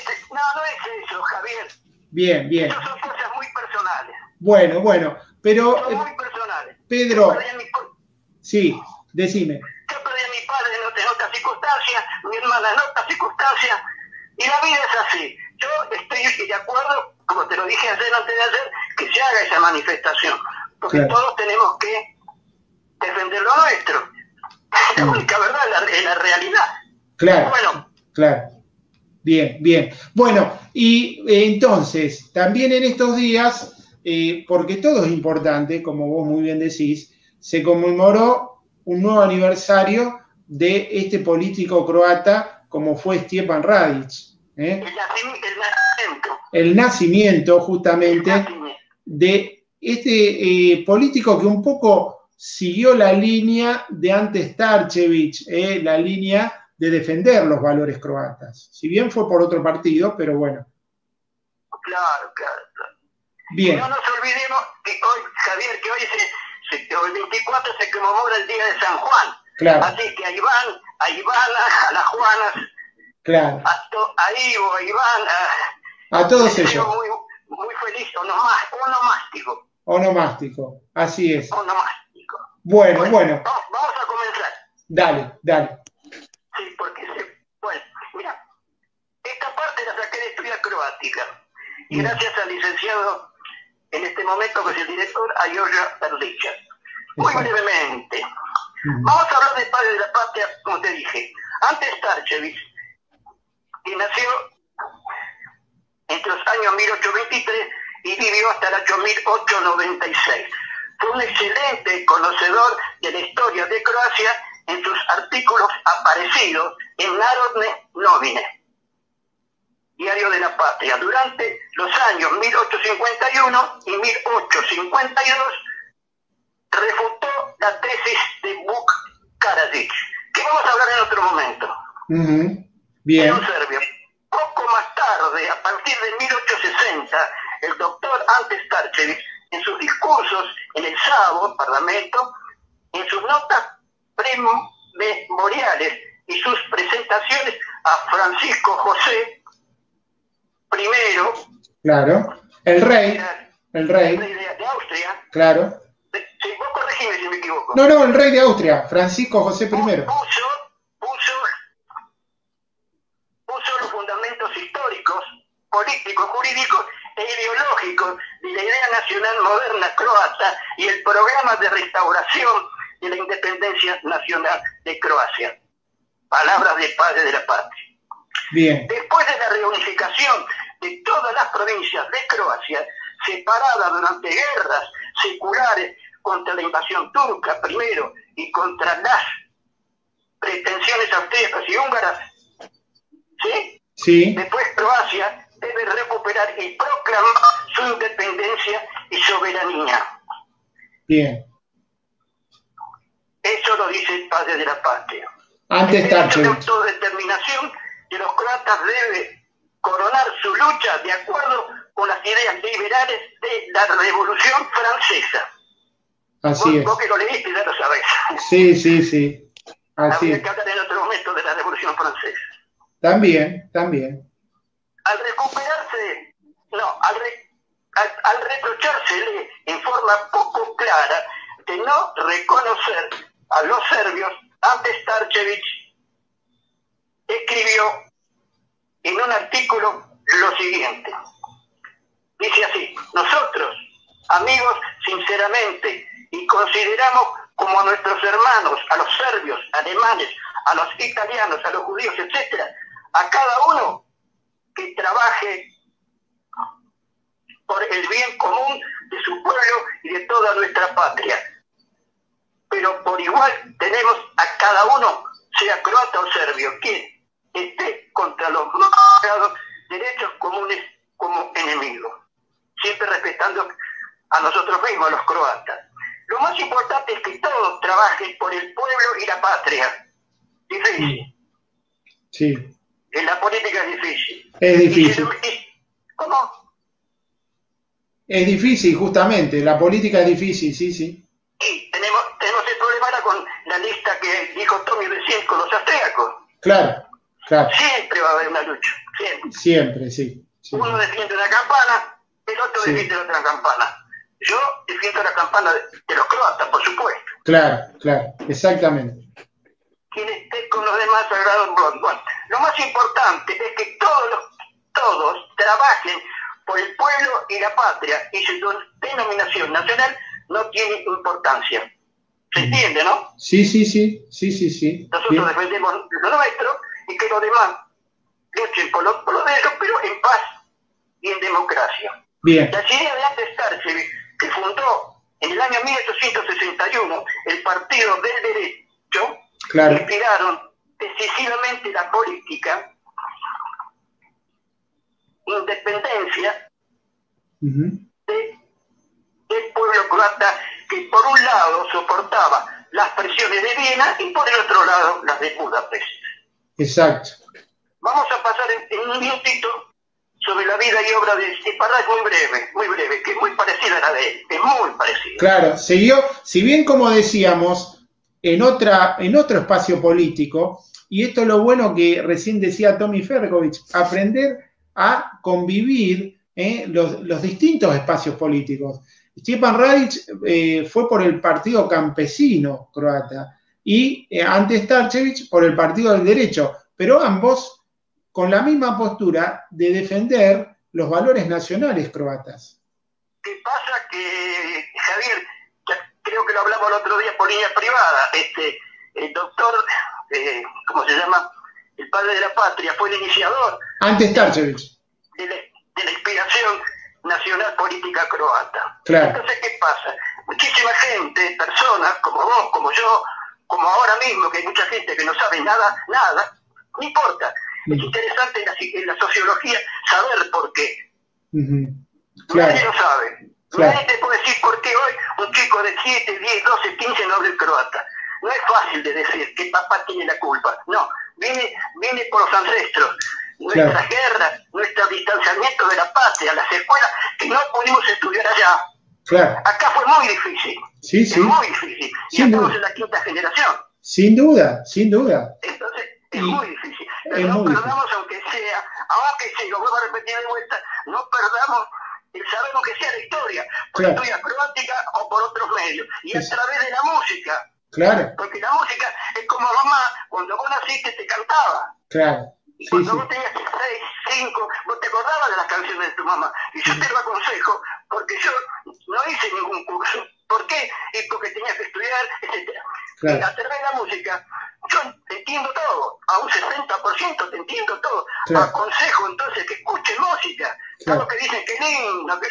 es eso, Javier. Bien. Esas son cosas muy personales. Bueno, pero... Son muy personales. Pedro, sí, decime. Yo perdí a mi padre en otras circunstancias, mi hermana en otras circunstancias, y la vida es así. Yo estoy de acuerdo, como te lo dije antes de ayer, que se haga esa manifestación, porque claro, todos tenemos que defender lo nuestro. La única verdad es la realidad. Claro. Bueno. Claro. Bien. Bueno, y entonces, también en estos días, porque todo es importante, como vos muy bien decís, se conmemoró un nuevo aniversario de este político croata como fue Stjepan Radić. El nacimiento, justamente, de este político que un poco siguió la línea de Ante Starčević, la línea de defender los valores croatas. Si bien fue por otro partido, pero bueno. Claro. Bien. No nos olvidemos que hoy, Javier, que hoy el 24 se conmemora el Día de San Juan. Claro. Así que a Iván, a las Juanas, claro, a Ivo, a Iván, a todos ellos. Muy feliz, onomástico. Onomástico, así es. Onomástico. Bueno. Vamos a comenzar. Dale. Sí, porque bueno, mira, esta parte la saqué de historia croática. Y gracias al licenciado, en este momento, que es el director, Ayoja Perlicha. Muy brevemente. Vamos a hablar del padre de la patria, como te dije. Ante Starčević, que nació entre los años 1823 y vivió hasta el año 1896. Fue un excelente conocedor de la historia de Croacia en sus artículos aparecidos en Narodne novine, Diario de la Patria. Durante los años 1851 y 1852 refutó la tesis de Vuk Karadžić, que vamos a hablar en otro momento. Bien. En un serbio. Poco más tarde, a partir de 1860, el doctor Ante Starčević, en sus discursos en el Sabo, Parlamento, en sus notas prememoriales y sus presentaciones a Francisco José I, claro, el rey de Austria, claro. Sí, vos corregime si me equivoco. No, el rey de Austria, Francisco José I. Puso los fundamentos históricos, políticos, jurídicos e ideológicos de la idea nacional moderna croata y el programa de restauración de la independencia nacional de Croacia. Palabras del padre de la patria. Bien. Después de la reunificación de todas las provincias de Croacia, separadas durante guerras seculares contra la invasión turca primero y contra las pretensiones austríacas y húngaras, ¿sí? Sí. Después Croacia debe recuperar y proclamar su independencia y soberanía. Bien. Eso lo dice el padre de la patria. Ante Starčević. La autodeterminación de los croatas debe coronar su lucha de acuerdo con las ideas liberales de la Revolución Francesa. Así es. Vos que lo leíste ya lo sabés. Sí. Así Habría es. que hablar en otro momento de la Revolución Francesa. También. Al recuperarse, al reprochársele en forma poco clara de no reconocer a los serbios, Ante Starčević escribió en un artículo lo siguiente. Dice así: nosotros, amigos, sinceramente, y consideramos como a nuestros hermanos, a los serbios, alemanes, a los italianos, a los judíos, etc., a cada uno que trabaje por el bien común de su pueblo y de toda nuestra patria. Pero por igual tenemos a cada uno, sea croata o serbio, quien esté contra los derechos comunes como enemigo, siempre respetando a nosotros mismos, los croatas. Lo más importante es que todos trabajen por el pueblo y la patria. Difícil. Sí. En la política es difícil. Es difícil. ¿Cómo? Es difícil, justamente. La política es difícil, sí. Y tenemos el problema ahora con la lista que dijo Tommy recién con los austríacos. Claro. Siempre va a haber una lucha. Siempre, sí. Uno defiende una campana, el otro defiende otra campana. Yo defiendo la campana de los croatas, por supuesto. Claro, exactamente. Quien esté con los demás sagrados. Bueno, lo más importante es que todos trabajen por el pueblo y la patria, y su denominación nacional no tiene importancia. ¿Se entiende, no? Sí. Nosotros Bien. defendemos lo nuestro y que los demás luchen por lo de ellos, pero en paz y en democracia. Bien. Las ideas de Ante Starčević, que fundó en el año 1861 el Partido del Derecho, inspiraron decisivamente la política, independencia del pueblo croata, que por un lado soportaba las presiones de Viena y por el otro lado las de Budapest. Exacto. Vamos a pasar en un minutito sobre la vida y obra de Stipe Radic muy breve, que es muy parecida a la de él, es muy parecida. Claro, siguió, si bien como decíamos, en otro espacio político, y esto es lo bueno que recién decía Tommy Fergovich, aprender a convivir los distintos espacios políticos. Stjepan Radic fue por el Partido Campesino croata y Ante Starčević por el Partido del Derecho, pero ambos con la misma postura de defender los valores nacionales croatas. ¿Qué pasa? Que, Javier, creo que lo hablamos el otro día por línea privada, el doctor, ¿cómo se llama? El padre de la patria, fue el iniciador Ante Starčević de la inspiración nacional política croata. Claro. Entonces, ¿qué pasa? Muchísima gente, personas como vos, como yo, como ahora mismo, que hay mucha gente que no sabe nada, no importa. Es interesante en la sociología saber por qué. Claro. Nadie lo sabe. Claro. Nadie te puede decir por qué hoy un chico de 7, 10, 12, 15 no habla el croata. No es fácil de decir que papá tiene la culpa. No, viene por los ancestros. Nuestras guerras, nuestro distanciamiento de la patria, las escuelas que no pudimos estudiar allá. Claro. Acá fue muy difícil. Sí. Es muy difícil. Y estamos en la 5ª generación. Sin duda. Entonces, es muy difícil. Pero no perdamos, aunque sea, lo vuelvo a repetir de vuelta, no perdamos el saber lo que sea la historia, por la historia croática o por otros medios. Y a través de la música. Claro. Porque la música es como mamá, cuando vos naciste te cantaba. Claro. Y cuando vos tenías 6, 5, vos te acordabas de las canciones de tu mamá. Y yo te lo aconsejo, porque yo no hice ningún curso. ¿Por qué? Y porque tenías que estudiar, etc. Claro. Y a través de la música, yo te entiendo todo. A un 60% te entiendo todo. Claro. Aconsejo entonces que escuchen música. Claro. Que dicen, qué lindo.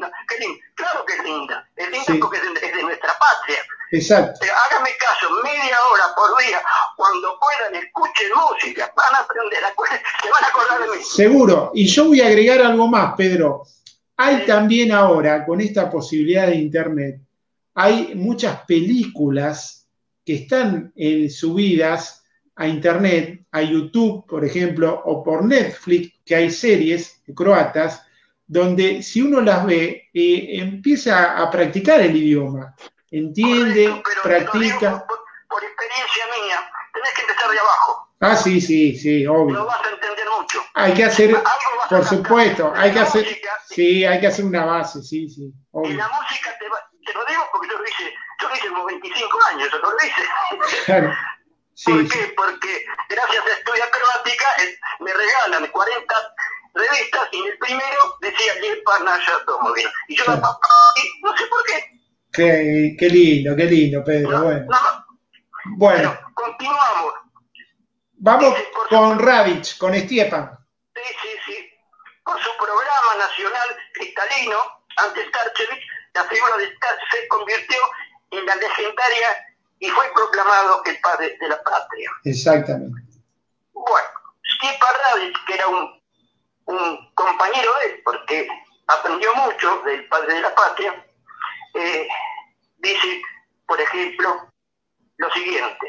Claro que es linda. Es linda porque es de nuestra patria. Exacto. Hágame caso, media hora por día, cuando puedan, escuchen música, van a aprender, se van a acordar de mí. Seguro, y yo voy a agregar algo más, Pedro. Hay también ahora, con esta posibilidad de internet, hay muchas películas que están subidas a internet, a YouTube, por ejemplo, o por Netflix, que hay series croatas, donde si uno las ve, empieza a practicar el idioma. Entiende, correcto, practica. Por experiencia mía, tenés que empezar de abajo. Ah, sí, obvio. No vas a entender mucho. Hay que hacer, por supuesto, hay que hacer, hay que hacer una base, sí, obvio. Y la música, te lo digo porque yo lo hice como 25 años, yo lo hice. Claro. Sí, ¿Por qué? Porque gracias a Estudia Croática me regalan 40 revistas y en el primero decía Lijepa Naša Domovina. Y yo no sé por qué. Qué lindo, Pedro. Bueno, continuamos. Vamos con Radic, con Stjepan. Sí. Por su programa nacional cristalino, ante Starčević, la figura de Starčević se convirtió en la legendaria y fue proclamado el padre de la patria. Exactamente. Bueno, Stjepan Radic, que era un compañero de él, porque aprendió mucho del padre de la patria, dice, por ejemplo, lo siguiente.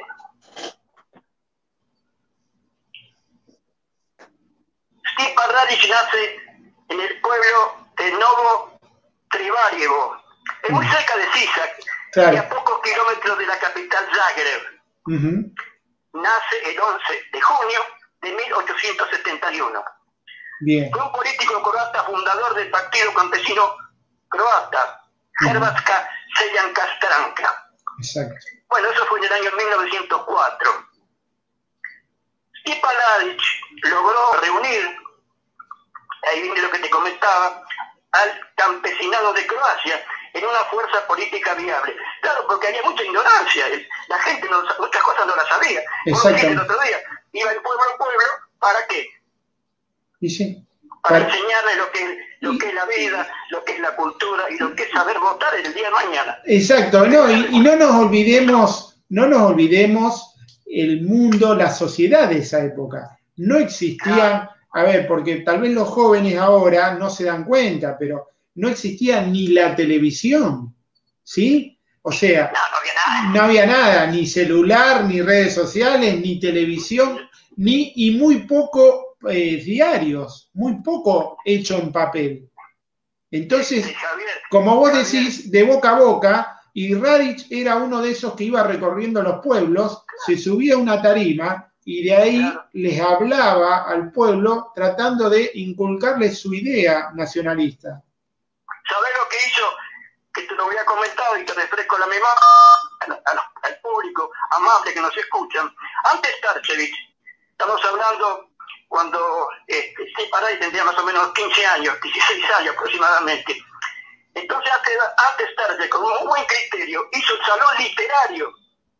Stjepan Radic nace en el pueblo de Novo Tribarjevo, es muy cerca de Sisak, y a pocos kilómetros de la capital Zagreb. Nace el 11 de junio de 1871. Bien. Fue un político croata fundador del Partido Campesino Croata, Hrvatska Seljanska Stranka. Exacto. Bueno, eso fue en el año 1904. Stjepan Radic logró reunir, ahí viene lo que te comentaba, al campesinado de Croacia en una fuerza política viable. Claro, porque había mucha ignorancia, la gente muchas cosas no las sabía. Como el otro día, iba de pueblo a pueblo, ¿para qué? Y sí. Para enseñarle lo que es la vida, lo que es la cultura y lo que es saber votar el día de mañana. Exacto, y no nos olvidemos el mundo, la sociedad de esa época. No existían, a ver, porque tal vez los jóvenes ahora no se dan cuenta, pero no existía ni la televisión, ¿sí? O sea, no había nada, ni celular, ni redes sociales, ni televisión, y muy poco diarios, muy poco hecho en papel. Entonces, como vos decís, de boca a boca, y Radić era uno de esos que iba recorriendo los pueblos, se subía a una tarima y de ahí les hablaba al pueblo tratando de inculcarles su idea nacionalista. ¿Sabés lo que hizo? Que te lo voy a comentar y te refresco la memoria al público amable que nos escuchan. Antes Starčević, estamos hablando cuando Stjepan Radić tendría más o menos 15 años, 16 años aproximadamente. Entonces antes Starčević, con un buen criterio, hizo el salón literario.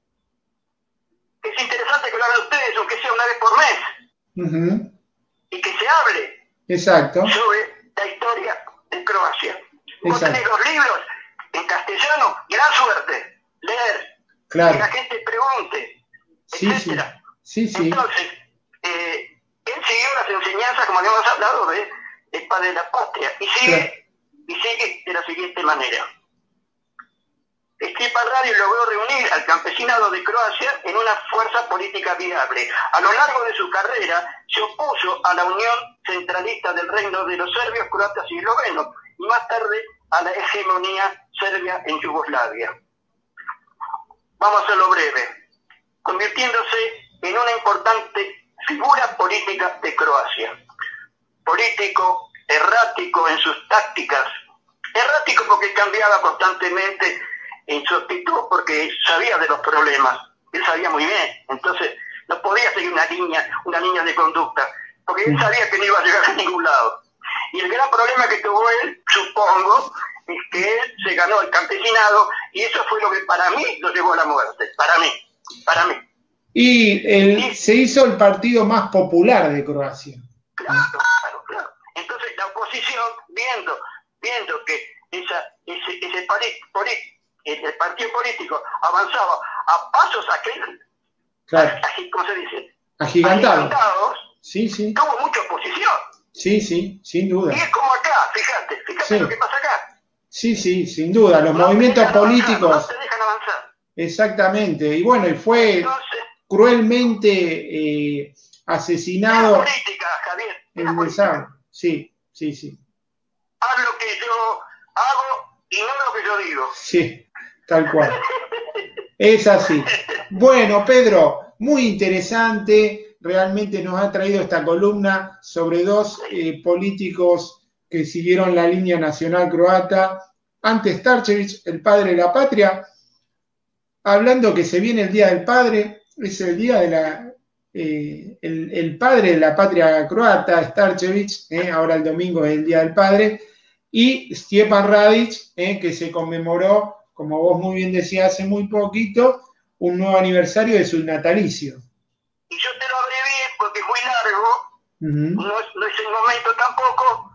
Es interesante que lo hagan ustedes, aunque sea una vez por mes. Y que se hable. Exacto. Sobre la historia de Croacia. Vos tenés los libros en castellano, gran suerte, leer, claro, que la gente pregunte, etcétera. Sí. Entonces, él siguió las enseñanzas, como habíamos hablado, del padre de la patria, y sigue de la siguiente manera. Stjepan Radić logró reunir al campesinado de Croacia en una fuerza política viable. A lo largo de su carrera se opuso a la unión centralista del reino de los serbios, croatas y eslovenos, y más tarde a la hegemonía serbia en Yugoslavia. Vamos a hacerlo breve. Convirtiéndose en una importante figura política de Croacia. Político, errático en sus tácticas. Errático porque cambiaba constantemente en su actitud, porque sabía de los problemas. Él sabía muy bien. Entonces no podía seguir una línea de conducta, porque él sabía que no iba a llegar a ningún lado. Y el gran problema que tuvo él, supongo, es que él se ganó el campesinado y eso fue lo que para mí lo llevó a la muerte. Para mí. Y se hizo el partido más popular de Croacia. Claro. Entonces la oposición, viendo que el partido político avanzaba a pasos ¿cómo se dice? Agigantados. Sí. Tuvo mucha oposición. Sí, sin duda. Y es como acá, fíjate lo que pasa acá. Sí, sin duda, los movimientos políticos. No te dejan avanzar. Exactamente, y bueno, y fue cruelmente asesinado. La política, Javier. En el sábado. Sí. Haz lo que yo hago y no lo que yo digo. Sí, tal cual. Es así. Bueno, Pedro, muy interesante. Realmente nos ha traído esta columna sobre dos políticos que siguieron la línea nacional croata. Ante Starčević, el padre de la patria, hablando que se viene el Día del Padre, es el día de el padre de la patria croata, Starčević, ahora el domingo es el Día del Padre, y Stjepan Radić, que se conmemoró, como vos muy bien decías hace muy poquito, un nuevo aniversario de su natalicio. Y yo te lo abrevié porque es muy largo, no es el momento tampoco,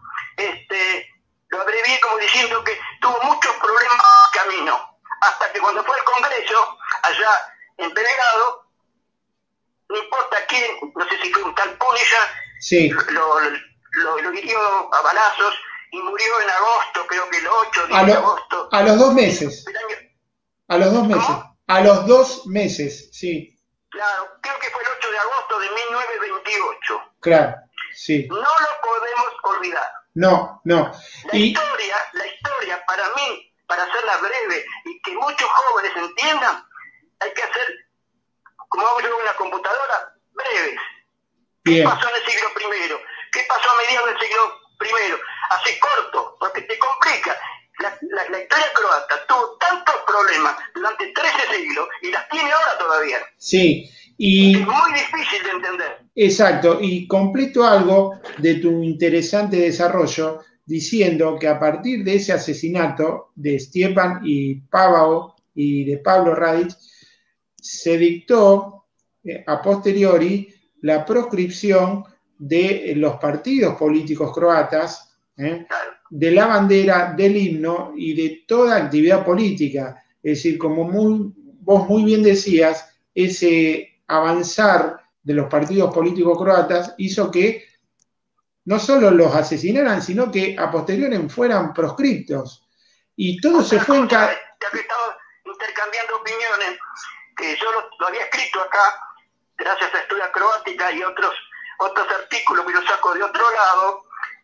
lo abrevié como diciendo que tuvo muchos problemas en el camino, hasta que cuando fue al Congreso, allá en Belgrado, no importa quién, no sé si fue un tal Puniša, lo hirió a balazos y murió en agosto, creo que el 8 de agosto. A los 2 meses. A los 2 meses. ¿Cómo? A los 2 meses, sí. Claro, creo que fue el 8 de agosto de 1928. Claro, sí. No lo podemos olvidar. No. La historia, para mí, para hacerla breve y que muchos jóvenes entiendan, hay que hacer, como hago yo en una computadora, breves. ¿Qué pasó en el siglo I? ¿Qué pasó a mediados del siglo I? Así corto, porque te complica. La historia croata tuvo tantos problemas durante 13 siglos y las tiene ahora todavía. Sí, y es muy difícil de entender. Exacto, y completo algo de tu interesante desarrollo diciendo que a partir de ese asesinato de Stjepan y Pavao y de Pablo Radić, se dictó a posteriori la proscripción de los partidos políticos croatas, de la bandera, del himno y de toda actividad política. Es decir, como vos muy bien decías, ese avanzar de los partidos políticos croatas hizo que no solo los asesinaran, sino que a posteriori fueran proscriptos. Y todo se fue en... Ya que estamos intercambiando opiniones, que yo lo había escrito acá, gracias a Historia Croática y otros otros artículos que yo saco de otro lado,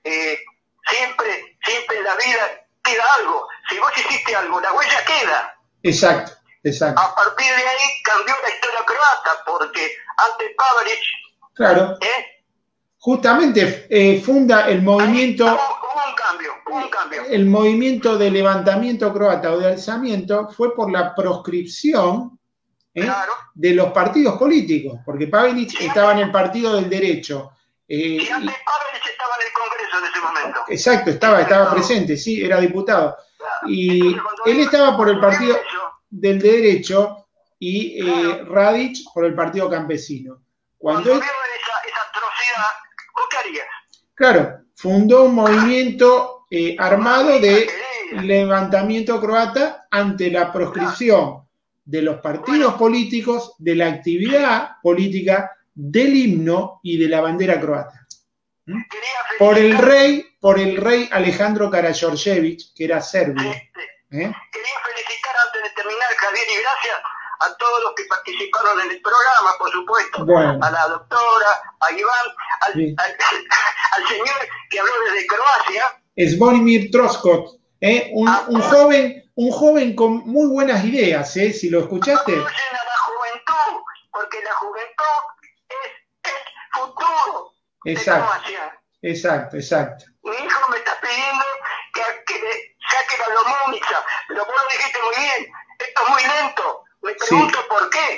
siempre en la vida queda algo. Si vos hiciste algo, la huella queda. Exacto, exacto. A partir de ahí cambió la historia croata, porque antes Pavelić, claro, justamente funda el movimiento. Hubo un cambio. El movimiento de levantamiento croata o de alzamiento fue por la proscripción claro, de los partidos políticos, porque Pavelić estaba en el Partido del Derecho. Y antes Pavelić estaba en el Congreso en ese momento. Exacto, estaba presente, sí, era diputado. Y él estaba por el Partido del Derecho y Radić por el Partido Campesino. Cuando vio esa atrocidad, ¿vos qué harías? Claro, fundó un movimiento armado de levantamiento croata ante la proscripción de los partidos políticos, de la actividad política, del himno y de la bandera croata. Por el rey Alejandro Karađorđević, que era serbio. Quería felicitar antes de terminar, Javier, y gracias a todos los que participaron en el programa, por supuesto, a la doctora, a Iván, al señor que habló desde Croacia. Zvonimir Troskot, un joven con muy buenas ideas, si lo escuchaste. Apoyen a la juventud, porque la juventud es el futuro de Croacia. Exacto. Mi hijo me está pidiendo que saque la Lomonica, pero vos lo dijiste muy bien, esto es muy lento. Me pregunto por qué.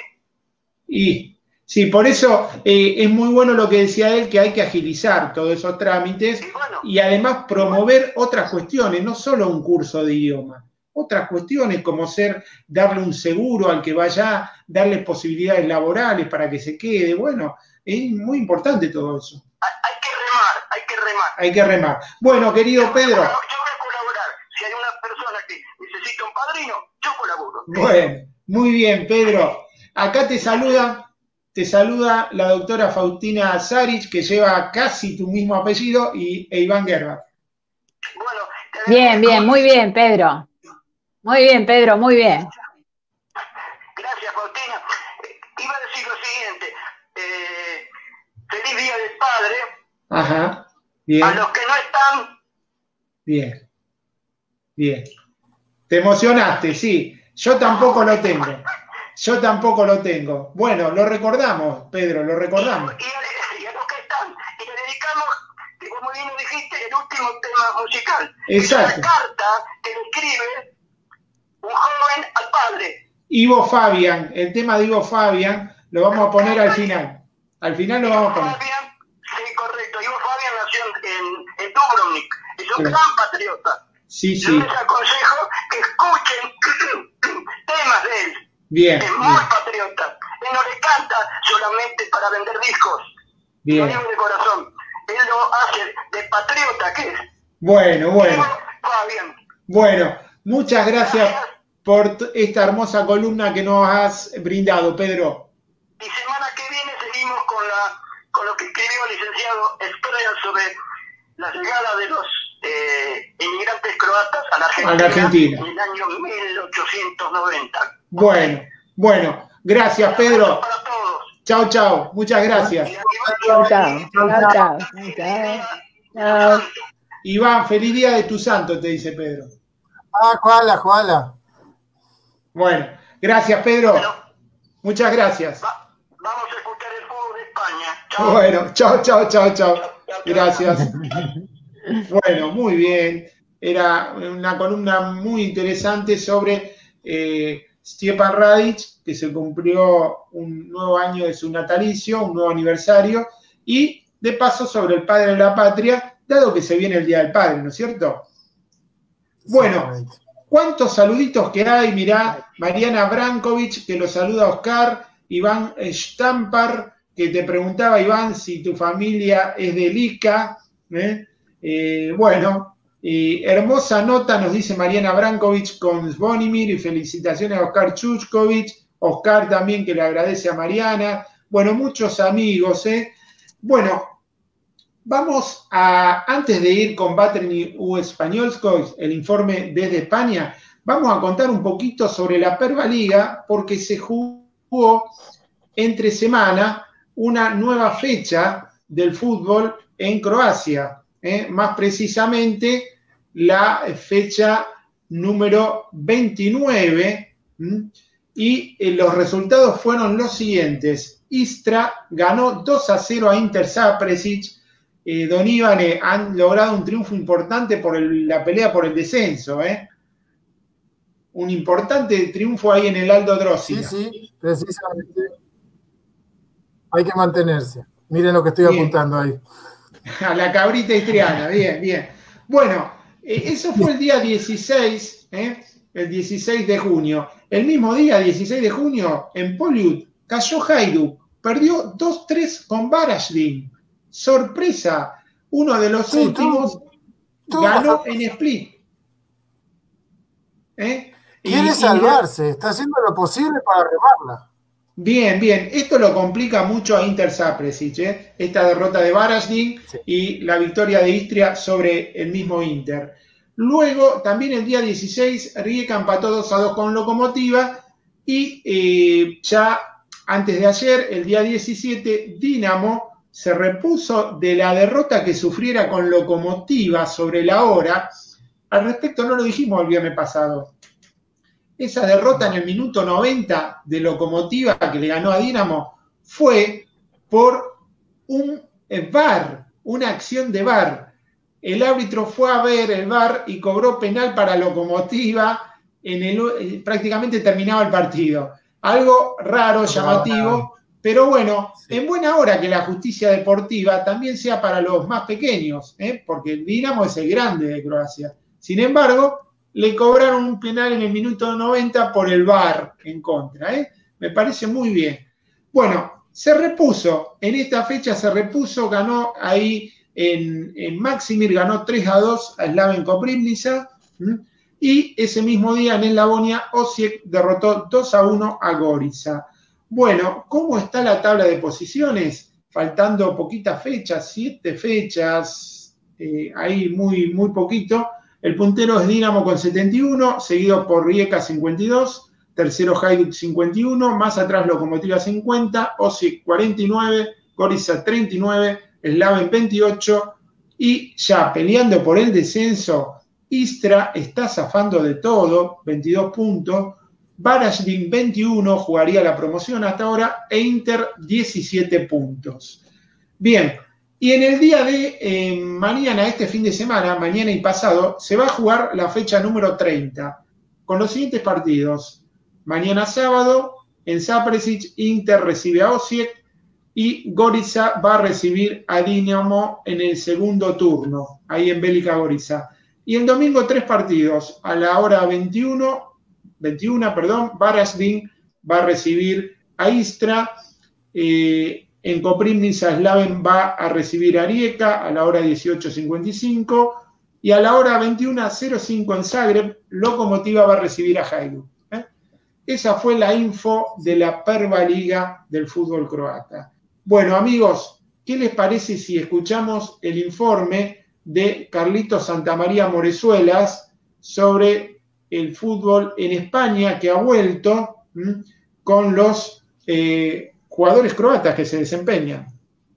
Y sí, por eso es muy bueno lo que decía él, que hay que agilizar todos esos trámites y además promover otras cuestiones, no solo un curso de idioma, otras cuestiones como darle un seguro al que vaya, darle posibilidades laborales para que se quede. Bueno, es muy importante todo eso. Hay que remar. Bueno, querido Pedro. Yo voy a colaborar. Si hay una persona que necesita un padrino, yo colaboro. Bueno, muy bien, Pedro. Acá te saluda la doctora Faustina Zaric, que lleva casi tu mismo apellido, e Iván Gerbat. Bueno, bien, muy bien, Pedro. Muy bien, Pedro, muy bien. Gracias, Faustina. Iba a decir lo siguiente. Feliz Día del Padre. Ajá, bien. A los que no están. Bien. Te emocionaste, sí. Yo tampoco lo tengo. Bueno, lo recordamos, Pedro, lo recordamos. Y a los que están, y le dedicamos, que como bien lo dijiste, el último tema musical. Exacto. La carta que le escribe un joven al padre. Ivo Fabian, el tema de Ivo Fabian, lo vamos a poner al final. Al final lo vamos a poner. Sí, correcto. Ivo Fabian nació en Dubrovnik. Es un gran patriota. Sí. Yo les aconsejo que escuchen temas de él. Bien. Es muy patriota. Él no le canta solamente para vender discos. Bien. Lo digo de corazón. Él lo hace de patriota que es. Bueno. Fabian. Bueno, muchas gracias por esta hermosa columna que nos has brindado, Pedro. Y semana que viene seguimos con lo que escribió el licenciado Estrella sobre la llegada de los inmigrantes croatas a la Argentina en el año 1890. Bueno, gracias, Pedro. Para todos. Chao, muchas gracias. Chao. Iván, feliz día de tu santo, te dice Pedro. Juala. Bueno, gracias, Pedro. Bueno, muchas gracias. Vamos a escuchar el fútbol de España. Chao. Bueno, chao. Gracias. Bueno, muy bien. Era una columna muy interesante sobre Stjepan Radić, que se cumplió un nuevo año de su natalicio, un nuevo aniversario, y de paso sobre el padre de la patria, dado que se viene el Día del Padre, ¿no es cierto? Bueno, ¿cuántos saluditos que hay? Mirá, Mariana Brankovic, que lo saluda Oscar, Iván Stampar, que te preguntaba, Iván, si tu familia es de Lica. Bueno, hermosa nota, nos dice Mariana Brankovic con Zvonimir, y felicitaciones a Oscar Chuchkovic, Oscar también, que le agradece a Mariana. Bueno, muchos amigos, Bueno, vamos antes de ir con Vatreni u Españolskoj, el informe desde España, vamos a contar un poquito sobre la Perva Liga, porque se jugó entre semana una nueva fecha del fútbol en Croacia, más precisamente la fecha número 29, y los resultados fueron los siguientes. Istra ganó 2-0 a Inter Zaprešić. Don Iván, han logrado un triunfo importante por la pelea por el descenso, un importante triunfo ahí en el Aldo Drósila. Sí, precisamente. Hay que mantenerse. Miren lo que estoy apuntando ahí. A la cabrita istriana, bien. Bueno, eso fue el día 16, el 16 de junio. El mismo día, 16 de junio, en Poljud, cayó Hajduk. Perdió 2-3 con Varaždin. Sorpresa, uno de los últimos ganó en Split. Quiere salvarse, está haciendo lo posible para remarla. Bien, esto lo complica mucho a Inter Zaprešić, esta derrota de Varaždin y la victoria de Istria sobre el mismo Inter. Luego, también el día 16, Rijeka empató 2-2 con Lokomotiva y ya antes de ayer, el día 17, Dinamo se repuso de la derrota que sufriera con Lokomotiva sobre la hora. Al respecto no lo dijimos el viernes pasado. Esa derrota en el minuto 90 de Lokomotiva que le ganó a Dinamo fue por un VAR, una acción de VAR. El árbitro fue a ver el VAR y cobró penal para Lokomotiva. Prácticamente terminaba el partido. Algo raro, llamativo, pero bueno, en buena hora que la justicia deportiva también sea para los más pequeños, porque el Dinamo es el grande de Croacia. Sin embargo, le cobraron un penal en el minuto 90 por el VAR en contra. Me parece muy bien. Bueno, se repuso, en esta fecha se repuso, ganó ahí en Maksimir, ganó 3-2 a Slaven Koprivnica, y ese mismo día en Eslavonia, Osijek derrotó 2-1 a Gorica. Bueno, ¿cómo está la tabla de posiciones? Faltando poquitas fechas, 7 fechas, ahí muy poquito. El puntero es Dinamo con 71, seguido por Rijeka 52, tercero Hajduk 51, más atrás Lokomotiva 50, Osijek 49, Gorica 39, Slaven 28, y ya peleando por el descenso, Istra está zafando de todo, 22 puntos, Varaždin 21, jugaría la promoción hasta ahora, e Inter 17 puntos. Bien, y en el día de mañana, este fin de semana, mañana y pasado, se va a jugar la fecha número 30, con los siguientes partidos. Mañana sábado, en Zaprešić, Inter recibe a Osijek y Gorica va a recibir a Dinamo en el segundo turno, ahí en Velika Gorica. Y el domingo 3 partidos, a la hora 21, Varaždin va a recibir a Istra, en Koprivnica Slaven va a recibir a Rijeka a la hora 18:55 y a la hora 21:05 en Zagreb, Lokomotiva va a recibir a Hajduk. Esa fue la info de la Perva Liga del fútbol croata. Bueno, amigos, ¿qué les parece si escuchamos el informe de Carlitos Santamaría Morezuelas sobre el fútbol en España, que ha vuelto con los jugadores croatas que se desempeñan?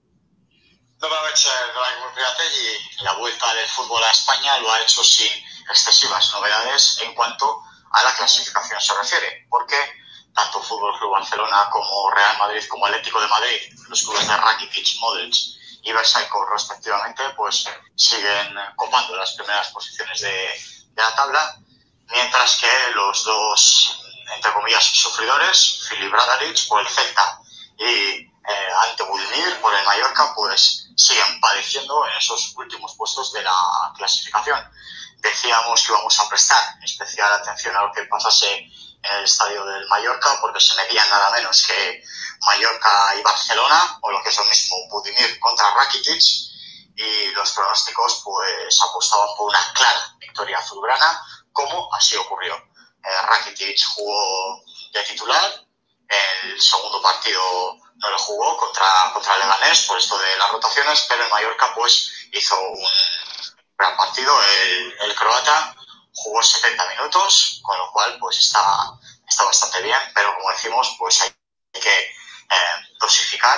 Dobar večer, dragi prijatelji. La vuelta del fútbol a España lo ha hecho sin excesivas novedades en cuanto a la clasificación se refiere, porque tanto Fútbol Club Barcelona como Real Madrid como Atlético de Madrid, los clubes de Rakitic, Modric y Versailles respectivamente, pues siguen copando las primeras posiciones de la tabla, mientras que los dos, entre comillas, sufridores, Filip Bradarić por el Celta y Ante Budimir por el Mallorca, pues siguen padeciendo en esos últimos puestos de la clasificación. Decíamos que íbamos a prestar especial atención a lo que pasase en el estadio del Mallorca, porque se medían nada menos que Mallorca y Barcelona, o lo que es lo mismo, Budimir contra Rakitic, y los pronósticos pues apostaban por una clara victoria azulgrana, como así ocurrió. Rakitic jugó de titular, el segundo partido no lo jugó contra Leganés por esto de las rotaciones, pero el Mallorca pues hizo un gran partido. El croata jugó 70 minutos, con lo cual pues está bastante bien, pero como decimos, pues hay que dosificar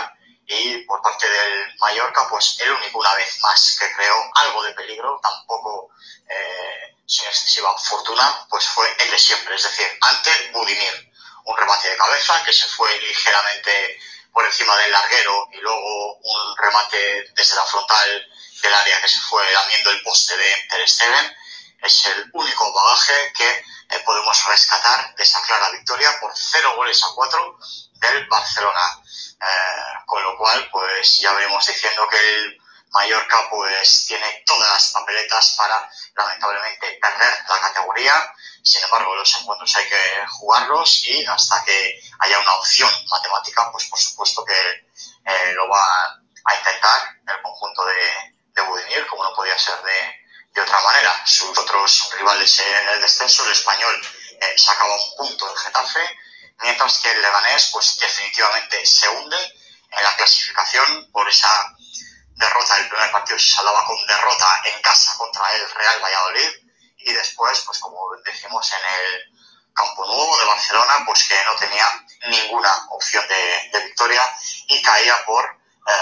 y por parte del Mallorca, pues el único una vez más que creó algo de peligro, tampoco sin excesiva fortuna, pues fue el de siempre, es decir, ante Budimir, un remate de cabeza que se fue ligeramente por encima del larguero y luego un remate desde la frontal del área que se fue lamiendo el poste de Ter Stegen. Es el único bagaje que podemos rescatar de esa clara victoria por 0-4 del Barcelona. Con lo cual, pues ya veremos diciendo que el Mallorca pues tiene todas las papeletas para, lamentablemente, perder la categoría. Sin embargo, los encuentros hay que jugarlos y hasta que haya una opción matemática, pues por supuesto que lo va a intentar el conjunto de Budimir, como no podía ser de otra manera. Sus otros rivales en el descenso, el Español sacaba un punto del Getafe, mientras que el Leganés pues definitivamente se hunde en la clasificación por esa derrota. El primer partido se saldaba con derrota en casa contra el Real Valladolid y después, pues como decimos, en el Campo Nuevo de Barcelona, pues que no tenía ninguna opción de victoria y caía por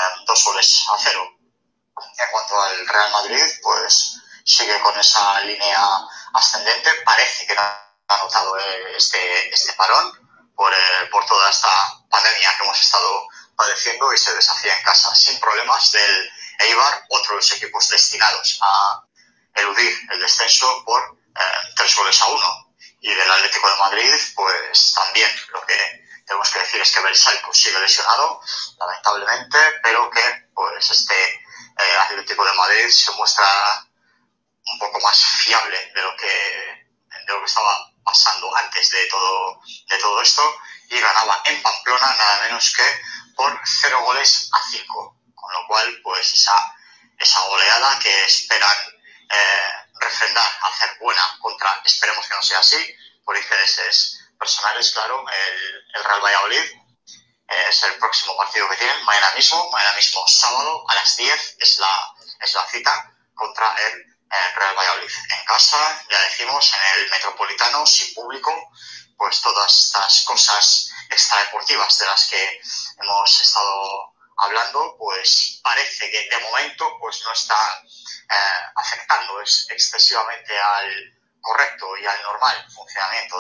2-0. En cuanto al Real Madrid, pues sigue con esa línea ascendente. Parece que no ha notado este parón por toda esta pandemia que hemos estado padeciendo y se deshacía en casa sin problemas del Eibar, otro de los equipos destinados a eludir el descenso por 3-1. Y del Atlético de Madrid, pues también lo que tenemos que decir es que Bersalco sigue lesionado, lamentablemente, pero que pues este Atlético de Madrid se muestra un poco más fiable de lo que estaba pasando antes de todo esto, y ganaba en Pamplona nada menos que por 0-5, con lo cual pues esa goleada que esperan refrendar, hacer buena contra, esperemos que no sea así, por intereses personales, claro, el Real Valladolid. Es el próximo partido que tienen, mañana mismo sábado a las 10 es la cita contra el Real Valladolid. En casa, ya decimos, en el Metropolitano, sin público, pues todas estas cosas extradeportivas de las que hemos estado hablando, pues parece que de momento pues no está afectando excesivamente al correcto y al normal funcionamiento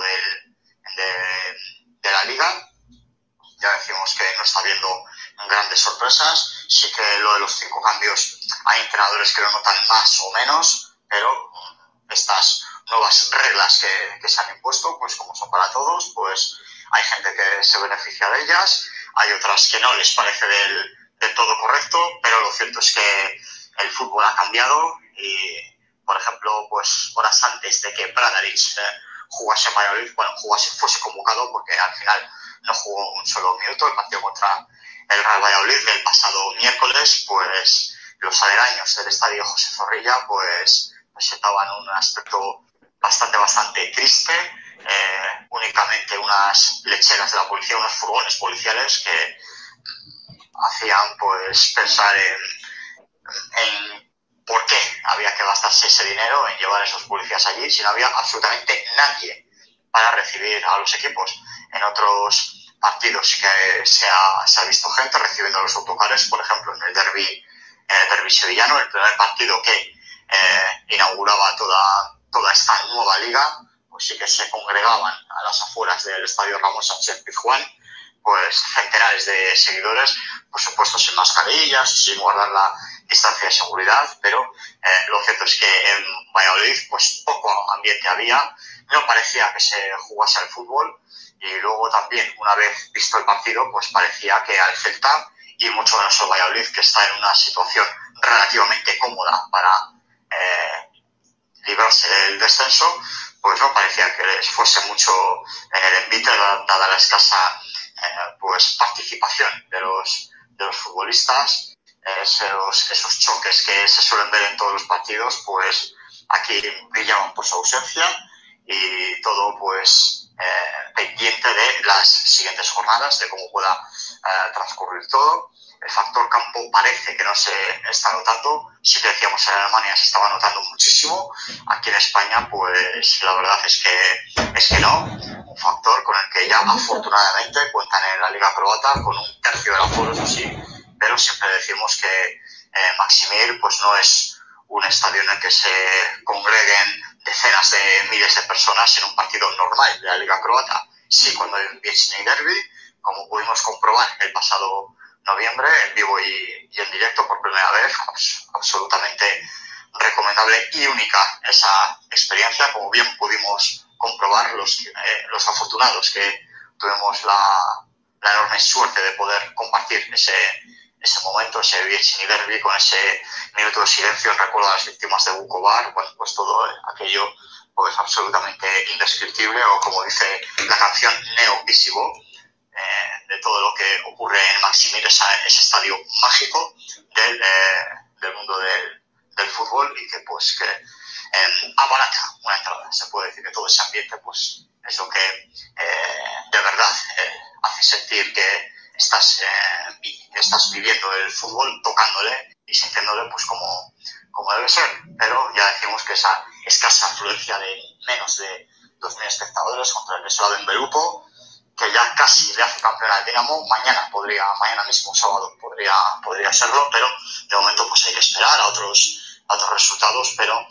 de la liga. Ya decimos que no está habiendo grandes sorpresas. Sí que lo de los 5 cambios, hay entrenadores que lo notan más o menos, pero estas nuevas reglas que se han impuesto, pues como son para todos, pues hay gente que se beneficia de ellas, hay otras que no les parece del todo correcto, pero lo cierto es que el fútbol ha cambiado y, por ejemplo, pues horas antes de que Bradaric jugase en Valladolid, fuese convocado, porque al final no jugó un solo minuto el partido contra el Real Valladolid del pasado miércoles, pues los aledaños del estadio José Zorrilla pues presentaban un aspecto bastante triste. Únicamente unas lecheras de la policía, unos furgones policiales que hacían pues pensar en por qué había que gastarse ese dinero en llevar a esos policías allí si no había absolutamente nadie para recibir a los equipos. En otros partidos que se ha visto gente recibiendo a los autocares, por ejemplo en el derbi sevillano, el primer partido que inauguraba toda esta nueva liga, pues sí que se congregaban a las afueras del estadio Ramón Sánchez Pizjuán pues centenares de seguidores, por supuesto sin mascarillas, sin guardar la distancia de seguridad, pero lo cierto es que en Valladolid pues poco ambiente había, no parecía que se jugase al fútbol, y luego también, una vez visto el partido, pues parecía que al Celta, y mucho menos al Valladolid, que está en una situación relativamente cómoda para librarse del descenso, pues no parecía que les fuese mucho en el envite, dada la escasa pues participación de los futbolistas. Esos choques que se suelen ver en todos los partidos, pues aquí brillaban por su ausencia, y todo pues pendiente de las siguientes jornadas, de cómo pueda transcurrir todo. El factor campo parece que no se está notando. Sí que decíamos en Alemania se estaba notando muchísimo. Aquí en España, pues la verdad es que no. Un factor con el que ya afortunadamente cuentan en la Liga Croata con un tercio del aforo, eso sí, pero siempre decimos que Maksimir pues no es un estadio en el que se congreguen decenas de miles de personas en un partido normal de la Liga Croata. Sí, cuando hay un Vijećni derbi, como pudimos comprobar el pasado noviembre, en vivo y en directo por primera vez, pues, absolutamente recomendable y única esa experiencia, como bien pudimos comprobar los afortunados que tuvimos la enorme suerte de poder compartir ese momento, ese Vijećni derbi, con ese minuto de silencio en recuerdo a las víctimas de Vukovar. Bueno, pues todo aquello pues absolutamente indescriptible, o como dice la canción Neopisivo, de todo lo que ocurre en Maksimir, ese estadio mágico del mundo del fútbol, y que pues que abarata una entrada. Se puede decir que todo ese ambiente pues es lo que de verdad hace sentir que estás viviendo el fútbol, tocándole y sintiéndole pues como debe ser. Pero ya decimos que esa escasa afluencia de menos de 2.000 espectadores contra el Slaven Belupo, que ya casi le hace campeón al Dinamo, mañana mismo, sábado, podría serlo, pero de momento pues hay que esperar a otros resultados. Pero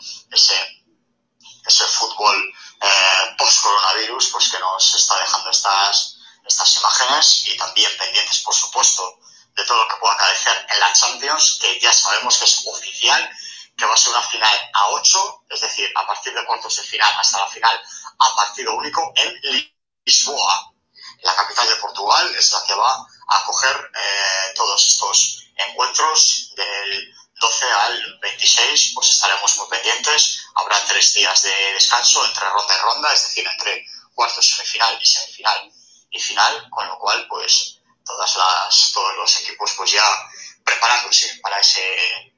ese fútbol post-coronavirus pues que nos está dejando estas imágenes, y también pendientes, por supuesto, de todo lo que pueda acontecer en la Champions, que ya sabemos que es oficial, que va a ser una final a 8, es decir, a partir de cuartos de final hasta la final a partido único en Lisboa. La capital de Portugal es la que va a acoger todos estos encuentros. Del 12 al 26 pues estaremos muy pendientes. Habrá 3 días de descanso entre ronda y ronda, es decir, entre cuartos, semifinal y final, con lo cual pues todos los equipos pues ya preparándose para ese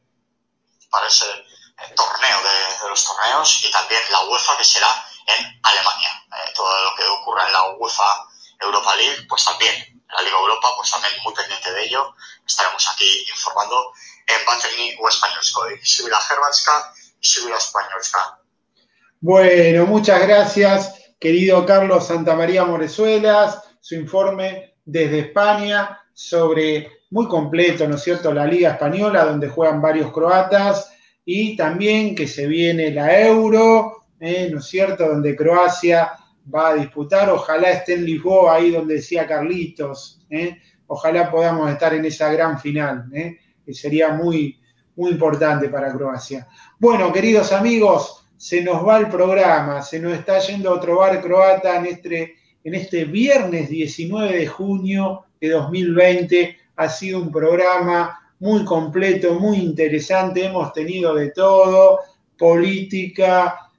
torneo de los torneos, y también la UEFA, que será en Alemania. Todo lo que ocurra en la UEFA Europa League, pues también en la Liga Europa, pues también muy pendiente de ello. Estaremos aquí informando en Baterni o Españolskoj. Soy la Hrvatska y soy la Españolska. Bueno, muchas gracias, querido Carlos Santamaría Morezuelas, su informe desde España sobre, muy completo, ¿no es cierto?, la Liga Española, donde juegan varios croatas, y también que se viene la Euro, ¿no es cierto?, donde Croacia va a disputar. Ojalá esté en Lisboa, ahí donde decía Carlitos, ojalá podamos estar en esa gran final, que sería muy, muy importante para Croacia. Bueno, queridos amigos, se nos va el programa, se nos está yendo otro bar croata en este viernes 19 de junio de 2020. Ha sido un programa muy completo, muy interesante, hemos tenido de todo: política,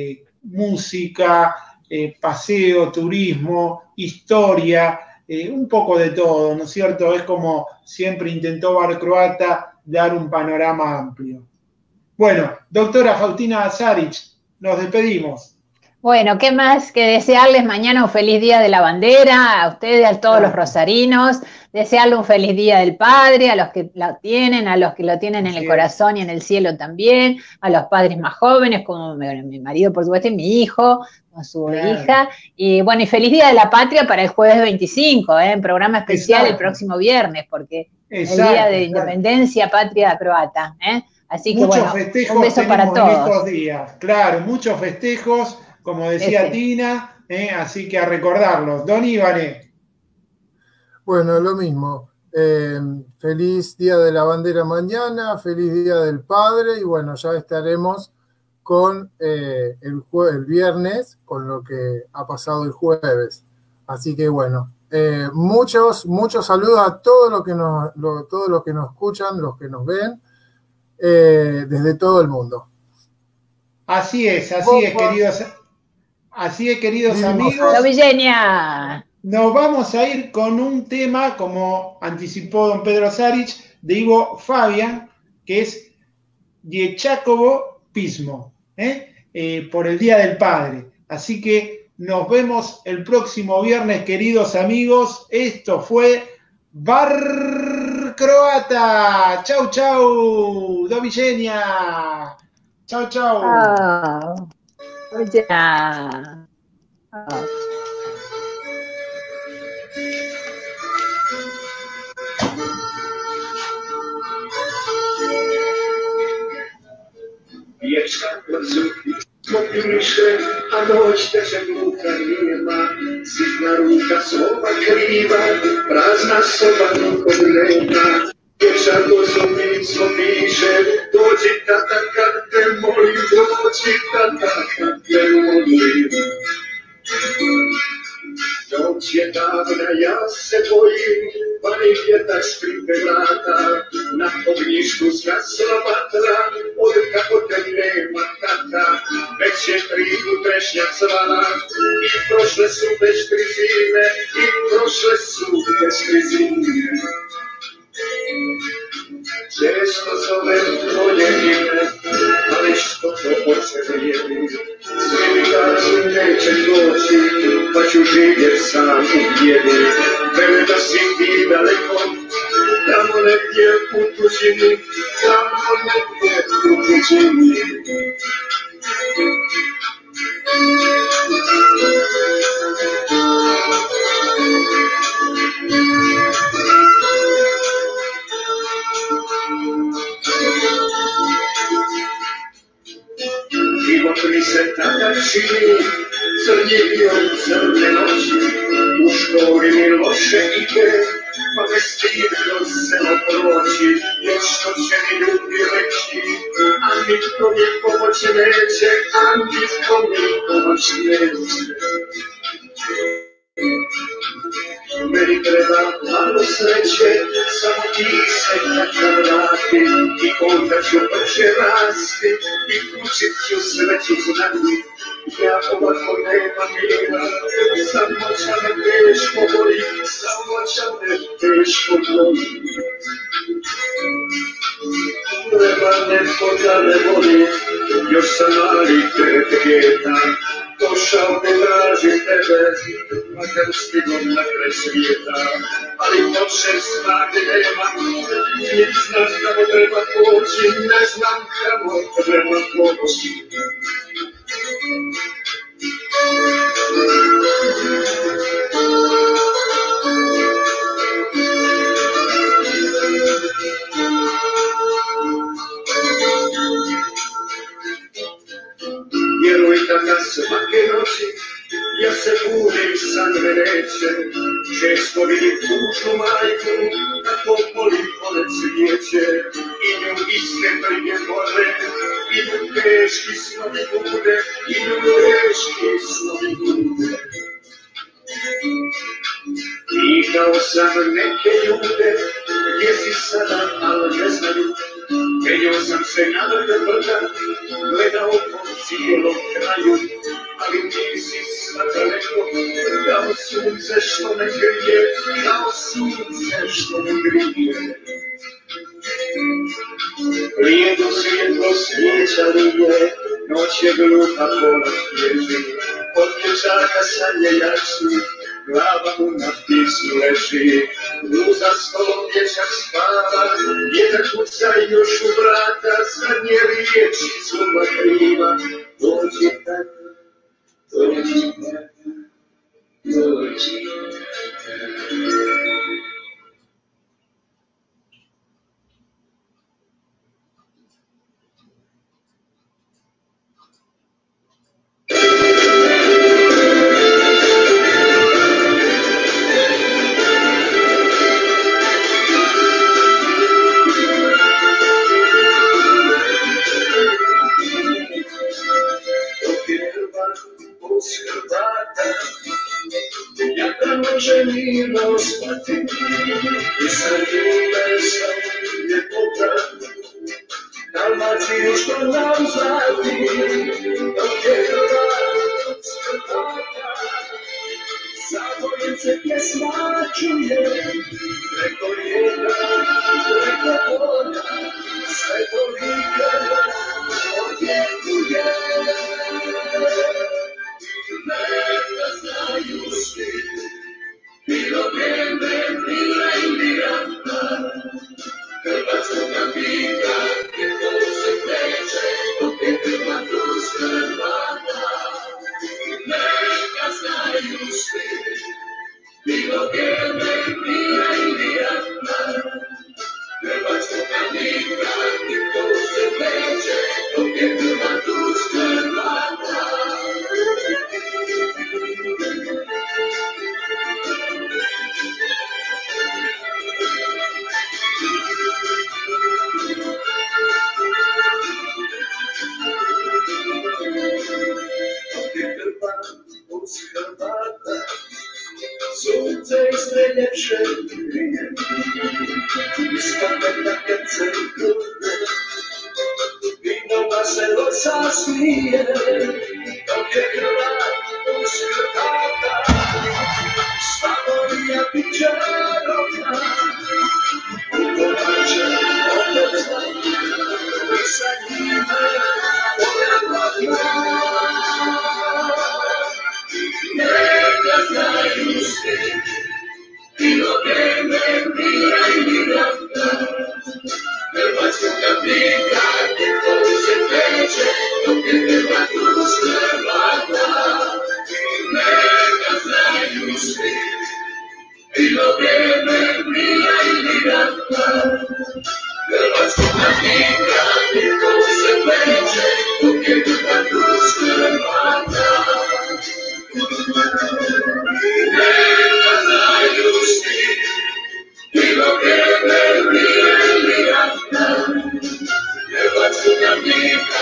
música, paseo, turismo, historia, un poco de todo, ¿no es cierto? Es como siempre intentó Bar Croata dar un panorama amplio. Bueno, doctora Faustina Zaric, nos despedimos. Bueno, ¿qué más que desearles mañana un feliz Día de la Bandera, a ustedes, a todos los rosarinos, desearle un feliz Día del Padre, a los que lo tienen, a los que lo tienen en el corazón y en el cielo también, a los padres más jóvenes, como mi marido, por supuesto, y mi hijo, con su hija, y bueno, y feliz Día de la Patria para el jueves 25, programa especial el próximo viernes, porque el Día de Independencia Patria Croata, así que muchos bueno, festejos un beso para todos. En estos días, claro, muchos festejos, como decía Tina, así que a recordarlos. Don Ivane. Bueno, lo mismo. Feliz Día de la Bandera mañana, feliz Día del Padre, y bueno, ya estaremos con el viernes, con lo que ha pasado el jueves. Así que bueno, muchos saludos a todos los que nos escuchan, los que nos ven, desde todo el mundo. Así es, queridos amigos. Dovigenia. Nos vamos a ir con un tema, como anticipó don Pedro Zaric, de Ivo Fabian, que es Dječakovo pismo, por el Día del Padre. Así que nos vemos el próximo viernes, queridos amigos. Esto fue Bar Croata. Chau, chau. Dovigenia. Chau, chau. Yeah. Wieczka placówki, modliszkę, a noć też długa nie ma. Zimna rurka, słowa kriwa, prazna soba kodlena. Wieczka słownictwo pisze, dođi tata kad te molim, dođi tata kad te molim. Noć je davna, ja se bojim, pani vjetar škripe vrata, na ogništu zgasla vatra, od kako te nema tata, već je tribu trešnja cvala, i prošle su već 3 zime, i prošle su već 3 zime. Često zovem tvoje ime, ali što to očevijeli, svi mi kažu neće doći, pa ću živjet sam u bijeli. Vele da si ti daleko, tamo negdje u tuđini, tamo negdje u tuđini. Život mi se tada čini, crnjivio crne noći, u školi mi loše ide, pa me stidilo selo proći, još što će mi ljudi reći, a nitko mi pomoć neće, a nitko mi pomoć neće. Meni treba malo sreće, samo ti se tako vrati, i onda ću brže rasti, i kućit ću sreću znati. Ja ovako nema mira, samoća me teško boli, samoća me teško boli. Treba netko da me voli, još sam mali djeta, došao te tražim tebe, makar stigom na kraj svijeta, ali noće snage nemam, niti znam kamo treba poći, ne znam kamo treba poći. Vjeruj kada svake noći ja se budim, san me neće, često vidim tužnu majku, kako boli polet cvijeće, i nju iste brige bole, i nju teški snovi bude, i nju teški snovi bude. Pitao sam neke ljude, gdje si sada, ali ne znaju, penjao sam se na vrh brda, gledao po cijelom kraju, ali nisi sad daleko, kao sunce što me grije, kao sunce što me grije. Lijedo svjetlo svijećarije, noć je gluha pola svježi, od dječaka sanje jači, glava mu na pisu leži, uza stolom dječak spava, jedan kuca još u vrata, zadnje riječi zuba kriva, dođi tata, dođi tata, dođi tata. Može mirno spati i sredine sam ljepota, Dalmaciju što nam zlati, dok je hrvat skrbata. Zabojice pjesma čuje, preko rijeka, preko polja, sve to vikava odjetuje. Neka znaju svi, bilo vrijeme mira i miranda, hrvatskoga pika, gdje to se kreće, dok je Hrvat uz Hrvata. Neka znaju svi, bilo vrijeme mira i miranda, Słońce jest najlepsze jest kapela centrum Vino ma celosa smije dok je krva uskratata Svanorija bit čarobna ukovače odnosna I sa njima moja glavna Neka znaju svi Bilo vreme mira I migranta Hrvatsko kapika Koji se kreće Dok je Hrvatska vlada Neka znaju svi Bilo vreme mira I migranta Hrvatsko kapika Koji se kreće Dok je Hrvatska vlada Neka znaju svi Bilo vreme mira I migranta Hrvatsko kapika